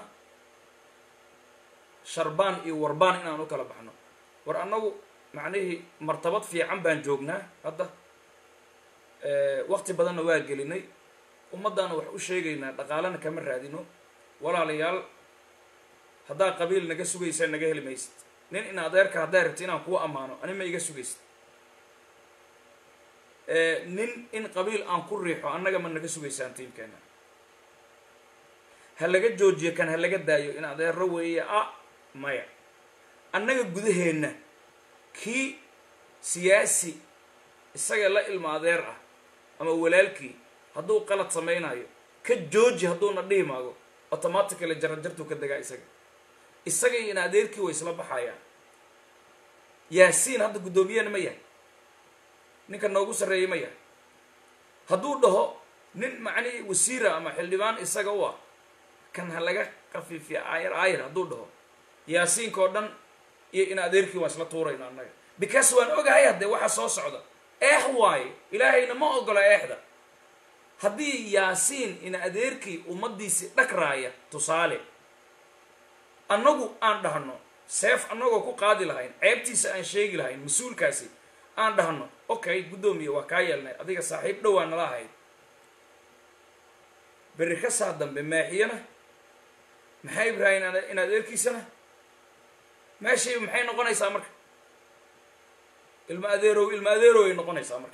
sharbaan iyo warbaan inaan u kala baxno war annagu macnihii martabad fiican baan joognaa hadda waqti badanna waa gelinay ummaddaana wax u sheegaynaa dhaqaalana kama raadino walaalayaal haddaa qabiil naga sugaysaa naga heli maysid nin in adeerka haddaa rabti inaan kuwa ammaano ani ma iga sugaysid nin in qabiil aan ku riixo annaga ma naga sugaysaan tiimkeena ha laga joojiyo kan ha laga daayo in adeerro weeye maya annaga gudaheenna kii siyaasi isaga la ilma adeer ah ama walaalkii hadduu qalad samaynayo ka jooji hadduuna dhihi maago automatically jarjartuu ka degaa isaga in adeerkii way isla baxayaan yaasiin hadda guddoomiyana ma yahay ninka noogu sarreeyay ma yahay hadduu dhaho nin macnii wasiira ama xildhibaan isaga u ah kan ha laga qafiifiya aayar hadduu dhaho yaasiinka oo dhan iyo in adeerkii waa isla tuurayna annaga because waan ogahay haddee waxa soo socda waaye ilaahayna ma ogola eexda haddii yaasiin in adeerkii ummaddiisii dhagraaya tusaale annagu aan dhahno seef annagoo ku qaadi lahayn ceebtiisa aan sheegi lahayn mas-uulkaasi aan dhahno okay guddoomiye waa kaa yeelnay adiga saaxiib dhowaa nala ahayd berri ka saa dambe maaxiyana maxay ibraahim in adeerkiisana meeshii maxay noqonaysaa marka ilma adeerow ay noqonaysaa marka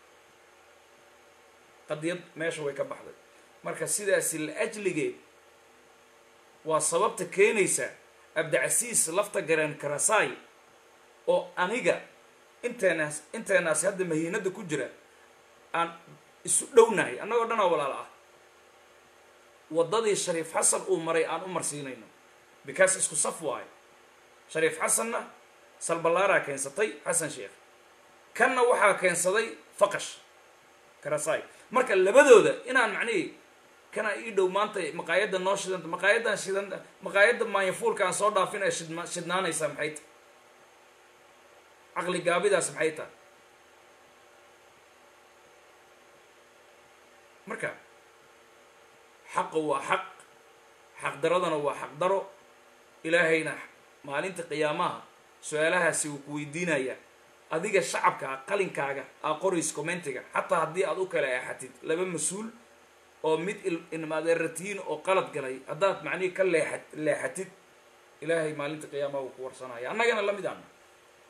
qadiyad meesha way ka baxday marka sidaasi la ajligeed waa sababta keenaysa abdicasiis lafta gareen karasaay oo aniga inteenaas hadda mahiinada ku jira aan isu dhownahay annagoo dhanaa walaala ah waddadii shariif xasan uu maray aan u marsiinayno because isku saf waayo shariif xasanna salbalaaraa keensatay xasan sheekh kanna waxaa keensaday faqash karasaay marka labadooda inaan macnihii kana ii dhow maanta maqaayadda noo shidanta maqaayadda maanyafuulka aan soo dhaafin ee shidnaanaysaa maxay tahay caqli gaabidaas maxay tahay marka xaqa waa xaqdaradana waa xaqdaro ilaahayna maalinta qiyaamaha su-aalahaasi wuu ku weydiinayaa adiga shacabka qalinkaaga aa qorays commentiga xataa haddii aad u kala eexatid laba mas-uul oo mid ilmaadeeratihiin oo qalad galay haddaad macnihii ka leexatid ilaahay maalinta qiyaamaha wuu ku warsanaya annagana la mid ana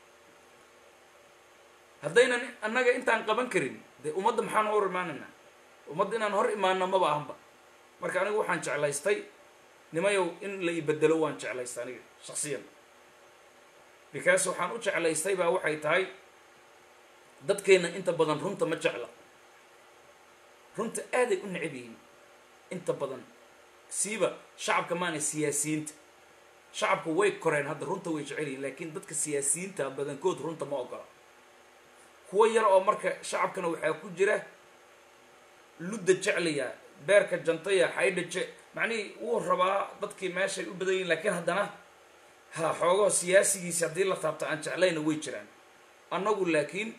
haddaynan annaga intaan qaban karin dee ummadda maxaan hor imaanaynaa ummadda inaan hor imaano maba ahanba marka anigu waxaan jeclaystay nimayow in la ibedelo waan jeclaystay aniga shaksiyan because waxaan u jeclaystay baa waxay tahay dadkeenna inta badan runta ma jecla runta aaday u necab yihiin inta badan siiba shacabka maana siyaasiyiinta shacabku way koreen hadda runta way jecel yihiin laakiin dadka siyaasiyiinta badankood runta ma ogola kuwa yar oo marka shacabkana waxaa ku jira ludda jeclaya beerka jantaya xaydhaje macnihii wuu rabaa dadkii meeshay u badan yihin laakiin haddana ha xoogoo siyaasigiisi haddii la taabto aan jeclayna way jiraan annagu laakiin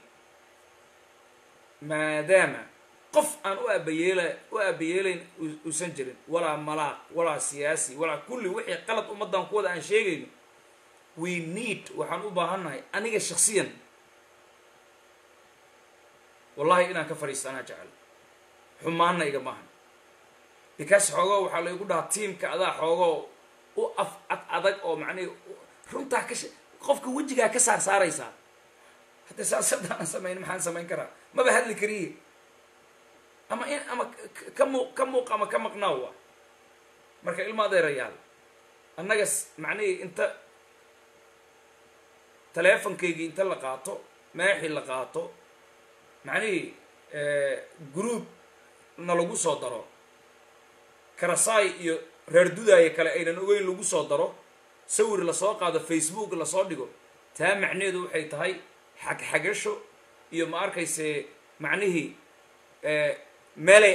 maadaama qof aan u aabayeelayn uusan jirin walaa malaaq walaa siyaasi walaa kulli wixii qalad ummaddan kuwada aan sheegayno we need waxaan u baahannahay aniga shaksiyan wallahi inaan ka fadhiista anaa jecel xumaanna iga maahan because xoogoo waxaa laygu dhahaa tiamka adaa xoogoo u af ad adag oo macnihi runtaa qofka wejigaa ka saaraysaa hadda saas haddaan samayn maxaan samayn karaa maba hadli kariye ama ka muuq ama ka maqnaawa marka ilma adeerayaal annaga macnihii inta teleefonkaygii inta la qaato meexii la qaato macnihii group na lagu soo daro karasaay iyo reer dudaaya kale aynan ogeyn lagu soo daro sawir lasoo qaado facebook lasoo dhigo taa macneedu waxay tahay xagxagasho iyo ma arkayse macnihii meelay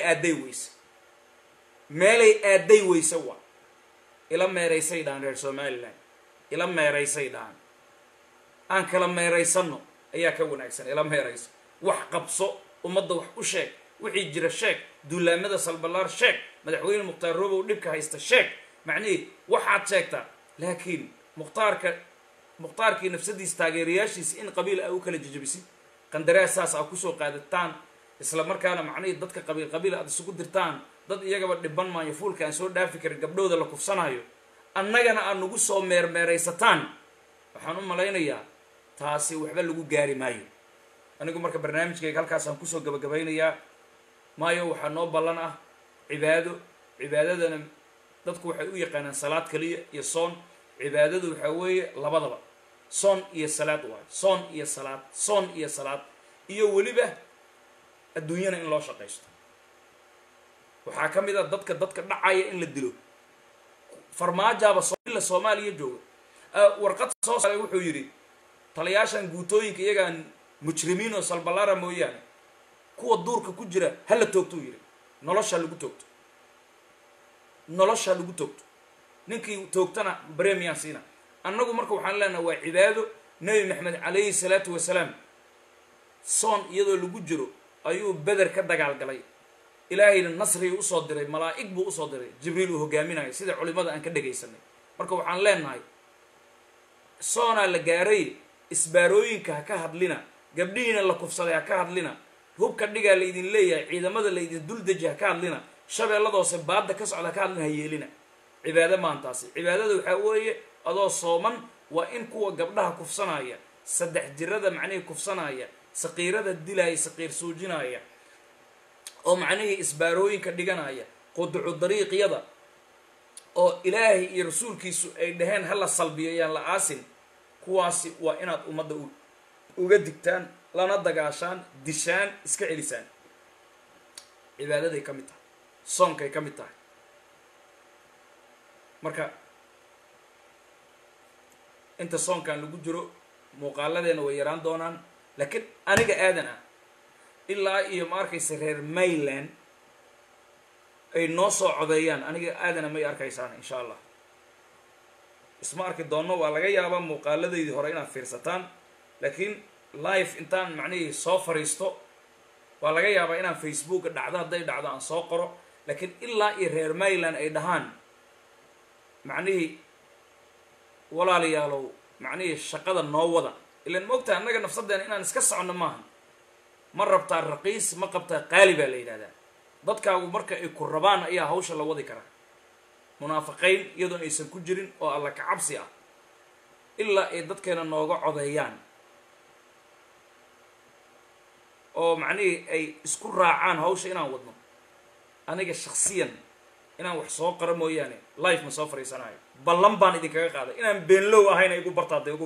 aaday weyse waa ila meeraysay dhahan reer somaliland ila meeraysay dhahan aan kala meeraysano ayaa ka wanaagsan ila meerayso wax qabso ummadda wax u sheeg wixii jira sheeg duulaamada salbalaar sheeg madaxweyne mukhtaar roobow dhibka haysta sheeg macnihii waxaad sheegtaa laakiin mukhtaarkii nafsadiisa taageerayaashiisa in qabiil aa u kala jejebisid qandaraas saas aa kusoo qaadataan isla markaana macnihii dadka qabiil aad isugu dirtaan dad iyagaba dhiban maayo fuulka aan soo dhaafi karin gabdhooda la kufsanayo annagana aad nagu soo meermeeraysataan waxaan u malaynayaa taasi waxba lagu gaari maayo anigu marka barnaamijkayga halkaasaan kusoo gabagabaynayaa maayo waxaa noo ballan ah cibaadadana dadku waxay u yaqaanaan salaad kaliya iyo soon cibaadadu waxaa weeye labadaba soon iyo salaad waayo soon iyo salaad iyo weliba adduunyana in loo shaqaysto waxaa ka mid a dadka dhacaya in la dilo farmaajaaba ila soomaaliya jooga warqad soo saaray wuxuu yidhi taliyaashan guutooyinka iyagaan mujrimiin oo salbalaara mooyaane kuwa duurka ku jira hala toogtuu yidhi nolosha lagu toogto ninkii toogtana bremian siina annagu marka waxaan leenaha waa cibaado nebi maxamed calayhi salaatu wasalaam soon iyadoo lagu jiro ayuu beder ka dagaalgalay ilaahayna nasriga usoo diray malaa'ig buu usoo diray jibriil uu hogaaminayo sida culimada aan ka dhegaysanay marka waxaan leenahay soonaa la gaaray isbaarooyinka ha ka hadlina gabdhihiina la kufsaday ha ka hadlina hubka dhigaa laydin leeyahay ciidamada laydin duldeji ha ka hadlina shabeelladoose baadda ka socda ha ka hadlina ha yeelina cibaado maantaasi cibaadada waxaa weeye adoo sooman waa in kuwa gabdhaha kufsanaya 3 jirada macnihii kufsanaya saqiirada dilaya saqiir suujinaya oo macnihii isbaarooyinka dhiganaya quducu dariiqyada oo ilaahay iyo rasuulkiisu ay dhaheen hala salbiyo yaan la aasin kuwaasi waa inaad ummadda uga digtaan lana dagaashaan dishaan iska celisaan cibaadaday ka mid tahay soonkay ka mid tahay marka inta soonkan lagu jiro muuqaaladeena way yaraan doonaan laakiin aniga aadan ah ilaa iyo ma arkaysa reer Mayland ay noo soo codeeyaan aniga aadana may arkaysaan insha Allah isma arki doono waa laga yaabaa muuqaaladeydii hore inaad fiirsataan laakiin live intaan macnihii soo fariisto waa laga yaabaa inaan Facebook dhacdo hadday dhacdo aan soo qoro laakiin ilaa iyo reer Mayland ay dhahaan macnihii walaalayaalow macnihii shaqada noo wada ilaan moogtaa annaga nafsadeena inaan iska soconno maaha ma rabtaa raqiis ma qabtaa qaali baa la yidhahdaa dadkaagu marka ay ku rabaan ayaa hawsha la wadi karaa munaafiqiin iyadoon aysan ku jirin oo alla ka cabsi ah ilaa ay dadkeena nooga codeeyaan oo macnihii ay isku raacaan hawsha inaan wadno aniga shakhsiyan inaan wax soo qaro mooyaane life ma soo fariisanayo ballan baan idinkaga qaaday inaan beenlow ahayna igu bartaa deegow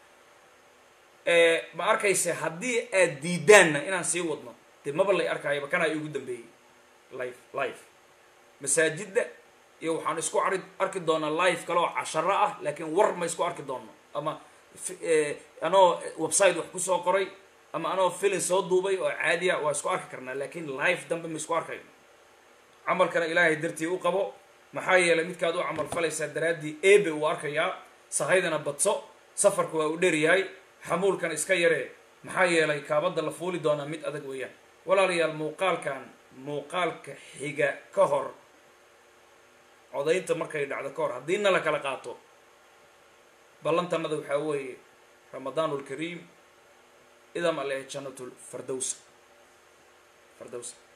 ma arkayse haddii aad diidaanna inaan sii wadno dee maba lay arkaayoba kanaa igu dambeeyey life masaajidda iyo waxaan isku arki doonaa live kale oo casharo ah laakiin war ma isku arki doonno ama anoo website wax ku soo qoray ama anoo filin soo duubay oo caadiya waa isku arki karnaa laakiin live dambe ma isku arkayno camalkana ilaahay dartii u qabo maxaa yeelay midkaad u camal falaysaa daraaddii eebe uu arkayaa sahaydana badso safarku waa u dheryahay xamuulkan iska yaree maxaa yeelay kaabadda la fuuli doonaa mid adag weeyaan walaalayaal muuqaalka xiga ka hor codaynta markay dhacdo ka hor haddii na la kala qaato ballantanada waxaa weeye ramadaanul kariim idam alle jannatul fardowsa